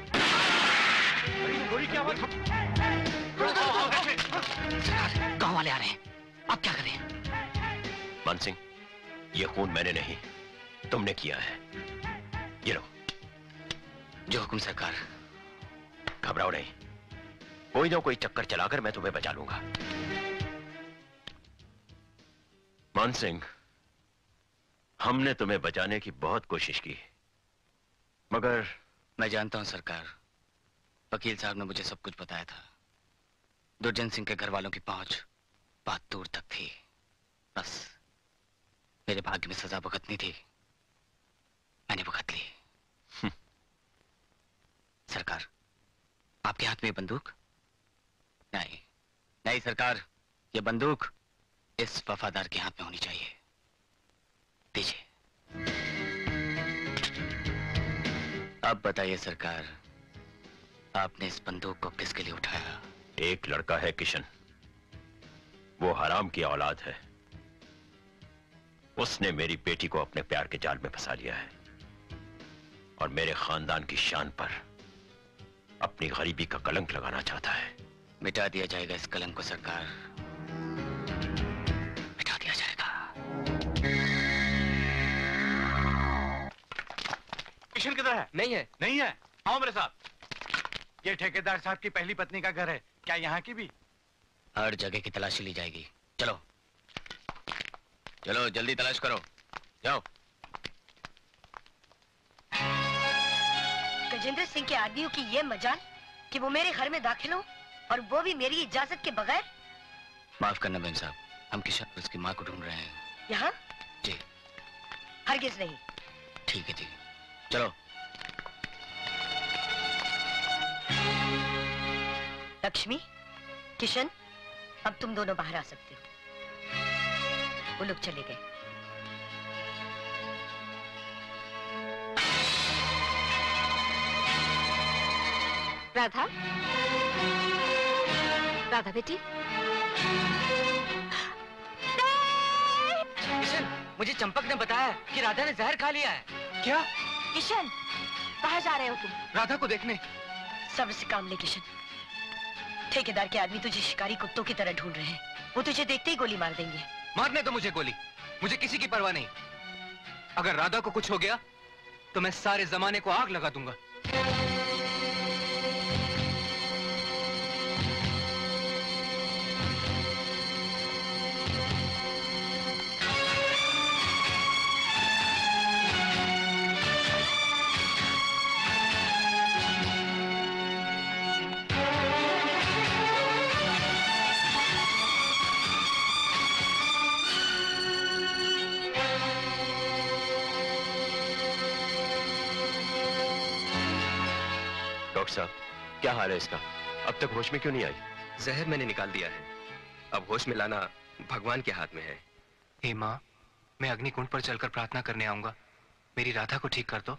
गांव वाले आ रहे हैं, अब क्या करें? मान सिंह, ये खून मैंने नहीं, तुमने किया है। ये लो। जो हुक्म सरकार। घबराओ नहीं, कोई ना कोई चक्कर चलाकर मैं तुम्हें बचा लूंगा। मान सिंह, हमने तुम्हें बचाने की बहुत कोशिश की, मगर मैं जानता हूं सरकार, वकील साहब ने मुझे सब कुछ बताया था। दुर्जन सिंह के घर वालों की पहुंच बहुत दूर तक थी। बस मेरे भाग्य में सजा भुगतनी थी, मैंने भुगत ली। सरकार, आपके हाथ में बंदूक? नहीं नहीं सरकार, ये बंदूक इस वफादार के हाथ में होनी चाहिए। दीजिए। अब बताइए सरकार, आपने इस बंदूक को किसके लिए उठाया? एक लड़का है किशन, वो हराम की औलाद है। उसने मेरी बेटी को अपने प्यार के जाल में फंसा लिया है और मेरे खानदान की शान पर अपनी गरीबी का कलंक लगाना चाहता है। मिटा दिया जाएगा इस कलंक को सरकार, मिटा दिया जाएगा। किशन किधर है? नहीं है। नहीं है? आओ मेरे साथ। ये ठेकेदार साहब की पहली पत्नी का घर है, क्या यहाँ की भी? हर जगह की तलाशी ली जाएगी। चलो चलो जल्दी तलाश करो, जाओ। गजेंद्र सिंह के आदमियों की ये मजाल कि वो मेरे घर में दाखिल हो और वो भी मेरी इजाजत के बगैर। माफ करना बहन साहब, हम किशन और उसकी माँ को ढूंढ रहे हैं। यहाँ? जी। हरगिज नहीं। ठीक है जी, चलो। लक्ष्मी, किशन, अब तुम दोनों बाहर आ सकते हो। वो लोग चले गए। राधा, राधा बेटी। किशन, मुझे चंपक ने बताया कि राधा ने जहर खा लिया है। क्या? किशन, कहाँ जा रहे हो तुम? राधा को देखने। सब्र से काम ले किशन। ठेकेदार के आदमी तुझे शिकारी कुत्तों की तरह ढूंढ रहे हैं। वो तुझे देखते ही गोली मार देंगे। मारने दो मुझे गोली, मुझे किसी की परवाह नहीं। अगर राधा को कुछ हो गया तो मैं सारे जमाने को आग लगा दूंगा। डॉक्टर साहब, क्या हाल है इसका? अब तक होश में क्यों नहीं आई? जहर मैंने निकाल दिया है, अब होश में लाना भगवान के हाथ में है। हे माँ, मैं अग्निकुंड पर चलकर प्रार्थना करने आऊंगा। मेरी राधा को ठीक कर दो।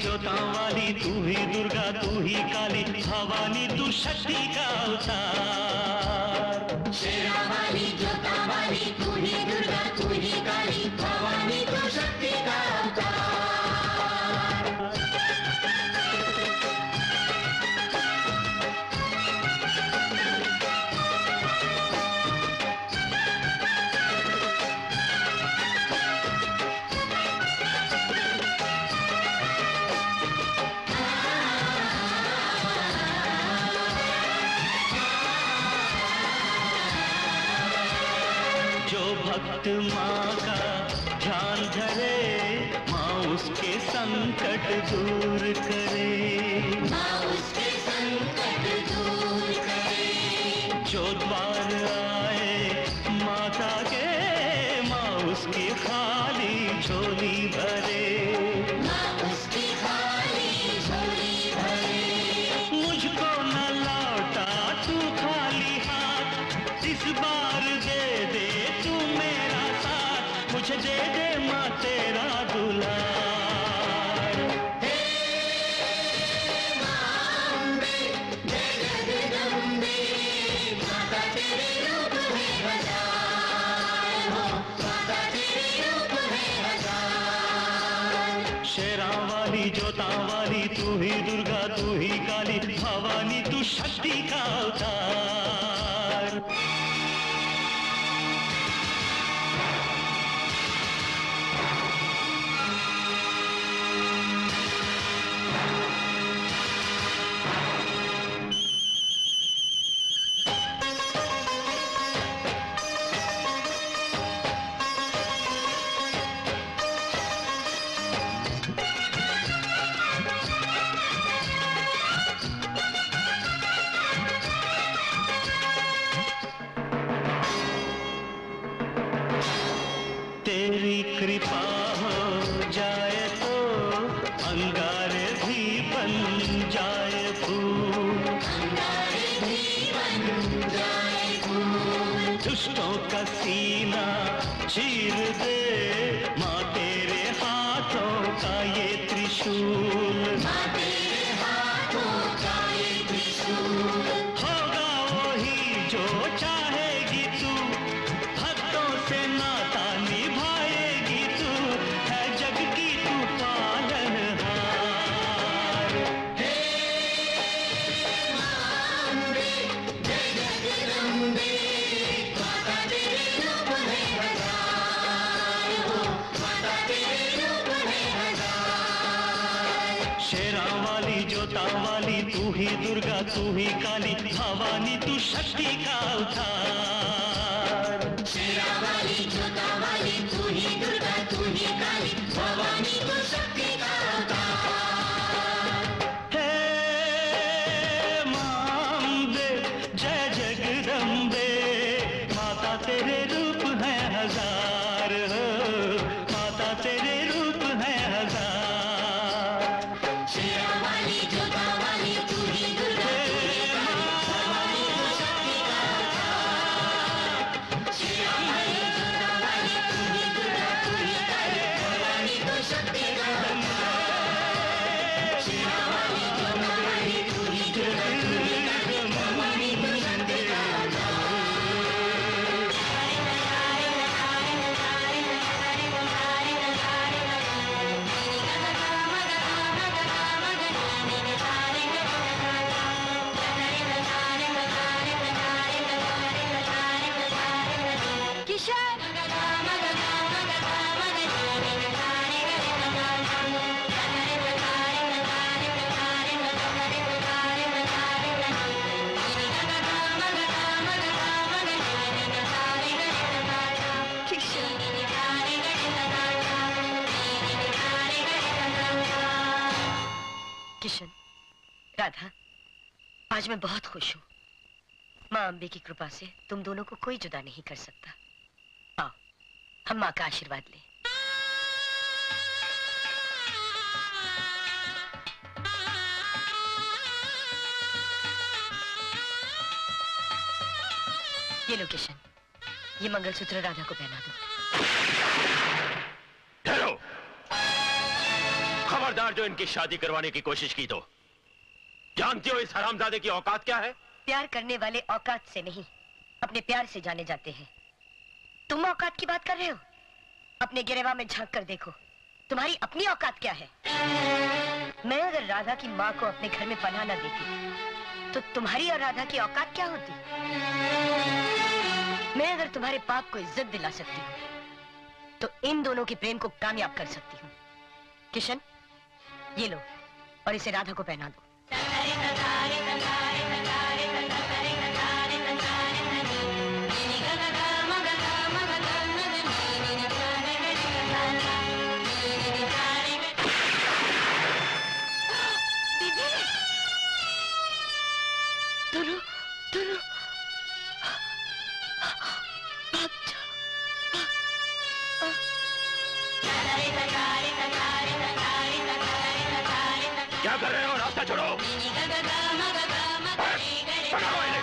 जोता वाली तू ही दुर्गा तू ही काली भवानी तू शक्ति का अवतार। शेरा वाली जोता वाली तू ही दुर्गा तू ही काली भवानी तू शक्ति का अवतार। भक्त माँ का ध्यान धरे माँ उसके संकट दूर करे। माँ उसके संकट दूर करे। जो द्वार आए माता के माँ उसकी खाली झोली भरे। माँ उसकी खाली झोली भरे। मुझको न लौटा तू खाली हाथ इस बार दे दे तू मेरा साथ मुझे दे दे माँ तेरा दुलार। हे माँ अम्बे जय जगदम्बे माता तेरे रूप है हजार हो माता तेरे रूप है हजार। शेरा वाली जोता वाली तू ही दुर्गा तू ही काली भवानी तू शक्ति का अवतार। तेरी कृपा हो जाए तो अंगारे भी बन जाए फूल। अंगारे भी बन जाए फूल। दुष्टों का सीना चीर दे माँ तेरे हाथों का ये त्रिशूल। माँ तेरे हाथों का ये त्रिशूल। होगा वही जो चाहेगी तू भक्तों से नाता निभाएगी तू है जग की तू पालनहार। हे माँ अम्बे जय जगदम्बे माता तेरे रूप है हजार हो माता तेरे रूप है हजार। शेरा वाली जोता वाली तू ही दुर्गा तू ही काली भवानी तू शक्ति का अवतार। शेरा वाली जोता वाली तू ही दुर्गा तू ही काली भवानी तू शक्ति का अवतार। हे माँ अम्बे जय जगदम्बे माता तेरे रूप है हजार हो माता तेरे रूप है हजार। शेरा वाली जोता वाली तू ही दुर्गा तू ही काली भवानी तू शक्ति का अवतार। शेरा वाली जोता वाली तू ही दुर्गा तू ही काली भवानी तू शक्ति का अवतार। शेरा वाली जोता वाली तू ही दुर्गा तू ही काली भवानी तू शक्ति का किशन किशन, राधा, आज मैं बहुत खुश हूँ। माँ अम्बे की कृपा से तुम दोनों को कोई जुदा नहीं कर सकता। आओ, हम माँ का आशीर्वाद लें। ये लो किशन, ये मंगलसूत्र राधा को पहना दो। ठहरो! ठेकेदार जो इनकी शादी करवाने की कोशिश की, तो जानती हो इस हरामजादे की औकात क्या है? प्यार करने वाले औकात से नहीं, अपने प्यार से जाने जाते हैं। तुम औकात की बात कर रहे हो? अपने गिरेवा में झांक कर देखो, तुम्हारी अपनी औकात क्या है? मैं अगर राधा की माँ को अपने घर में पनाह न देती, तो तुम्हारी और राधा की औकात क्या होती? मैं अगर तुम्हारे पाप को इज्जत दिला सकती हूँ, तो इन दोनों के प्रेम को कामयाब कर सकती हूँ। किशन, ये लो और इसे राधा को पहना दो। क्या कर रहे हो? रास्ता छोड़ो। पकड़ो इन्हें।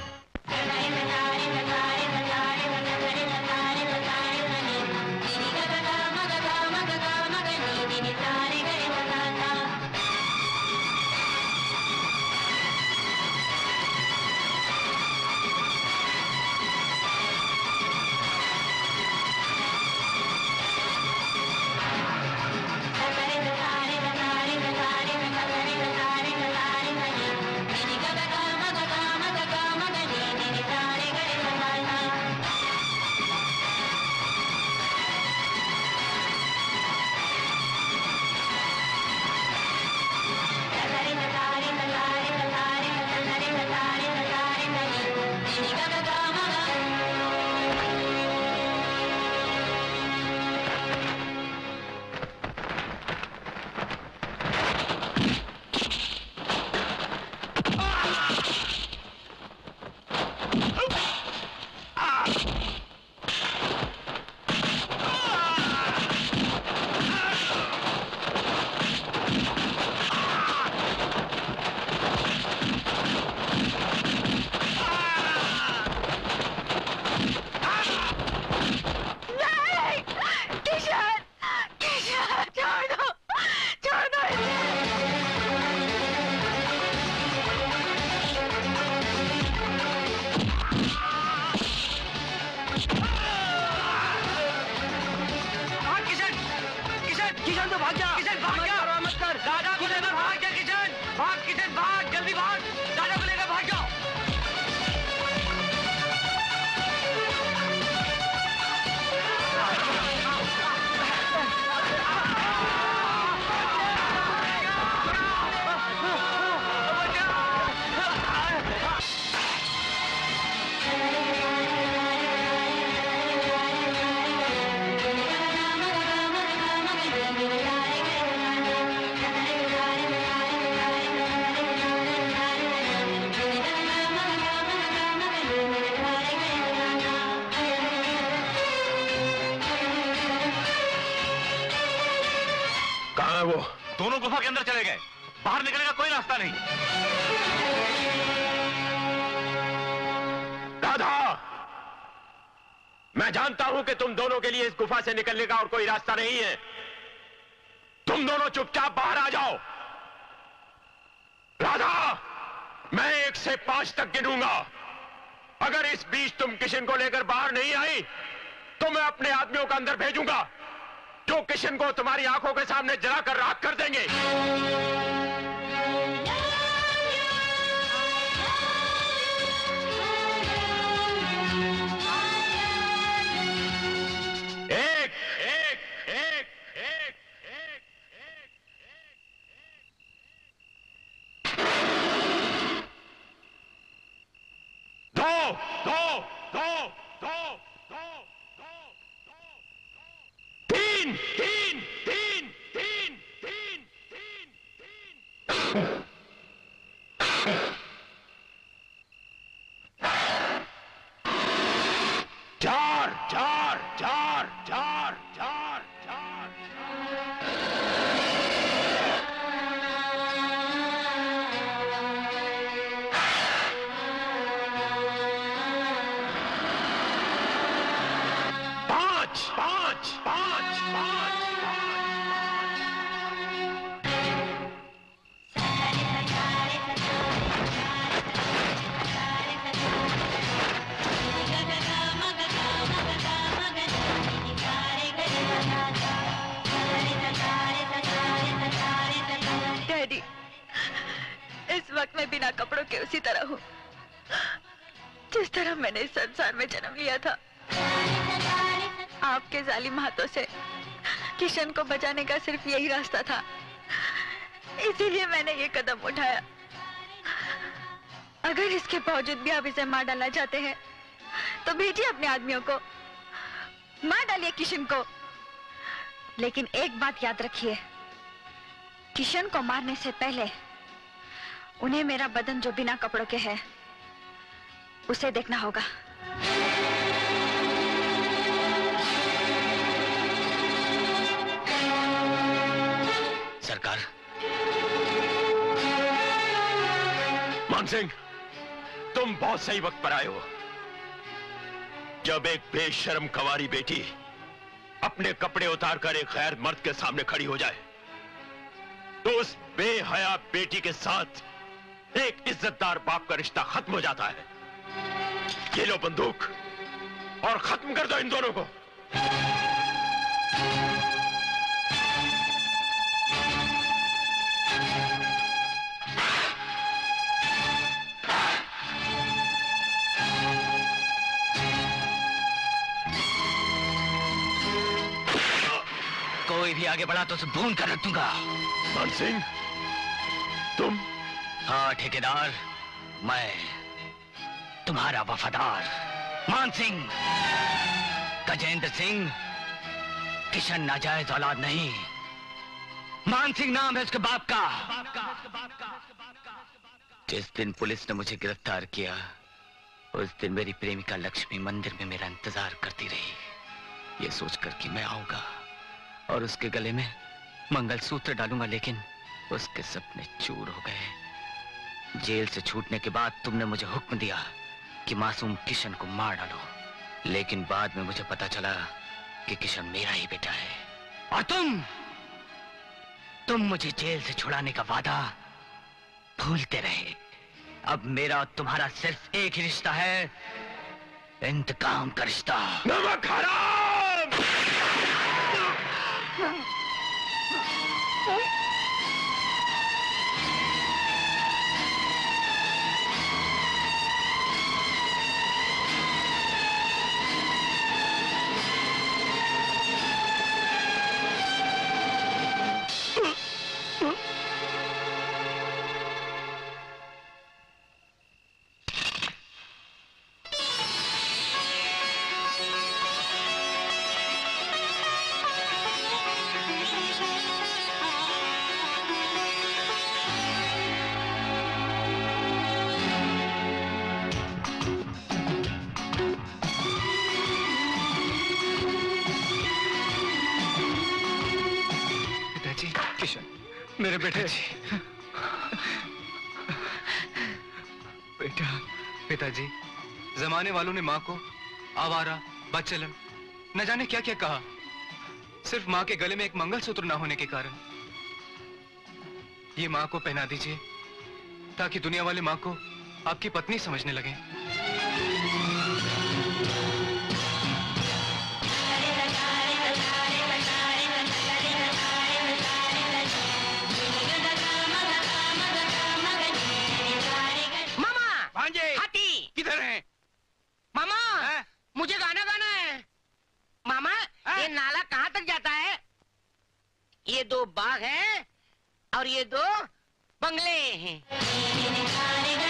दोनों गुफा के अंदर चले गए, बाहर निकलने का कोई रास्ता नहीं। राधा, मैं जानता हूं कि तुम दोनों के लिए इस गुफा से निकलने का और कोई रास्ता नहीं है। तुम दोनों चुपचाप बाहर आ जाओ। राधा, मैं 1 से 5 तक गिनूंगा। अगर इस बीच तुम किशन को लेकर बाहर नहीं आई, तो मैं अपने आदमियों को अंदर भेजूंगा, जो किशन को तुम्हारी आंखों के सामने जलाकर राख कर देंगे। 5 5 5 5 5 बिना कपड़ों के उसी तरह हूँ जिस तरह मैंने इस संसार में जन्म लिया था। आपके जालिम हाथों से किशन को बचाने का सिर्फ यही रास्ता था, इसीलिए मैंने ये कदम उठाया। अगर इसके बावजूद भी आप इसे मार डालना चाहते हैं तो भेजिए अपने आदमियों को, मार डालिए किशन को। लेकिन एक बात याद रखिए, किशन को मारने से पहले उन्हें मेरा बदन जो बिना कपड़ों के है उसे देखना होगा। सरकार। मान सिंह, तुम बहुत सही वक्त पर आए हो। जब एक बेशर्म कवारी बेटी अपने कपड़े उतारकर एक गैर मर्द के सामने खड़ी हो जाए तो उस बेहया बेटी के साथ एक इज्जतदार बाप का रिश्ता खत्म हो जाता है। ये लो बंदूक और खत्म कर दो इन दोनों को। कोई भी आगे बढ़ा तो उसे भून कर रख दूंगा। मान सिंह, तुम? हाँ ठेकेदार, मैं तुम्हारा वफादार मान सिंह। गजेंद्र सिंह किशन नाजायज औलाद नहीं, मान सिंह नाम है उसके बाप का। जिस दिन पुलिस ने मुझे गिरफ्तार किया उस दिन मेरी प्रेमिका लक्ष्मी मंदिर में मेरा इंतजार करती रही, ये सोचकर कि मैं आऊंगा और उसके गले में मंगलसूत्र डालूंगा, लेकिन उसके सपने चूर हो गए। जेल से छूटने के बाद तुमने मुझे हुक्म दिया कि मासूम किशन को मार डालो, लेकिन बाद में मुझे पता चला कि किशन मेरा ही बेटा है। और तुम मुझे जेल से छुड़ाने का वादा भूलते रहे। अब मेरा और तुम्हारा सिर्फ एक ही रिश्ता है, इंतकाम का रिश्ता। नमक हराम! मेरे बेटे बेटा, पिताजी, जमाने वालों ने माँ को आवारा, बदचलन, न जाने क्या क्या कहा, सिर्फ माँ के गले में एक मंगलसूत्र ना होने के कारण। ये माँ को पहना दीजिए ताकि दुनिया वाले माँ को आपकी पत्नी समझने लगे। किधर है मामा? मुझे गाना गाना है मामा। ये नाला कहाँ तक जाता है? ये 2 बाग हैं और ये 2 बंगले हैं।